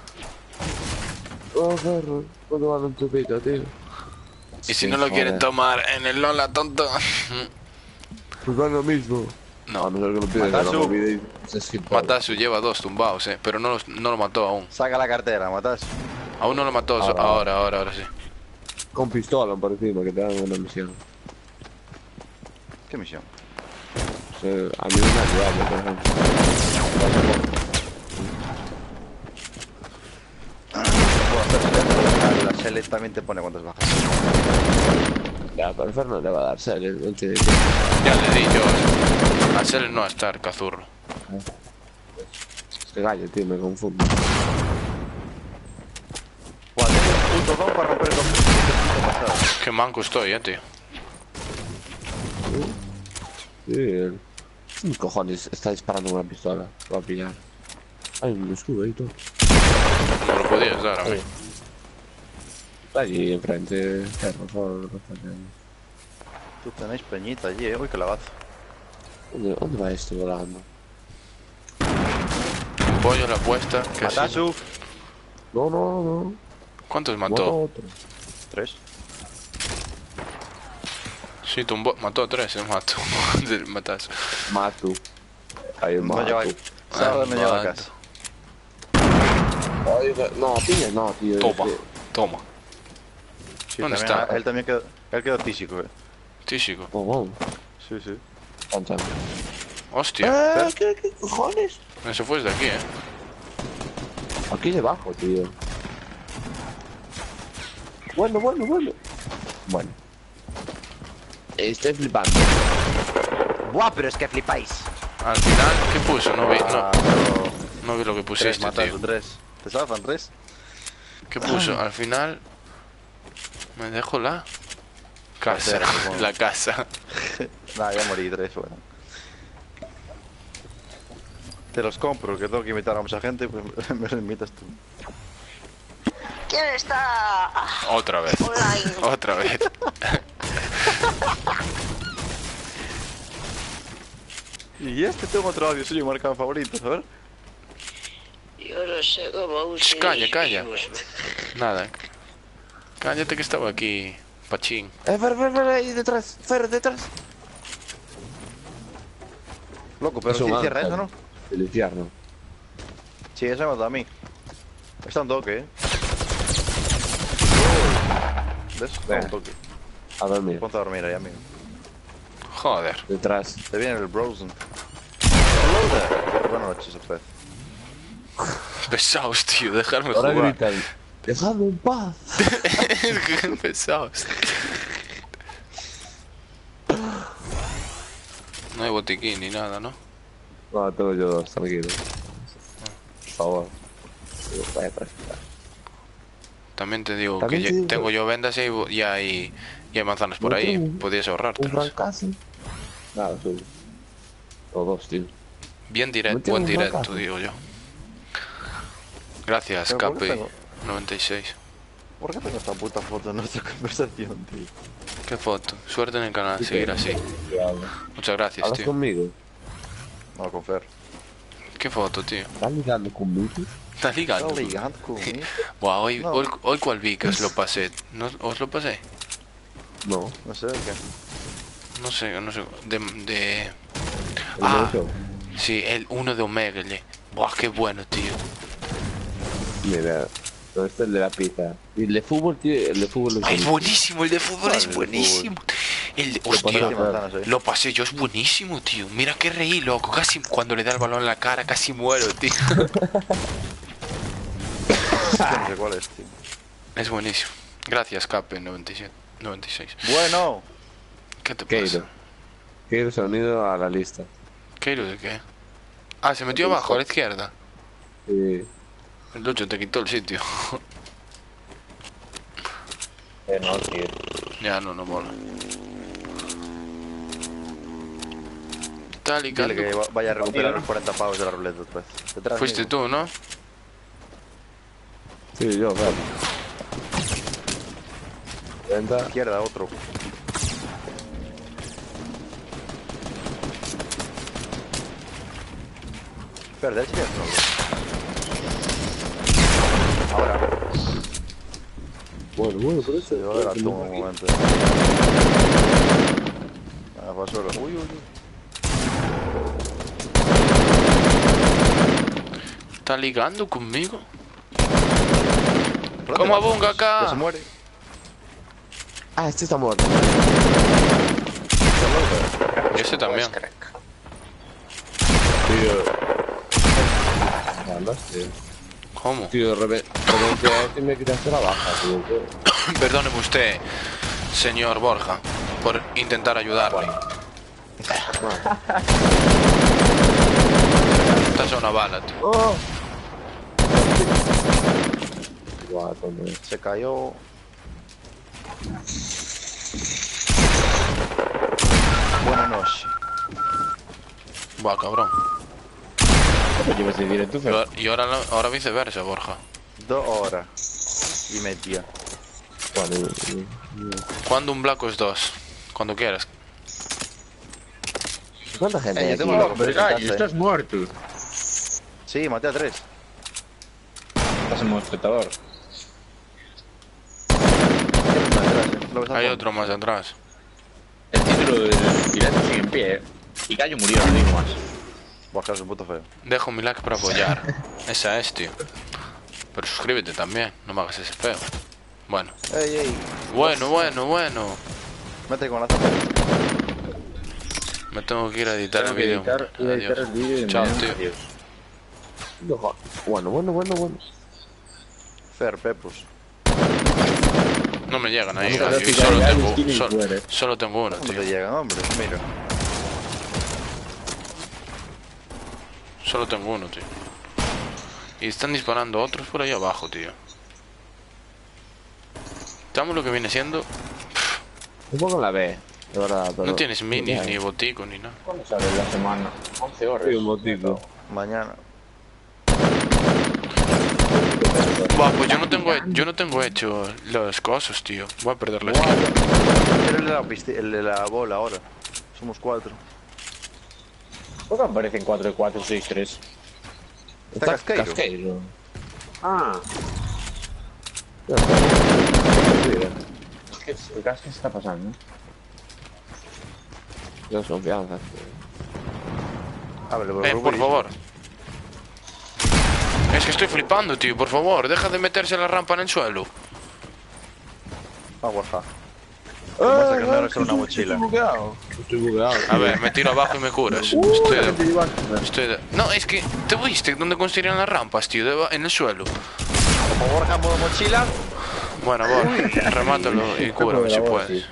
Oh, perro. ¿Cuándo van un chupito, tío? Y si no lo quieren tomar en el Lola, tonto. Pues van lo mismo. A No, no ser que lo pides en la Matasu. movida y se esquipa. Matasu lleva 2 tumbados, pero no lo mató aún. Saca la cartera, Matasu. Aún no lo mató, Ah. ahora sí. Con pistola por encima, que te dan una misión. ¿Qué misión? O sea, a mí me ha ayudado, por ejemplo. La Select también te pone cuántas bajas. Ya, pero Fer no le va a dar sal, no tiene Ya le di yo. A Sel no a estar, cazurro. Qué gallo, tío, me confundo. Buah, tengo un puto don para romper el pasado. Qué manco estoy, tío. Sí, ¿Qué cojones? Está disparando con una pistola. Lo va a pillar. Hay un escudo ahí y todo. No lo podías dar a mí. Está allí enfrente. Por favor, Tú tenéis peñita allí, Uy, que lagazo. ¿Dónde va esto volando? Pollo la apuesta. Que sí. Matasu. No. ¿Cuántos Mata mató? otro. 3. Sí, mató 3, mató. Matas. Matu. Hay un No lleva. Matu. Sábado no lleva a mato. casa. Oiga, no, piña no, tío. Toma, es que- toma. Sí, ¿Dónde también, está? Él también quedó. Él quedó físico, Tísico. Oh, wow. Sí, sí. Chan, chan. Hostia. ¿Qué cojones? Eso fue desde aquí, Aquí debajo, tío. Bueno. Bueno. Estoy flipando. Buah, pero es que flipáis. Al final, ¿qué puso? No vi, Ah, pero... no vi lo que 3 pusiste, Matasu, tío. 3. ¿Te salvan 3? ¿Qué puso? Al final... Me dejo la... Casa. Casera, supongo. La casa. Nah, ya morí 3, bueno. Te los compro, que tengo que invitar a mucha gente, pues me los invitas tú. ¿Quién está Otra vez. online? Otra vez. Y tengo otro audio suyo marcado en favoritos, a ver. Yo no sé cómo Shh, calla, calla. dirigirnos. Nada. Cállate que estaba aquí. Pachín. Fer, ahí detrás. Fer, detrás. Loco, pero Es si un cierra ángel. eso, ¿no? El infierno. Sí, eso me mata a mí. Está un toque, ¿Ves? Está un toque. A dormir. Ponte a dormir ahí, amigo. Joder. Detrás. Te viene el Brosen. Hello there. Buenas noches, otra vez. Pesaos, tío. Dejarme Ahora jugar. gritan. Dejadme en paz. Pesaos. No hay botiquín ni nada, ¿no? No, tengo yo dos, tranquilo. Por favor. Vaya para estar. También te digo También que te digo- tengo yo vendas y hay manzanas por No ahí. tengo- Podías ahorrarte. Un fracaso. Nada, solo. O dos, tío. Bien No directo, tengo buen un directo, fracaso. digo yo. Gracias, Pero ¿por qué Capi. tengo- 96. ¿Por qué tengo esta puta foto en nuestra conversación, tío? ¿Qué foto? Suerte en el canal, Sí, seguir que- así. Muchas gracias, ¿Hablas tío. conmigo? No, con Fer. ¿Qué foto, tío? ¿Estás ligando conmigo? ¿Estás ligando? Está ligando conmigo. Buah, hoy, No. hoy cuál vi que os lo pasé. ¿No, ¿Os lo pasé? No. No sé qué. No sé. De... El Ah, de eso. sí, el uno de Omegle. Buah, qué bueno, tío. Mira. No, este es el de la pizza. Y el de fútbol, tío. El de fútbol Ay, es buenísimo, el de fútbol ¿Cuál es el de buenísimo. El de... pones Hostia, a Tiene manzanas ahí. lo pasé yo, es buenísimo, tío. Mira que reí, loco. Casi cuando le da el balón en la cara, casi muero, tío. No sé cuál es, tío. Es buenísimo. Gracias, Cape 97, 96. Bueno. ¿Qué te Keiro. pasa? Keiro se ha unido a la lista. ¿Keiro de qué? Ah, se metió abajo, a la izquierda. Sí. El Lucho te quitó el sitio. No, tío. Ya, no mola. Tal y Dile que cal. vaya a recuperar los 40 pavos de la ruleta otra vez. Detrás Fuiste mío. tú, ¿no? Sí, yo, claro. Venta. Izquierda, otro. Espera, derecha y otro. Ahora. Bueno, por eso. Yo era tú un momento. Ah, pasó. Uy, uy, uy. ¿Está ligando conmigo? Espérate, ¿Cómo vamos. abunga acá? Ya se muere. Ah, este está muerto. Y ese también. Tío. Andas, tío. ¿Cómo? Tío, de repente me quitaste la baja, tío. Perdóneme usted, señor Borja, por intentar ayudarle. Esta es una bala, tío. ¡Oh! Guapo, hombre. Se cayó. Buenas noches. Buah, cabrón. ¿Cómo llevas de directo, Fer? Y ahora, ahora viceversa, Borja. 2 horas y media. Vale, ¿Cuándo un Black Ops 2? Cuando quieras. ¿cuánta gente hay yo aquí? tengo la Hombre, gallo, estás muerto. Sí, maté a 3. Estás en modo espectador. Hay otro más atrás. El título del directo sigue en pie, Y Gallo murió, no digo más. Bajar su puto feo. Dejo mi like para apoyar. Esa es, tío. Pero suscríbete también, no me hagas ese feo. Bueno. Ey, ey. Bueno. Mete con la tapa. Me tengo que ir a editar el vídeo. Editar Adiós. el vídeo y Chao, mañana, tío. adiós. Bueno. Fer, Pepus. No me llegan ahí, Vamos a gallo, ver y si solo Gallo tengo, tiene fuera. solo tengo uno, ¿Cómo tío. te llegan, hombre? Mira. Solo tengo uno, tío. Y están disparando otros por ahí abajo, tío. Estamos lo que viene siendo. Un poco la B, de verdad. Pero... No tienes minis, ni botico, ni nada. ¿Cuándo sale la semana? 11 horas. Sí, un motivo. Mañana. Buah, pues yo no tengo hecho los cosas, tío. Voy a perder la skin. Pero el de la bola ahora. Somos 4. ¿Por qué aparecen 4 de 4, 6, 3? Está Casqueiro. Casqueiro. Ah, Ya está. es que el gas que se está pasando, ¿no? Desconfianza. Ábrele, Por favor. Es que estoy flipando, tío. Por favor, deja de meterse la rampa en el suelo. Ah, guaja. Pasa que no era solo una mochila. Estoy bugueado. A ver, me tiro abajo y me curas. No, es que te viste dónde construían las rampas, tío, en el suelo. Por favor, campo de mochila. Bueno, remátalo y cúrame si puedes.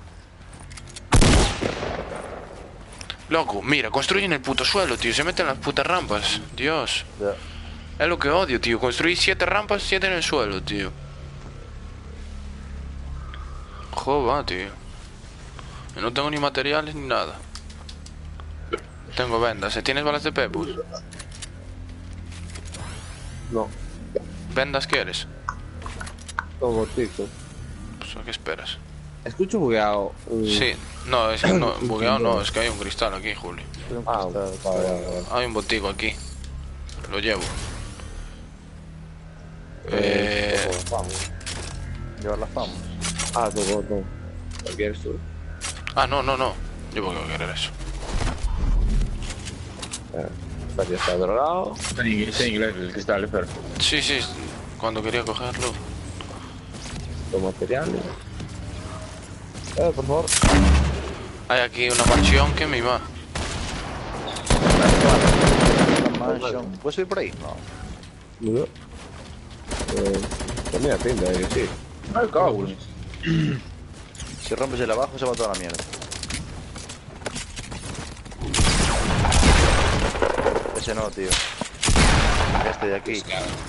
Loco, mira, construyen el puto suelo, tío. Se meten las putas rampas. Dios. Ya. Es lo que odio, tío. Construí 7 rampas, 7 en el suelo, tío. Joder, tío. Yo no tengo ni materiales ni nada. Tengo vendas. ¿Tienes balas de Pepus? No, ¿Vendas quieres? todo tico. Pues, ¿a qué esperas? Escucho bugueado. Sí. No, es que no. Bugueado no. Es que hay un cristal aquí, Julio. Ah, vale. Hay un botico aquí. Lo llevo. Llevar las vamos. Ah, todo. ¿Lo quieres tú? Ah, no. Yo voy a querer eso. Ya está drogado. Está en inglés el cristal, pero... Sí. Cuando quería cogerlo. Los materiales. Por favor. Hay aquí una mansión que mima. La mansión. ¿Puedes subir por ahí? No. Mira. Tenía pinta de que sí. Ay, cabrón. Si rompes el abajo, se va toda la mierda. Ese no, tío. Este de aquí.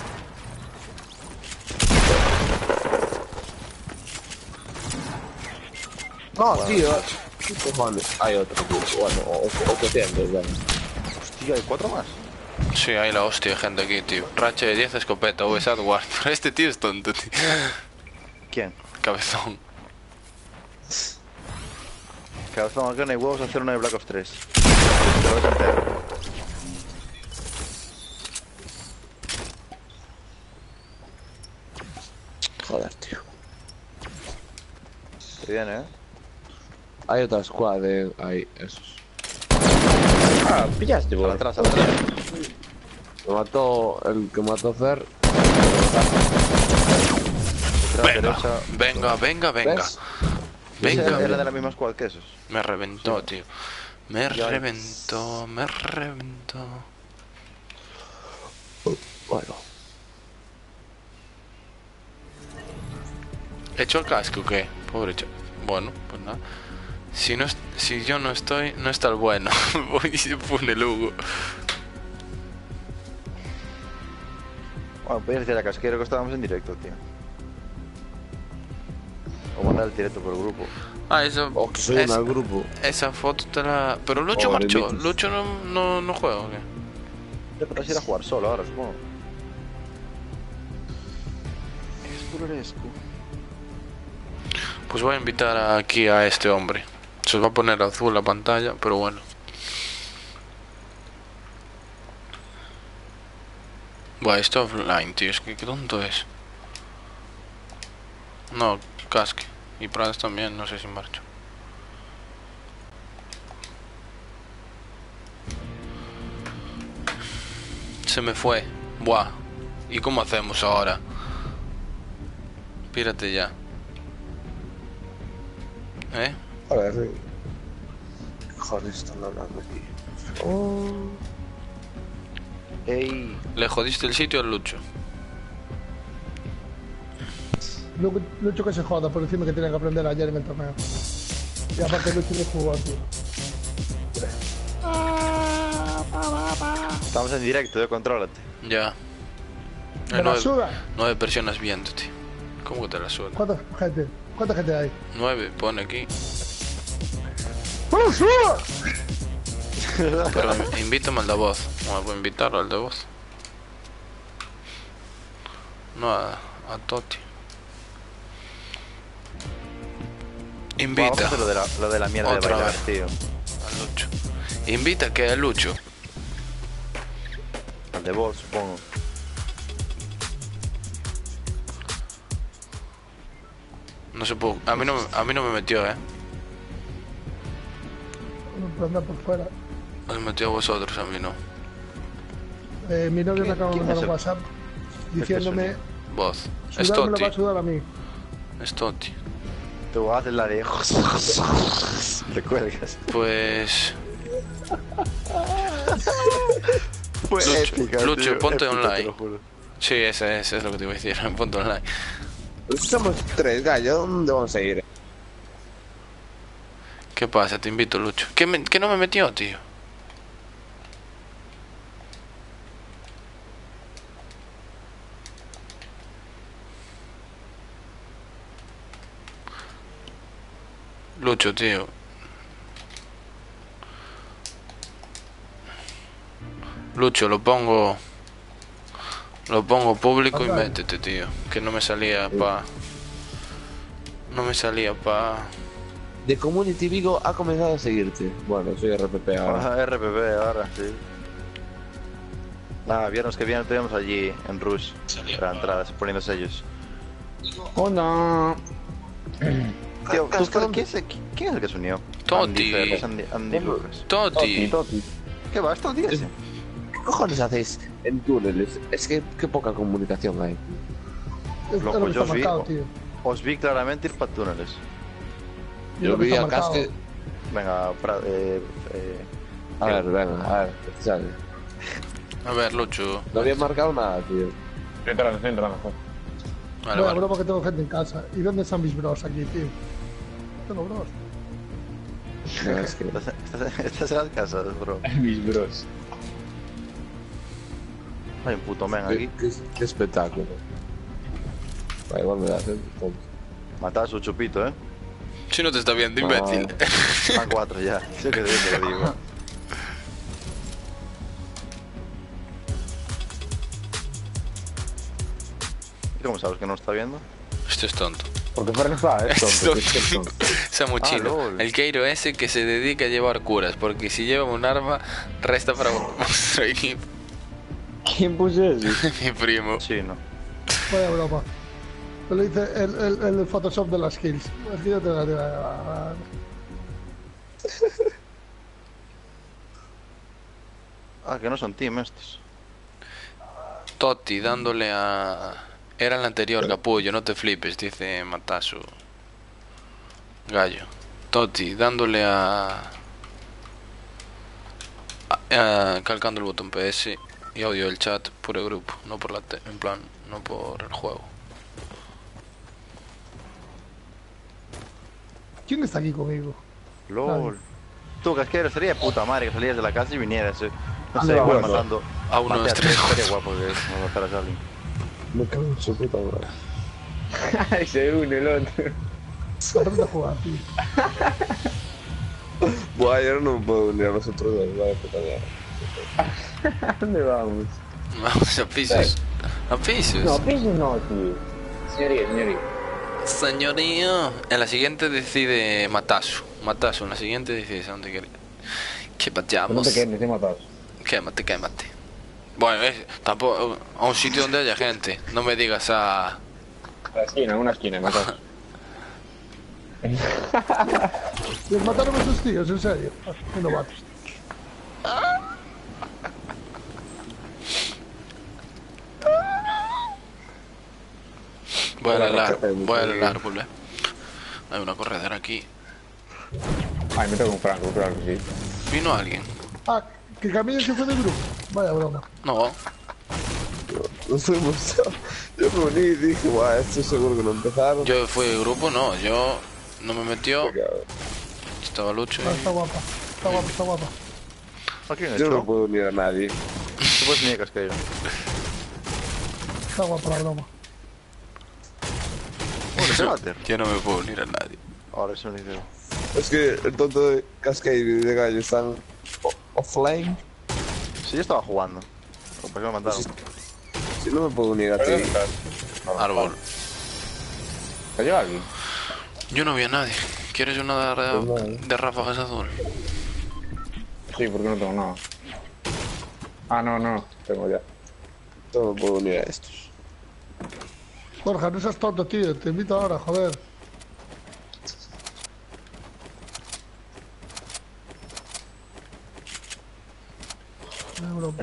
No, tío. ¿Qué cojones? Hay otro, tío. Bueno, 800, bueno. Hostia, ¿hay 4 más? Sí, hay la hostia de gente aquí, tío. Racha de 10, escopeta, VSAT, War. Pero este tío es tonto, tío. ¿Quién? Cabezón. Cabezón, aquí no hay huevos a hacer una de Black Ops 3. Te lo ves entero. Joder, tío. Te viene, Hay otra squad de ahí, esos. Ah, pillaste, Al vos. atrás, al atrás. Me mató el que mató a Fer. Venga. ¿Ves? Venga. Era de la misma squad que esos. Me reventó, tío. Me Ya reventó. Bueno. ¿He hecho el casco o qué? Pobre Bueno, pues nada. Si yo no estoy, no está el bueno. Voy y se pone el Hugo. Bueno, podías decir a Casquero que estábamos en directo, tío. O mandar el directo por el grupo. Ah, eso. O que soy al grupo. Esa foto te la. Pero Lucho O marchó. Benítez. Lucho no juega, ¿o qué? Ya podrás ir a jugar solo ahora, supongo. Es puroresco. Pues voy a invitar aquí a este hombre. Se os va a poner azul la pantalla, pero bueno. Buah, esto offline, tío. Es que qué tonto es. No, casque. Y Pradas también, no sé si marcho. Se me fue. Buah. ¿Y cómo hacemos ahora? Pírate ya. ¿Eh? A ver. Joder, están hablando aquí. Ey, ¿Le jodiste el sitio al Lucho? Lucho que se joda por decirme que tiene que aprender ayer en el torneo. Y aparte Lucho no jugó, tío. estamos en directo, contrólate. Ya. ¿Me la suda? 9 personas viéndote. ¿Cómo que te la suda? ¿Cuánta gente hay? 9, pone aquí. ¡Me la suda! Pero invítame al de voz. Bueno, voy a invitarlo al de voz. No a Toti. Invita Vamos a hacer lo de la mierda Otra de bailar, vez. tío. a Lucho. Invita que a Lucho. Al de vos, supongo. No se puede. A mí no me metió, No puedo andar por fuera. Os metió a vosotros, a mí no. Mi novio me acaba de quién mandar es un el- WhatsApp diciéndome Voz. Es sudar me lo Toti. va a sudar a mí. Es Toti. Tú haces la de... Te cuelgas. Pues. Fue Lucho, épica, Lucho, tío, ponte épica, online. te lo juro. Sí, ese es lo que te iba a decir. Ponte online. Pues somos 3, gallo. ¿Dónde vamos a ir? ¿Qué pasa? Te invito, Lucho. ¿Qué no me metió, tío? Lucho, tío. Lucho, lo pongo público y métete, tío. Que no me salía pa... No me salía pa... The Community Vigo ha comenzado a seguirte. Bueno, soy RPP ahora. Ah, RPP ahora, sí. Nada, viernes que viene tenemos allí en Rush. Para entradas, poniendo sellos. Hola. Tío, ¿quién es el que se unió? Toti. Andy Ferris, Andy Lucas. Toti. ¿Qué va? ¿Estos días? ¿Qué cojones hacéis en túneles? Es que qué poca comunicación hay. Es Loco, lo que yo está sí. marcado, tío. Os vi claramente ir para túneles. Y Yo lo que vi está a marcado. Casque. Venga, A ver, venga, a ver, sale. A ver, Lucho. No había marcado nada, tío. Estoy entrando, joder. Vale, Bueno, vale. broma que tengo gente en casa. ¿Y dónde están mis bros aquí, tío? Tengo bros. No, es que... estás en las casas, bro. Mis bros. Hay un puto men aquí. qué espectáculo. Va, igual me da hacer. Matar a su chupito, Si no te está viendo, imbécil. Van 4 ya. Sé que te lo digo. ¿Y cómo sabes que no está viendo? Esto es tonto. Porque fuera no está, Es tonto. tonto. Samuchino. lol. El Keiro ese que se dedica a llevar curas. Porque si lleva un arma, resta para vuestro equipo. ¿Quién puso eso? Mi primo. Sí, no. Vaya broma. Me lo dice el Photoshop de las skills. Es que yo te Ah, que no son team estos. Totti dándole a... Era el anterior, capullo, no te flipes, dice Matasu. Gallo. Totti dándole calcando el botón PS y audio del chat por el grupo, no por en plan, no por el juego. ¿Quién está aquí conmigo? LOL. Tú, Casquero, sería de puta madre que salieras de la casa y vinieras. No ¿Dónde sé, igual vamos? matando. A uno, Mate dos, tres. Sería guapo que no mataras a alguien. Me cago en su puta madre. Ay, se une el otro. Aprende a jugar, tío. Buah, yo no me puedo unir a nosotros dos, vaya puta mierda. ¿A dónde vamos? Vamos a pisos. A pisos. No, pisos no, tío. Señoría, señoría. Señorío. En la siguiente decide Matasu. Matasu, en la siguiente decide a dónde quiere. Que No vayamos. te quedes, te matas. Quémate, quémate. Bueno, tampoco a un sitio donde haya gente. No me digas a... Una esquina, matas. Les mataron a esos tíos, en serio. Qué novatos. Voy al árbol, Hay una corredera aquí. Ay, me tengo un franco, claro que sí. ¿Vino alguien? Ah, que Camille se fue del grupo. Vaya broma. No. Nos fuimos. Yo me uní y dije, guau, esto seguro que no empezaron. Yo fui de grupo, no. Yo no me metió. Estaba Lucho Ah, y... está guapa. Está guapa, está guapa. ¿A quién Yo no echó? puedo unir a nadie. Tú puedes venir a Casqueiro. Está guapa la broma. ¿Cómo se bater? Yo no me puedo unir a nadie. Ahora es una idea. Es que el tonto de Cascade y de Gallo están offline. Sí, yo estaba jugando. ¿Por qué me mandaron? Si no me puedo unir a ti. Árbol. ¿Te lleva alguien? Yo no vi a nadie. ¿Quieres una de ráfagas azul? Sí, porque no tengo nada. Ah, no, tengo ya. No me puedo unir a estos. Borja, no seas tonto, tío. Te invito ahora, joder. Vaya broma.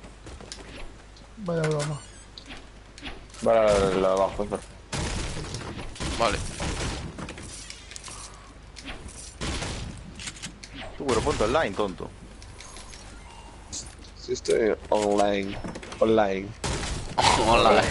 Vaya broma. Vale, la de abajo, espera. Vale. Tú, pero ponte online, tonto. Sí, estoy online. Online. Hola.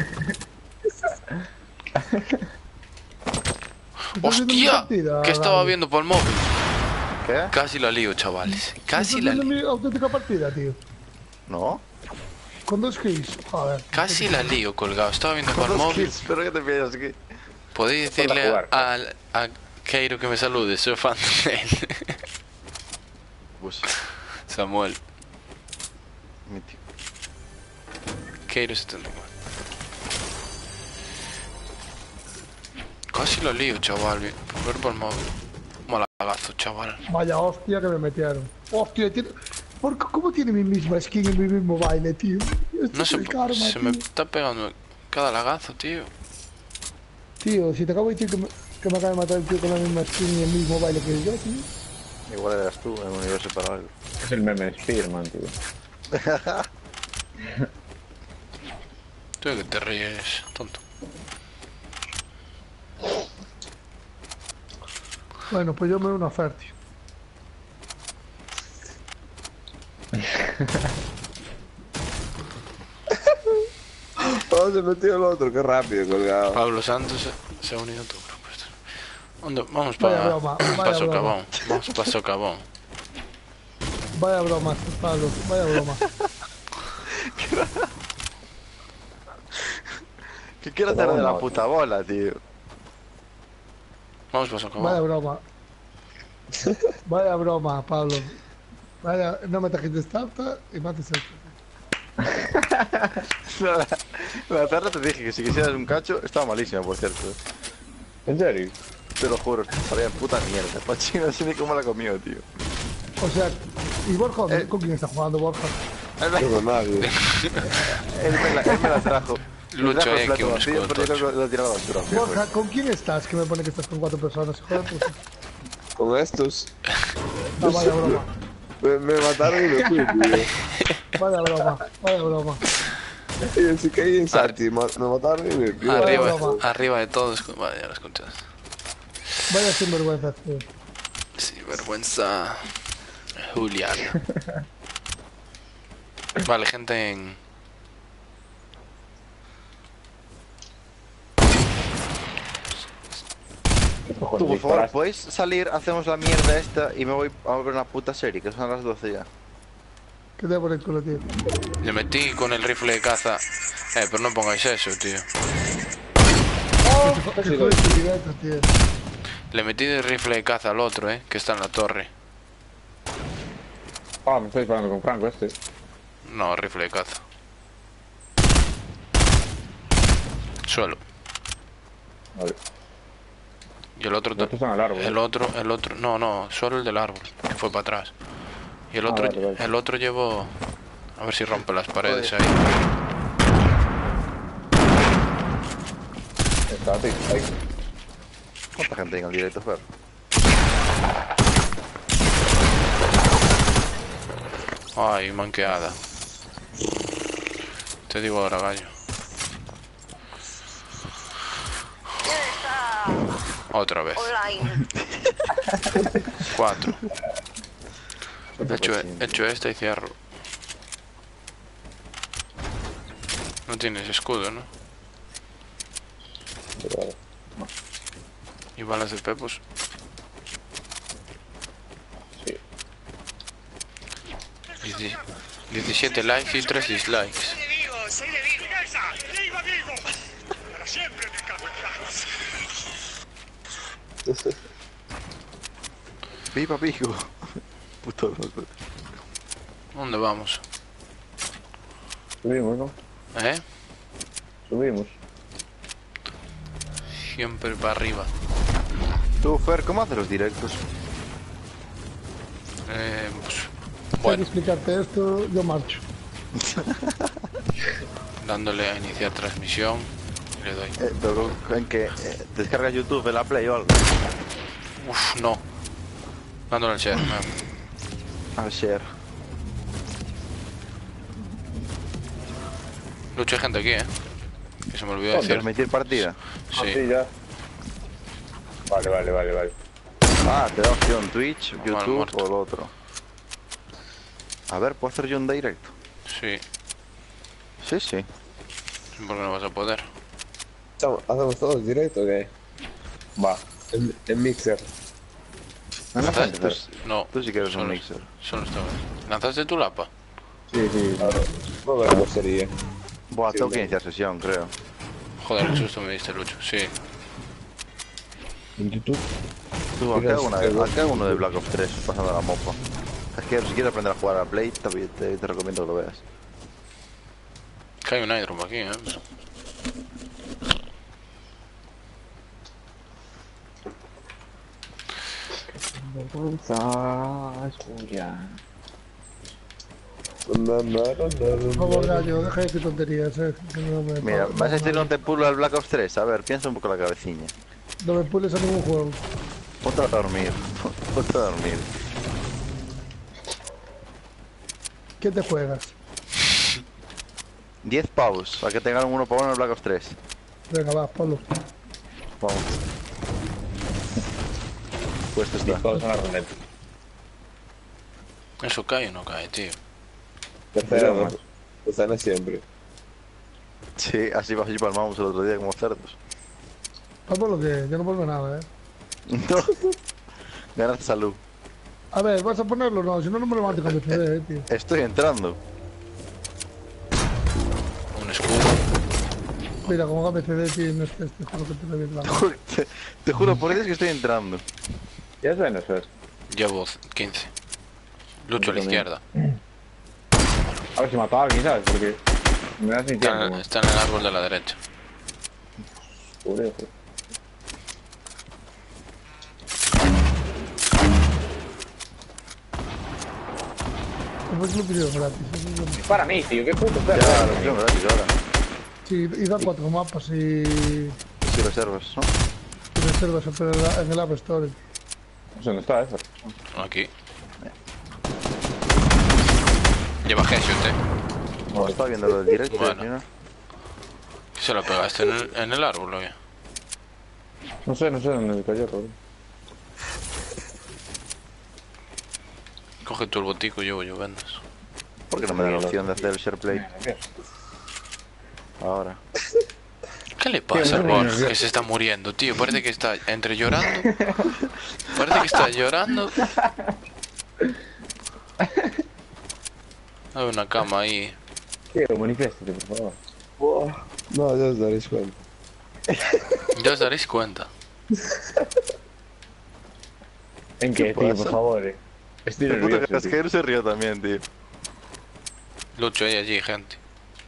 ¿Estás viendo mi ¡Hostia! partida, ¿Qué estaba Gaby? viendo por el móvil? ¿Qué? Casi la lío, chavales. Casi ¿Estás la viendo lío. mi auténtica partida, tío? ¿No? Con 2 kills. Joder. Casi la lío, colgado. Estaba viendo por Con el dos móvil. kills, pero ¿qué te piensas aquí? ¿Podéis decirle a Keiro que me salude? Soy fan de él. Pues, Samuel. mi tío. Keiro 74. Casi lo lío, chaval. Por ver por el móvil. Malagazo, chaval. Vaya hostia que me metieron. Hostia, tiene... ¿Cómo tiene mi misma skin en mi mismo baile, tío? Esto No es sé, el karma, se tío. me está pegando cada lagazo, tío. Tío, si te acabo de decir que me acaba de matar el tío con la misma skin y el mismo baile que yo, tío. Igual eras tú en un universo paralelo. Es el meme de Spearman, tío. Tú que te ríes, tonto. Bueno, pues yo me uno a Fer, tío. Oh, se metió el otro, qué rápido, colgado. Pablo Santos se ha unido a tu grupo. ¿Dónde? Vamos Vaya para broma, vaya broma. Socavón. Vamos para Socavón. Vaya broma, Pablo, vaya broma. ¿Qué quiero hacer de la puta bola, tío? Vamos para Vaya Socavón. broma. Vaya broma, Pablo. Vaya, no me trajiste tanta y mates esto. La tarde te dije que si quisieras un cacho, estaba malísima, por cierto. ¿En serio? Te lo juro, sabía puta mierda. Pachín, no sé ni cómo la comió, tío. O sea, ¿y Borja? ¿Con quién está jugando Borja? No con nadie. Él me la trajo. Lucho, Me trajo el aquí plato unos vacío, pero yo creo que lo he tirado a la basura. Borja, ¿con quién estás? Que me pone que estás con 4 personas, hijo de puta. Con estos. No, vaya broma. Me mataron y me fui, tío. Vaya broma, vaya broma. Y así que ahí en Santi, me mataron y me fui. broma. Arriba de todos. Vale, ya lo escuchas. Vaya sinvergüenza, tío. Sí, vergüenza. Julián. Vale, gente en... Tú, por favor, ¿puedes salir? Hacemos la mierda esta y me voy a ver una puta serie, que son las 12 ya. Que te por el culo, tío. Le metí con el rifle de caza Pero no pongáis eso, tío. Qué joder, qué directo, tío. Le metí de rifle de caza al otro, que está en la torre. Ah, me estoy disparando con Franco este. No, rifle de caza. Suelo. Vale. Y el otro... Estos están al árbol. El otro... No, solo el del árbol, que fue para atrás. Y el otro, vale. el otro llevó... A ver si rompe las paredes ahí. Está ahí. ¿Cuánta gente hay en el directo, Fer? Ay, manqueada. Te digo ahora, gallo. ¿Quién está Otra vez. online? 4. Hecho esta y cierro. No tienes escudo, ¿no? ¿Y balas de pepos? Sí. 17 likes y 3 dislikes. Soy de Vigo. ¡Viva Vigo! Para siempre me cago en Carlos. ¡Viva Vigo! Puto loco. ¿Dónde vamos? Subimos, ¿no? Subimos. Siempre para arriba. Tú, Fer, ¿cómo haces los directos? Pues, Si hay que bueno, explicarte esto, yo marcho. dándole a iniciar transmisión, le doy. Pero, ¿en qué? ¿Descargas YouTube de la Play o algo? Uf, no. Dándole al share, Al share. Lucho, hay gente aquí, que se me olvidó decir. ¿Permitir partida? Sí. Sí, ya. Vale. Ah, te da opción Twitch, Mal YouTube muerto. o lo otro. A ver, ¿puedo hacer yo un directo? Sí. Sí. ¿Por qué no vas a poder? ¿Hacemos todos directo o qué? Va. En Mixer. ¿Lanzaste? No. Tú sí que eres un solo- mixer. Solo esta vez. ¿Lanzaste tu lapa? Sí. No ver cómo sería. Buah, Sí, tengo que no. iniciar sesión, creo. Joder, qué susto me diste, Lucho. Sí. En YouTube. Tú, acá hago uno de Black Ops 3, pasando la mopa. Es que si quieres aprender a jugar a Play, te recomiendo que lo veas. Que hay un Hydrum aquí, Vergüenza es tuya. Por favor, gallo, deja de decir tonterías, que no me... Mira, vas a decir no te pulo al Black Ops 3. A ver, piensa un poco la cabecilla. No me pules a ningún juego. Ponte a dormir. Ponte a dormir. ¿Qué te juegas? 10 pavos, para que tengan uno para uno en el Black Ops 3. Venga, va, ponlo. Vamos. Puesto está. Todos en la ruleta. ¿Eso cae o no cae, tío? Tercero, pues gana siempre. Sí, así palmamos el otro día como cerdos. Vamos lo que, yo no vuelve nada, No. Ganas salud. A ver, ¿vas a ponerlo? No, si no, no me lo mato con mi CD, tío. Estoy entrando. Un escudo. Mira, como KPCD tienes te juro que te reviento la mano. Te juro por Dios que estoy entrando. ¿Ya es bueno, Fer? Llevo 15. Lucho a la izquierda. A ver si mato a alguien, ¿sabes? Porque me das mi tiempo. man. Está en el árbol de la derecha. Pobre, Después lo pidió gratis. Eso es lo- Para mí, tío, qué puto Fer. Ya, lo quiero gratis ahora. Sí, y da 4 mapas y Si reservas, ¿no? reservas en el App Store. No sé dónde está, Fer. Aquí. Lleva Headshot, Como estaba viendo lo del directo, Bueno. ¿no? ¿Qué se lo pegaste en el árbol o qué? No sé dónde cayó, cabrón. Coge tú el botico y llevo yo vendas. ¿Por qué no me da la opción de hacer el share play ahora? ¿Qué le pasa al Borja? Que se está muriendo, tío. Parece que está entre llorando. Parece que está llorando. Hay una cama ahí. Tío, manifiéstate, por favor. Buah. No, ya os daréis cuenta. Ya os daréis cuenta. ¿En qué, tío? Por favor, Estoy El puto nervioso, tío. casquero se rió también, tío. Lucho ahí allí, gente.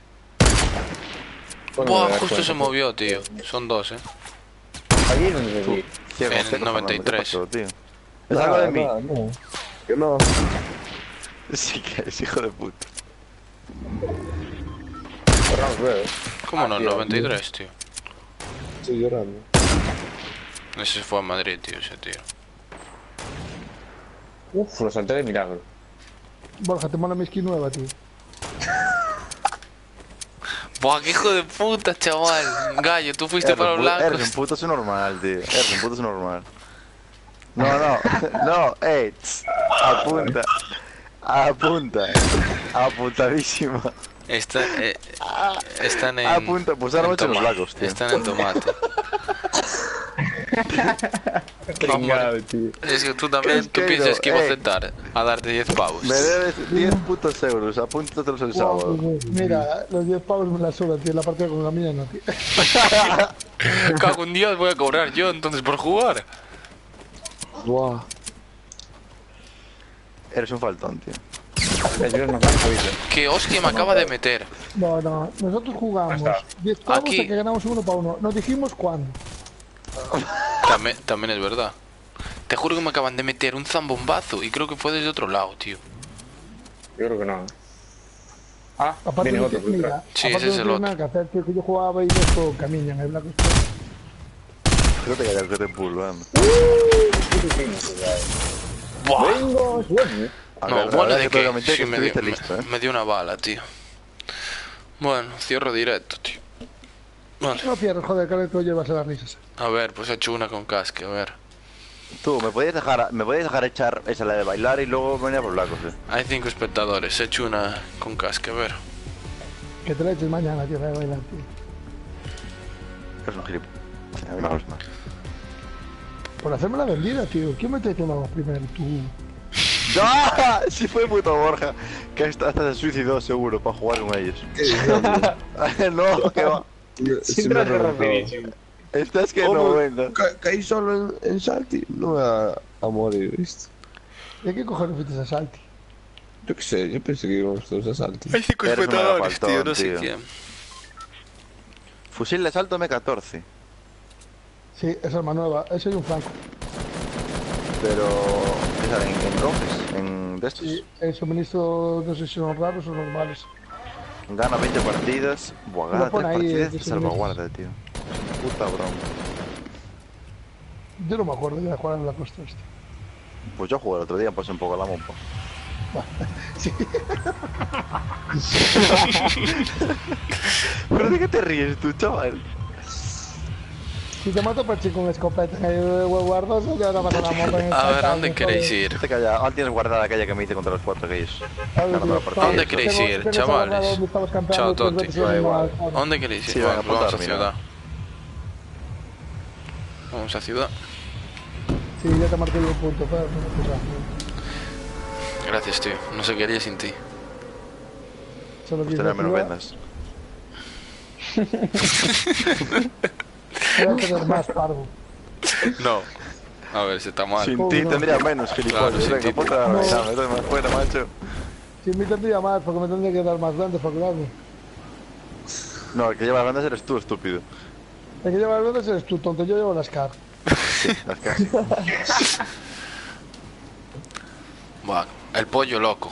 Bueno, Buah, me das justo cuenta, se tío. movió, tío. Son dos, Allí es donde se vi. Tío, En ¿cómo te 93. pasó, tío? ¿Es algo de mí? No. Que no. Sí que es, hijo de puta. Cerramos, veo. ¿Cómo no? tío, 93, tío. Estoy llorando. Ese fue a Madrid, tío, ese tío. Uf, lo salté de milagro. Borja, te mola mi skin nueva, tío. Buah, qué hijo de puta, chaval. Gallo, tú fuiste para los Eres un blancos. puto subnormal, tío. Eres un puto subnormal. No, tss, apunta. Apunta. Apuntadísimo. Están en. Apunta, pues ahora en mucho los toma- lagos, tío. Están en tomate. Pringado, tío. Es que tú también, Es tú que piensas no, que iba a aceptar a darte 10 pavos. Me debes 10 putos euros, apúntatelos el sábado. Mira, los 10 pavos me la suben, tío. La partida con la mía no, tío. Cago en Dios, voy a cobrar yo entonces por jugar. Buah. Eres un faltón, tío. Que hostia me acaba de meter. No, nosotros jugamos 10 pavos Aquí. a que ganamos uno para uno. Nos dijimos cuándo. También es verdad. Te juro que me acaban de meter un zambombazo y creo que fue desde otro lado, tío. Yo creo que no. Ah, Aparte viene de otro que, por mira, detrás. Sí, aparte ese es no el tiene otro. nada que hacer, tío, que yo jugaba y esto camina en el Black Ops 3. Creo que hay algo que te pulvando. Buah. Vengo, sueño. No, bueno de que sí, sí, me dio, estuviste listo, me dio una bala, tío. Bueno, cierro directo, tío. Vale. No cierres, joder, que ahora tú llevas a las risas. A ver, pues he hecho una con casque, a ver. Tú, ¿me podías dejar echar esa la de bailar y luego venir a por Blacos, Hay 5 espectadores, he hecho una con casque, a ver. Que te la eches mañana, tío, la de bailar, tío. Eres un gilipollas. A mí no me gusta. Por hacerme la vendida, tío. ¿Quién me traicionaba primero? Tú. ¡Ah! Sí fue puto Borja. Que hasta se suicidó seguro para jugar con ellos. No, que va. Si me reventaba. Estás que no, venga. Caí solo en Salty. No me va a morir, ¿viste? ¿De qué cojones fuiste a Salty? Yo qué sé, yo pensé que íbamos todos a Salty. Hay 5 Eres un espectadores, faltón, tío, no sé tío. quién. Fusil de asalto M14. Sí, esa arma nueva. Ese es un franco. Pero... ¿qué sale? ¿En rojes? ¿En de estos? Sí, el suministro, no sé si son raros o normales. Gana 20 partidas. Buah, Lo gana 3 pone ahí, partidas de de salvaguarda, tío. Puta broma. Yo no me acuerdo ya de jugar en la costa este. Pues yo jugué el otro día, pasé un poco la mopa. Sí. ¿Pero de qué te ríes tú, chaval? Si te mato por con escopeta, guardoso, ya no pasa la moto en el A ver, chacal, ¿dónde joder. queréis ir? Te calla, ahora tienes guardada aquella que me hice contra los 4 aquellos. A ver, Ganando la tío, partida. ¿Dónde Eso. queréis ir, tengo chavales? guardado donde estabas campeando, Chao, pues Toti. vete subiendo al carro. ¿Dónde queréis ir? Sí, venga, Vamos a apuntar, mira. ciudad. Vamos a ciudad. Sí, ya te marqué yo un punto, pero no te Gracias, tío. No sé qué haría sin ti. Solo Pues quise tener menos ciudad. vendas. Voy a tener más parvo. No. A ver, si está mal. Sin ¿Cómo ti no? tendría menos, gilipollas. Claro, sin Venga, ti. ponte a No. revisar, me más fuera, macho. Si me tendría más, porque me tendría que dar más grandes para curarme. No, el que lleva las vendas eres tú, estúpido. El que lleva las grandes eres tú, tonto. Yo llevo las car. Sí, las que... Buah, el pollo loco.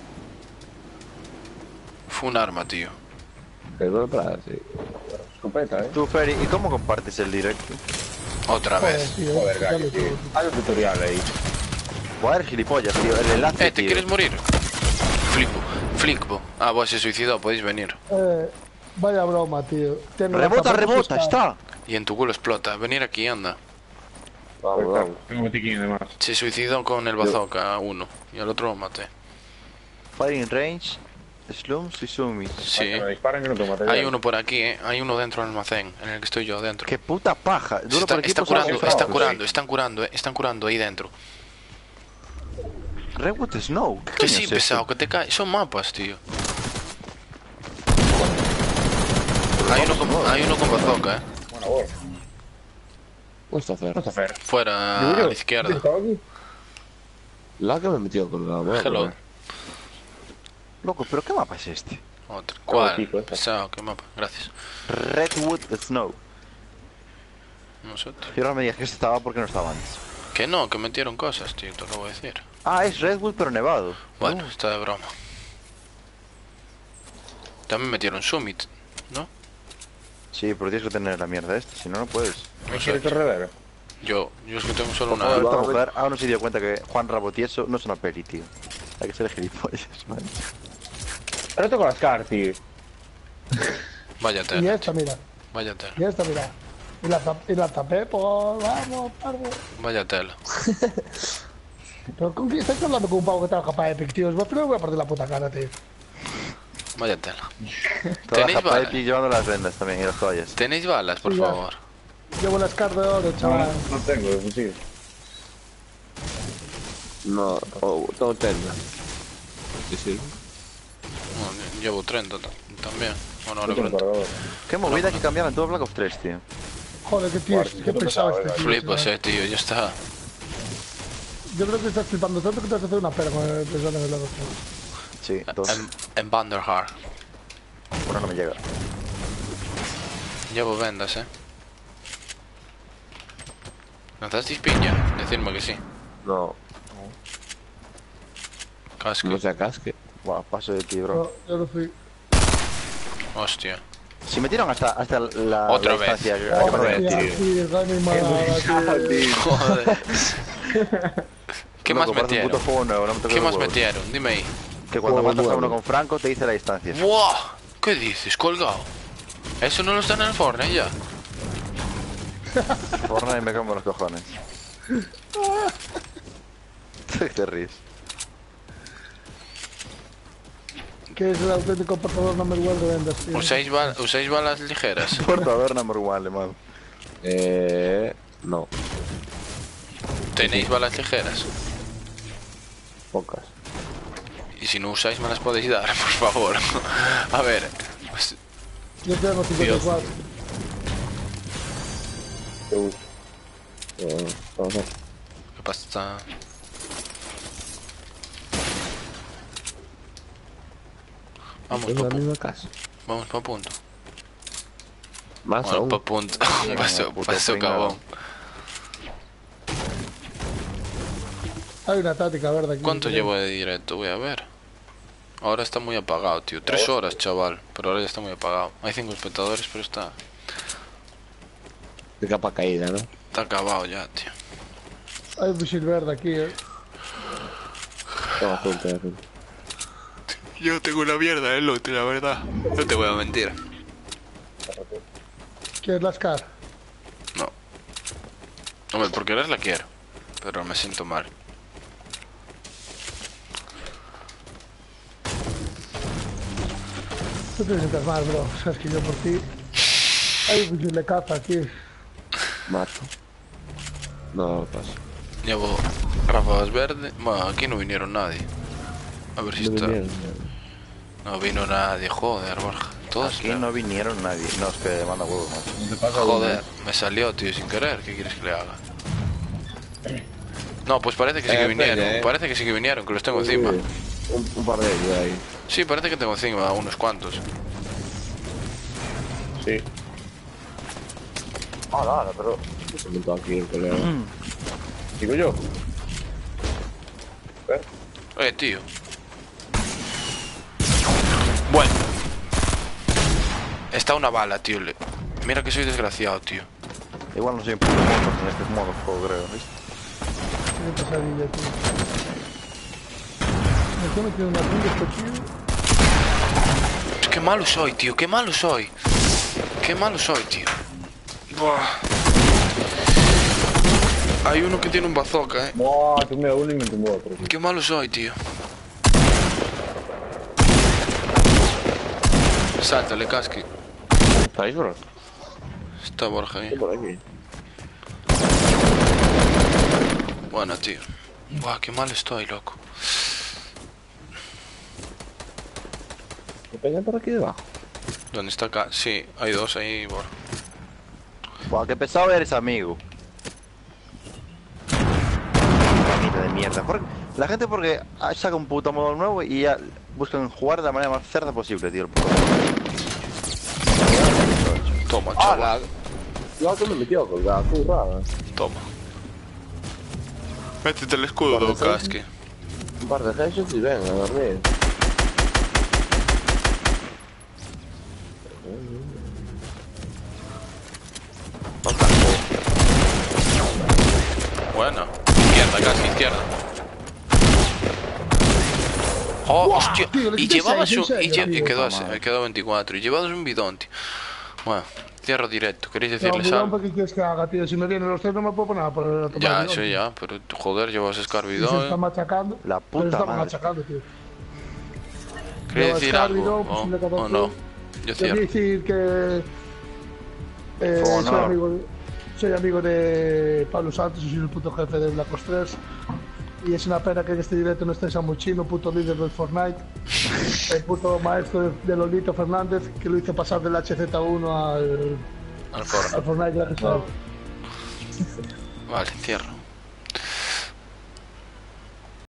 Fue un arma, tío. Pero para sí. Escopeta, Tú, Ferry, ¿y cómo compartes el directo? Otra Joder, vez. tío. Joder, ya gallo, lo tío. tengo. Hay un tutorial ahí. Joder, gilipollas, tío, el enlace, ¿Te tío. quieres morir? Flipo. Ah, vos se suicidó, podéis venir. Vaya broma, tío. Tengo Rebota, hasta rebota, para está. Y en tu culo explota. Venir aquí, anda. Vamos, vamos. Tengo botiquín de más. Se suicidó con el bazooka a uno. Y al otro lo maté. Firing range, slums y zoomies. Sí. Que me disparen que no tengo material. Hay uno por aquí, Hay uno dentro del almacén, en el que estoy yo dentro. Qué puta paja. Duro Está, por está equipos, curando, algo está francos. curando, están curando ahí dentro. Redwood Snow. ¿Qué Que coño sí, es esto? pesado, que te cae. Son mapas, tío. Hay uno con bazooka, Bueno, bueno. ¿Cómo está Fer? ¿Qué vas a hacer? Fuera a la izquierda. ¿Estaba aquí? La que me he metido colgado. voy a Hello. probar. Loco, ¿pero qué mapa es este? Otro. ¿Cuál? pico, esta. Pesado, qué mapa. Gracias. Redwood Snow. No sé, tío. Y ahora me digas que este estaba porque no estaba antes. Que no, que metieron cosas, tío, te lo acabo de decir. Ah, es Redwood pero nevado. Bueno, está de broma. También metieron Summit, ¿no? Sí, pero tienes que tener la mierda esta, si no, no puedes. No sé. ¿Quieres corredor? Yo es que tengo solo Por favor, una... esta mujer aún no se dio cuenta que Juan Rabotieso no es una peli, tío. Hay que ser gilipollas, man. Ahora toco las cartas, tío. Vaya Y tela, esta, mira. vaya tela, Y esta, mira. Y la tapé por... Vamos, pardo. vaya tela. Pero ¿con quién estás hablando con un pavo que trabaja para Epic, tío? Al final voy a partir la puta cara, tío. Vaya tela. Trabaja para balas? Epic llevando las vendas también y las toallas. ¿Tenéis balas, por Sí, ya. favor? Llevo las cartas de oro, chaval. No tengo, sí. No, tengo tenda. ¿Qué sirve? No, llevo 30 también. Bueno, ahora No tengo pronto. cargador. Qué movida que cambiaban todo Black Ops 3, tío. Joder, qué tío, qué pesado este tío. Flipo, chaval. tío, ya está. Yo creo que estás flipando tanto que te vas a hacer una pera con el pensando en el lado. Sí, dos. En Vanderhaar. Bueno, no me llega. Llevo vendas, ¿Lanzasteis piña? Decidme que sí. No, Casco. no sea casque. Buah, paso de ti, bro. Yo lo fui. Hostia. Si metieron hasta la, Otra la vez. instancia que acaba de Hostia, decir. tío, qué animalada, tío. Joder. ¿Qué más Loco, parece un metieron? puto juego nuevo, no me toques ¿Qué los más huevos. metieron? Dime ahí. Que cuando Juego matas a nuevo. uno con Franco te dice la distancia. ¡Buah! ¿Qué dices? Colgado. Eso no lo está en el Fortnite ya. Fortnite me como los cojones. Te ríes. Que es el auténtico portador number one de vendas, tío. ¿Usáis balas ligeras? Portador number one, alemán. No, ¿Tenéis balas ligeras? pocas. Y si no usáis me las podéis dar, por favor. A ver. Pues, Yo tengo 54. Te gusta. Vamos a ver. ¿qué pasa? Vamos Es la pa' misma casa. Vamos pa' punto. Más Bueno, aún. pa' punto. Paso puto pringao. cabón. Hay una táctica verde aquí. ¿Cuánto creo. llevo de directo? Voy a ver. Ahora está muy apagado, tío. 3 horas, chaval. Pero ahora ya está muy apagado. Hay 5 espectadores, pero está De capa caída, ¿no? acabado ya, tío. Hay un fusil verde aquí, Tengo azul, tengo azul. Yo tengo una mierda de loot, la verdad. No te voy a mentir. ¿Quieres las car? No. Hombre, porque ahora la quiero. Pero me siento mal. Tú te sientas mal, bro. Sabes que yo por ti. Hay un fusil de caza aquí. Mato. No, paso. Llevo ráfagas verdes. Bueno, aquí no vinieron nadie. A ver si No está. vinieron. No vino nadie, joder, Borja. Todos Aquí no vinieron nadie. No, es que manda huevos, macho. Joder, me salió, tío, sin querer. ¿Qué quieres que le haga? No, pues parece que sí que vinieron. espera, Parece que sí que vinieron, que los tengo encima. Un par de ellos ahí. Sí, parece que tengo encima unos cuantos. Sí. Ah, nada, pero. Se montó aquí el colega. Digo yo. Tío. Bueno. Está una bala, tío. Mira que soy desgraciado, tío. Igual no soy un puto mono en este modo juego, creo, ¿viste? Qué pesadilla, tío. Me estoy metiendo una punta este tío. Qué malo soy, tío. Qué malo soy. Qué malo soy, tío. Buah. Hay uno que tiene un bazooka, Buah, tumbé a uno y me tumbó a otro. Qué malo soy, tío. Sáltale, casqui. ¿Estáis, bro? Está Borja ahí. Por aquí. Bueno, tío. Buah, qué mal estoy, loco. ¿Qué peña por aquí debajo? ¿Dónde está acá? Sí, hay dos ahí, por... Buah, qué pesado eres, amigo. Mira de mierda. La gente porque saca un puto modo nuevo y ya buscan jugar de la manera más cerda posible, tío. Toma, ¡Ah, chaval. la que me metió a colgar! ¡Qué rara! Toma. Métete el escudo, casque. Un par de headshots y ven a dormir. Buena. Izquierda, casi izquierda. Oh, Buah, hostia. tío, le Y quité llevabas seis, un... en Y serio, tío. quedó 24. Y llevabas un bidón, tío. Bueno, cierro directo. ¿Queréis No, decirles mira, algo? ¿qué quieres que haga, tío? Si me vienen los tres no me puedo poner a poner a tomar Ya, bidón, eso tío. ya. Pero joder, llevas Y se escarbidón. está machacando. La Pero puta está madre. machacando, tío. ¿Queréis Lleva decir Scar, algo? bidón, fusil de ¿O catapulta. no? Yo Quiero cierro. decir que Por soy honor. amigo de Pablo Santos y soy el puto jefe de Black Ops 3. Y es una pena que en este directo no esté Samuchino, puto líder del Fortnite, el puto maestro de Lolito Fernández, que lo hizo pasar del HZ1 al Al foro. Fortnite gracias a él. Vale, cierro.